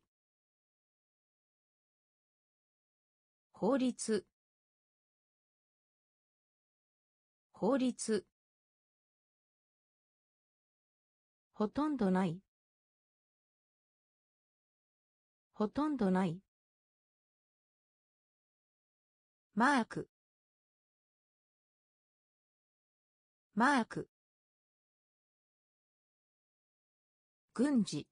法律、法律、ほとんどない、ほとんどない、マーク、マーク、軍事、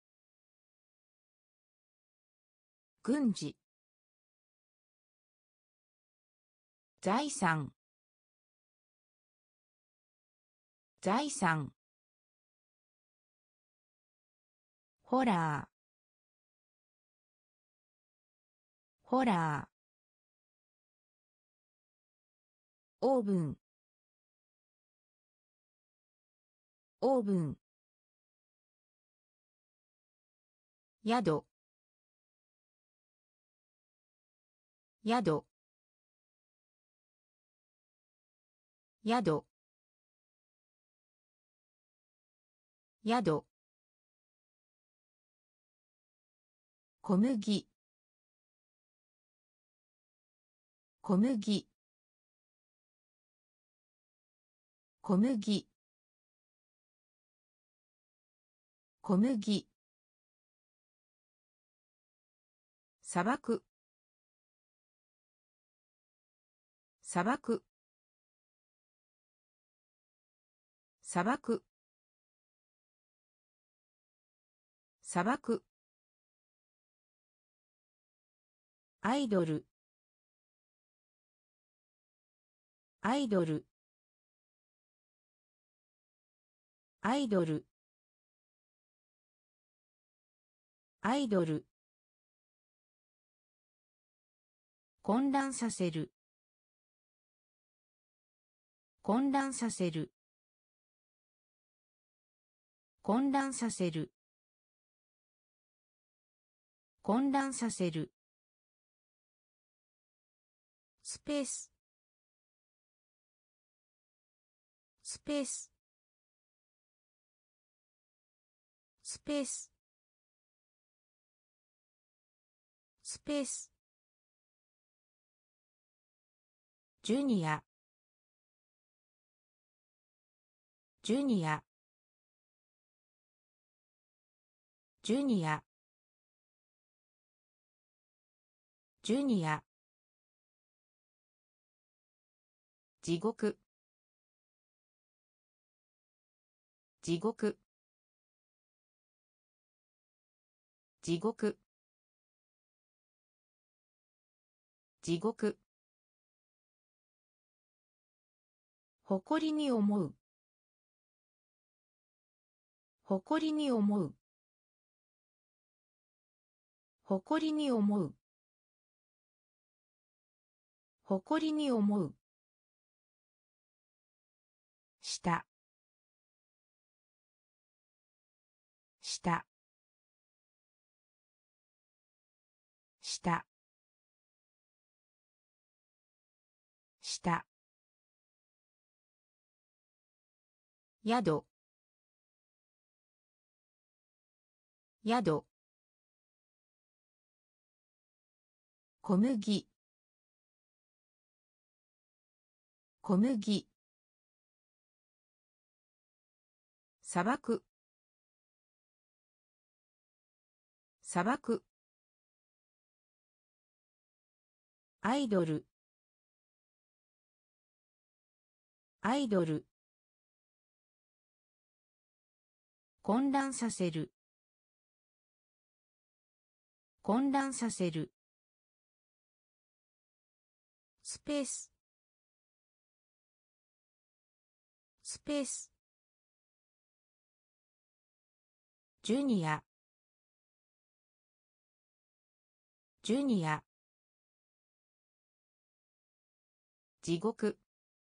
軍事、財産、財産、ホラー、ホラー、オーブン、オーブン、宿、宿、宿、宿、小麦、小麦、小麦、小麦、砂漠、砂漠、砂漠、砂漠、アイドル、アイドル、アイドル、アイドル、混乱させる、混乱させる、混乱させる、混乱させる、スペース、スペース、スペース、スペース、ジュニア、ジュニア、ジュニア、ジュニア、地獄、地獄、地獄、地獄、誇りに思う、誇りに思う、誇りに思う、誇りに思う、下、下、下、下、宿、宿、小麦、小麦、砂漠、砂漠、 アイドルアイドル混乱させる混乱させるスペーススペースジュニアジュニア地獄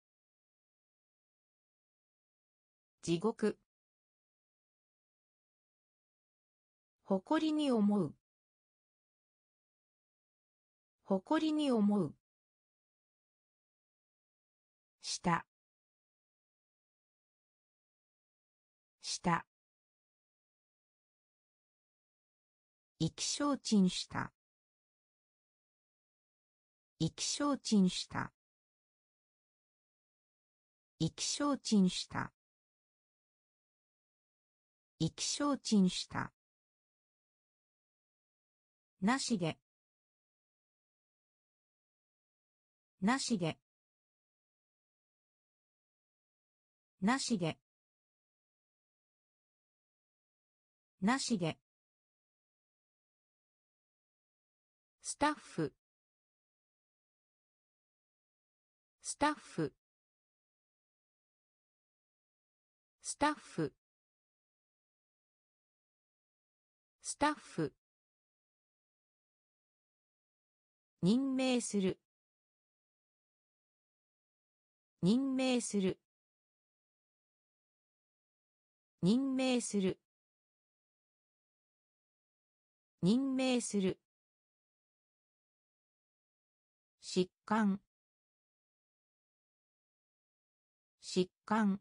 地獄誇りに思う誇りに思う下下意気消沈した意気消沈した意気消沈した意気消沈したなしでなしでなしでなしでスタッフスタッフスタッフスタッフ任命する任命する任命する任命する疾患疾患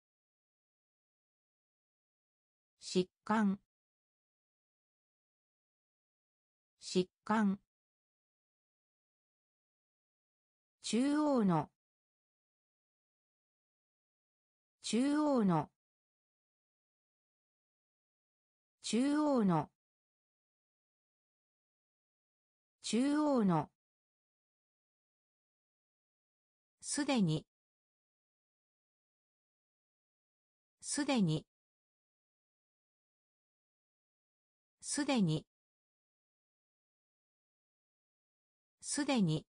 疾患疾患中央の中央の中央の中央のすでにすでにすでにすでに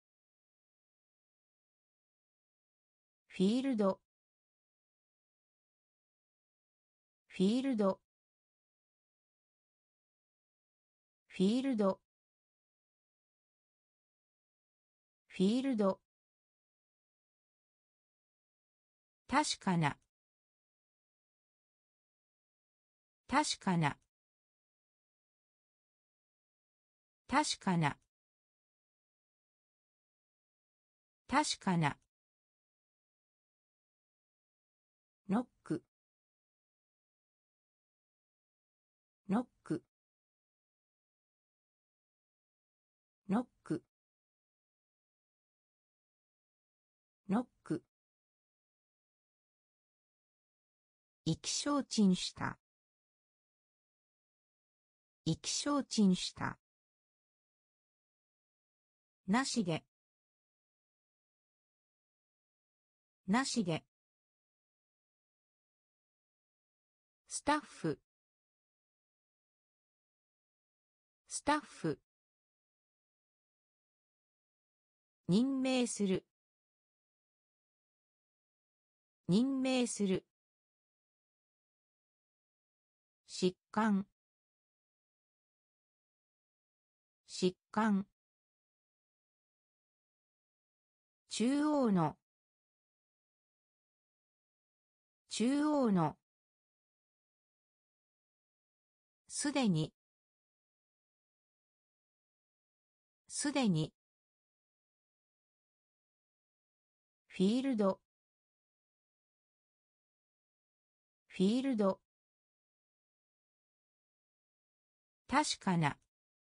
フィールドフィールドフィールドフィールド確かな確かな確かな確かなノックノックノックノック意気消沈した意気消沈したなしでなしでスタッフスタッフ任命する任命する疾患疾患中央の中央のすでにすでにフィールドフィールド確かな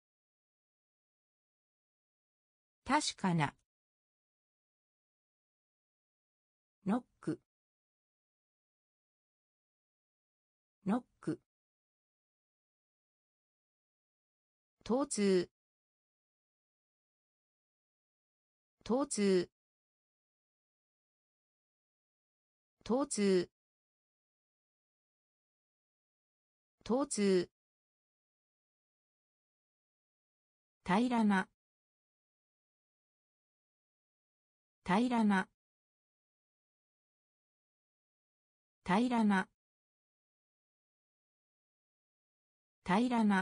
確かなノックノック疼痛疼痛疼痛疼痛平らな平らな平らな平らな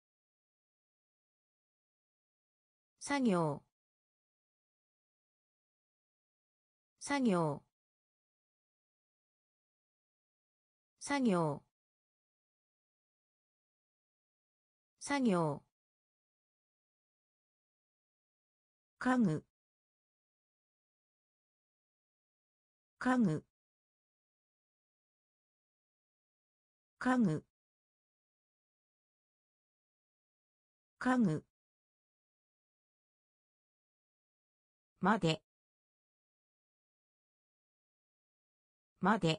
作業作業作業作業家具家具家具家具までまで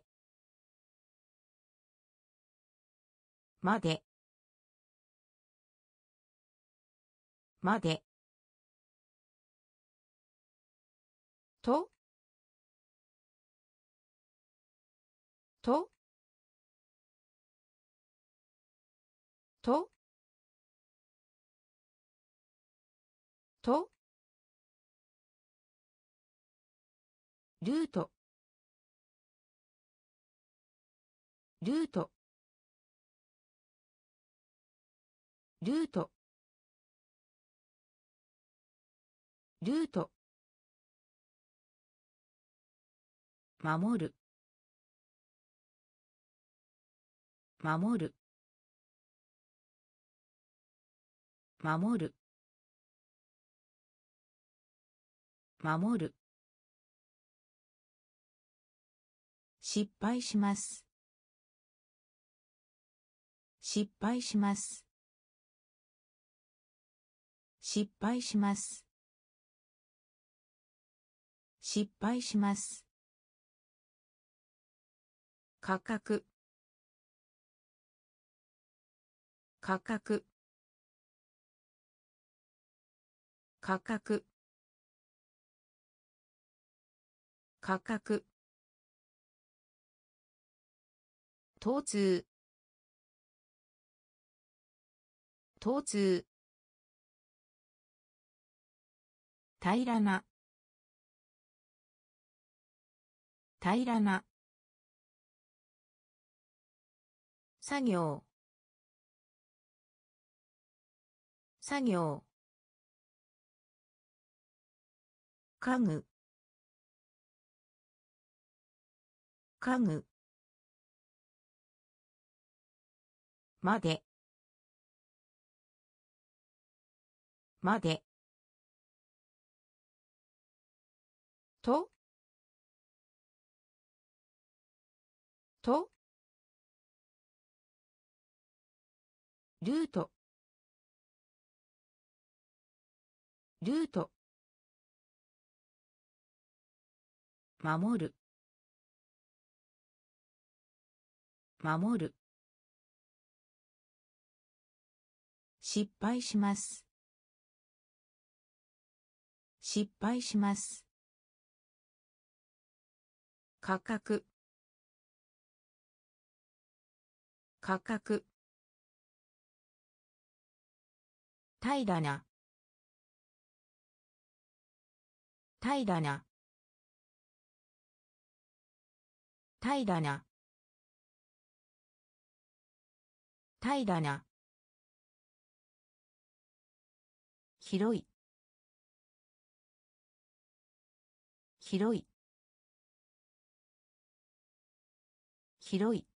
までまでととととルートルートルートルート守る守る守る守る失敗します失敗します失敗します失敗します価格価格価格価格疼痛疼痛平らな平らな作業作業家具家具までまでととルートルート守る守る失敗します失敗します価格価格平らな平らな平らな平らな広い広い広い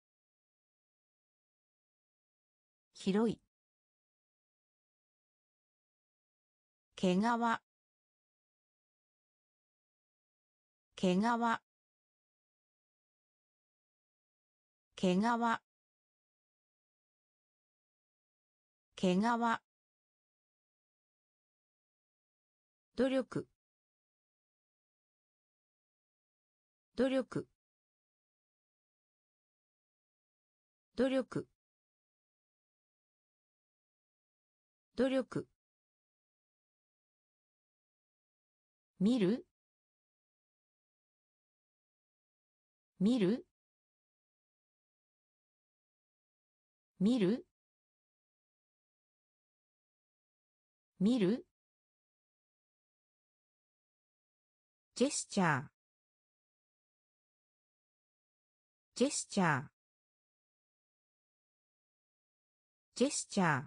広い毛皮毛皮毛皮毛皮努力努力努力努力見る見る見る見るジェスチャージェスチャージェスチャー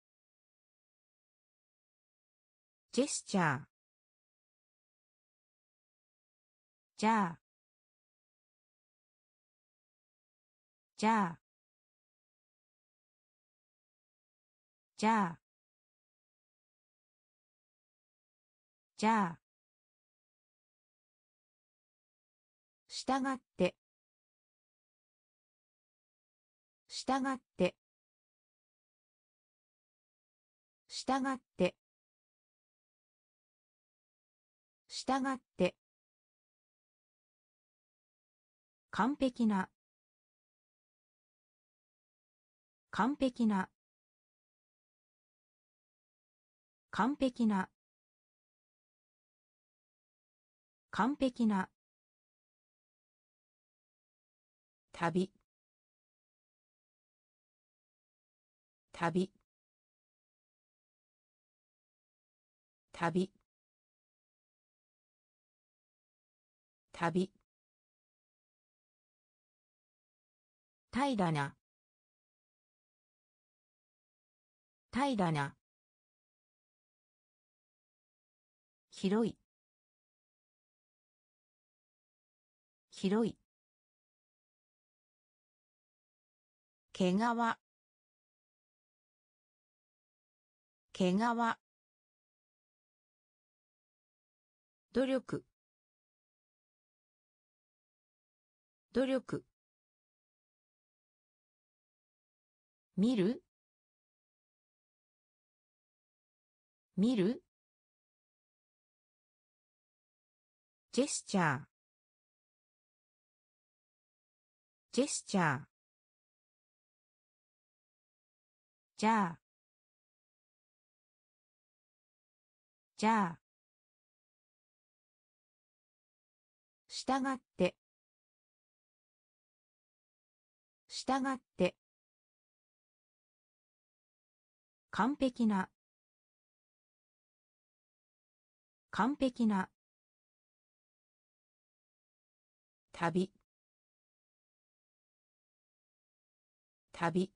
ジェスチャーじゃあじゃあじゃあじゃあしたがってしたがってしたがってしたがって完璧な完璧な完璧な完璧な旅旅旅旅平らな平らな広い広い毛皮毛皮努力努力見る見るジェスチャージェスチャーじゃあじゃあしたがってしたがって完璧な完璧な旅旅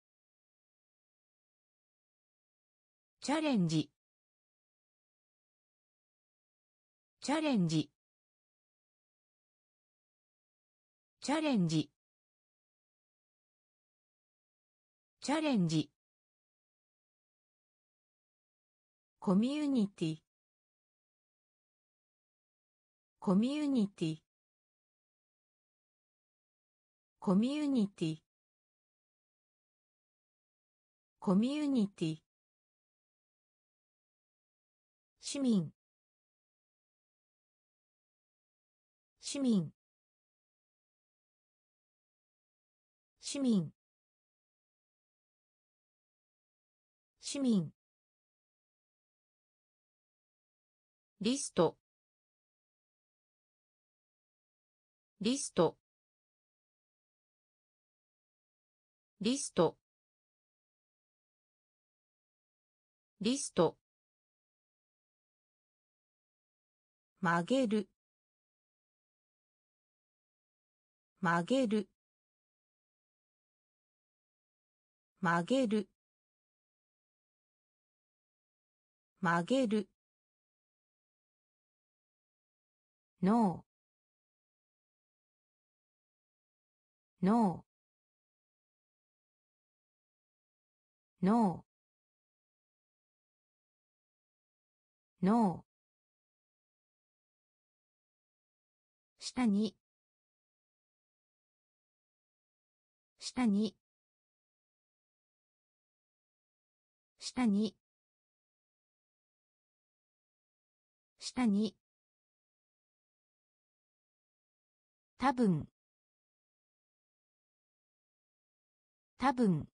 チャレンジチャレンジチャレンジチャレンジコミュニティコミュニティコミュニティコミュニティ市民市民市民市民リストリストリストリスト曲げる曲げる曲げる曲げるノーノーノーノー下に下に下に下に多分多分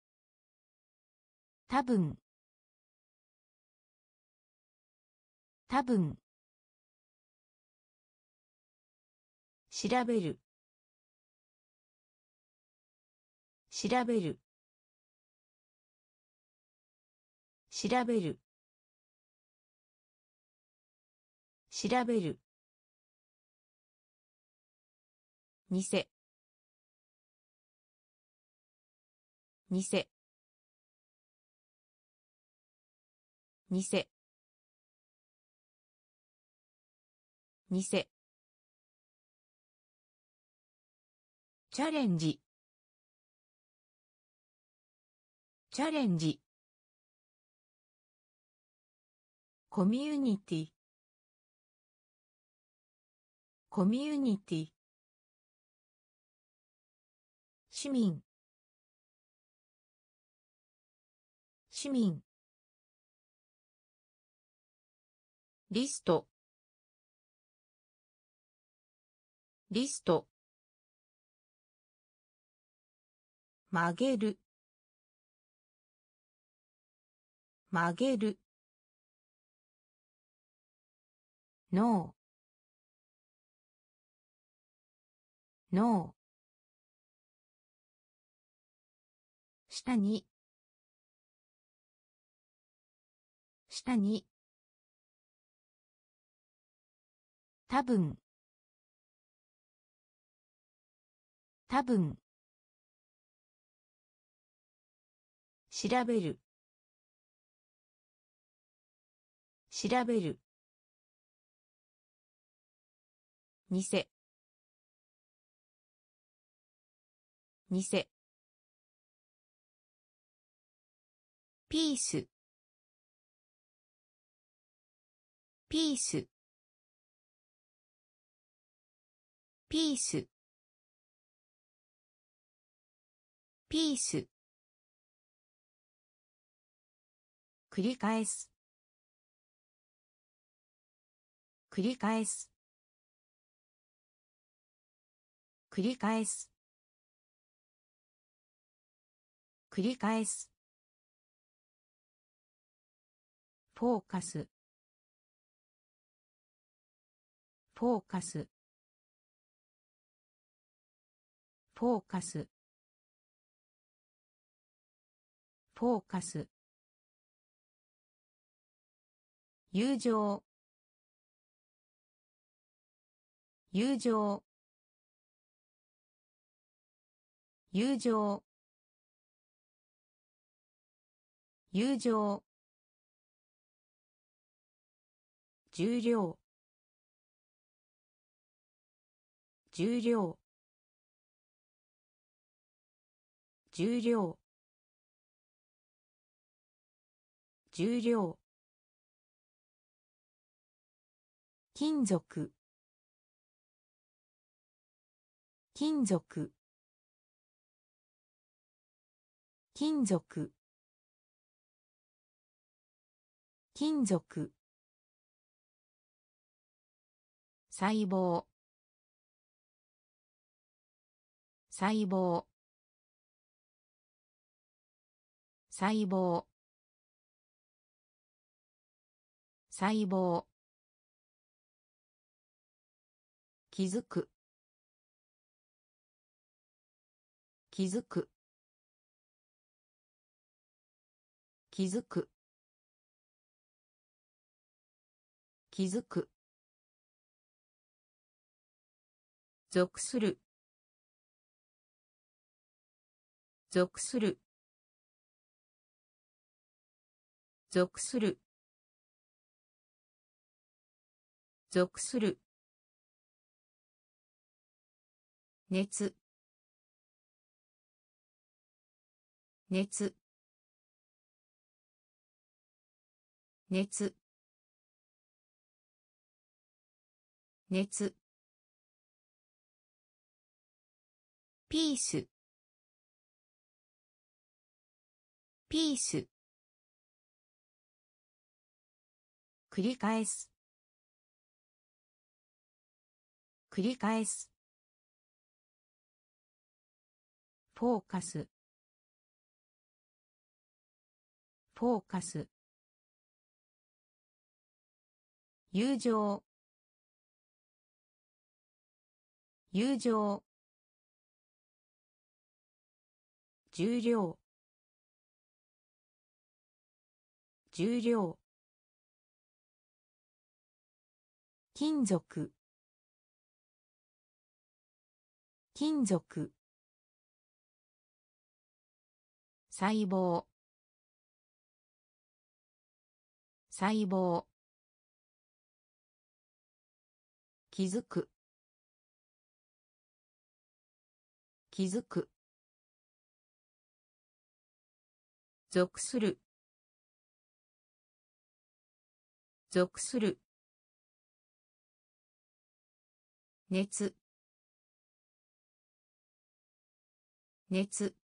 多分多分調べる調べる調べる調べるにせにせにせにせチャレンジチャレンジコミュニティコミュニティ市民市民リストリスト曲げる曲げるノーノー下に下に多分多分調べる調べるにせにせピースピースピースピース繰り返す繰り返す繰り返す繰り返すフォーカスフォーカスフォーカスフォーカス友情友情友情友情重量重量重量重量金属金属金属金属細胞細胞細胞細胞気づく気づく気づく気づく属する属する属する属する熱熱熱熱ピースピース繰り返す繰り返すフォーカスフォーカス友情友情重量重量金属金属細胞細胞気づく気づく属する属する熱熱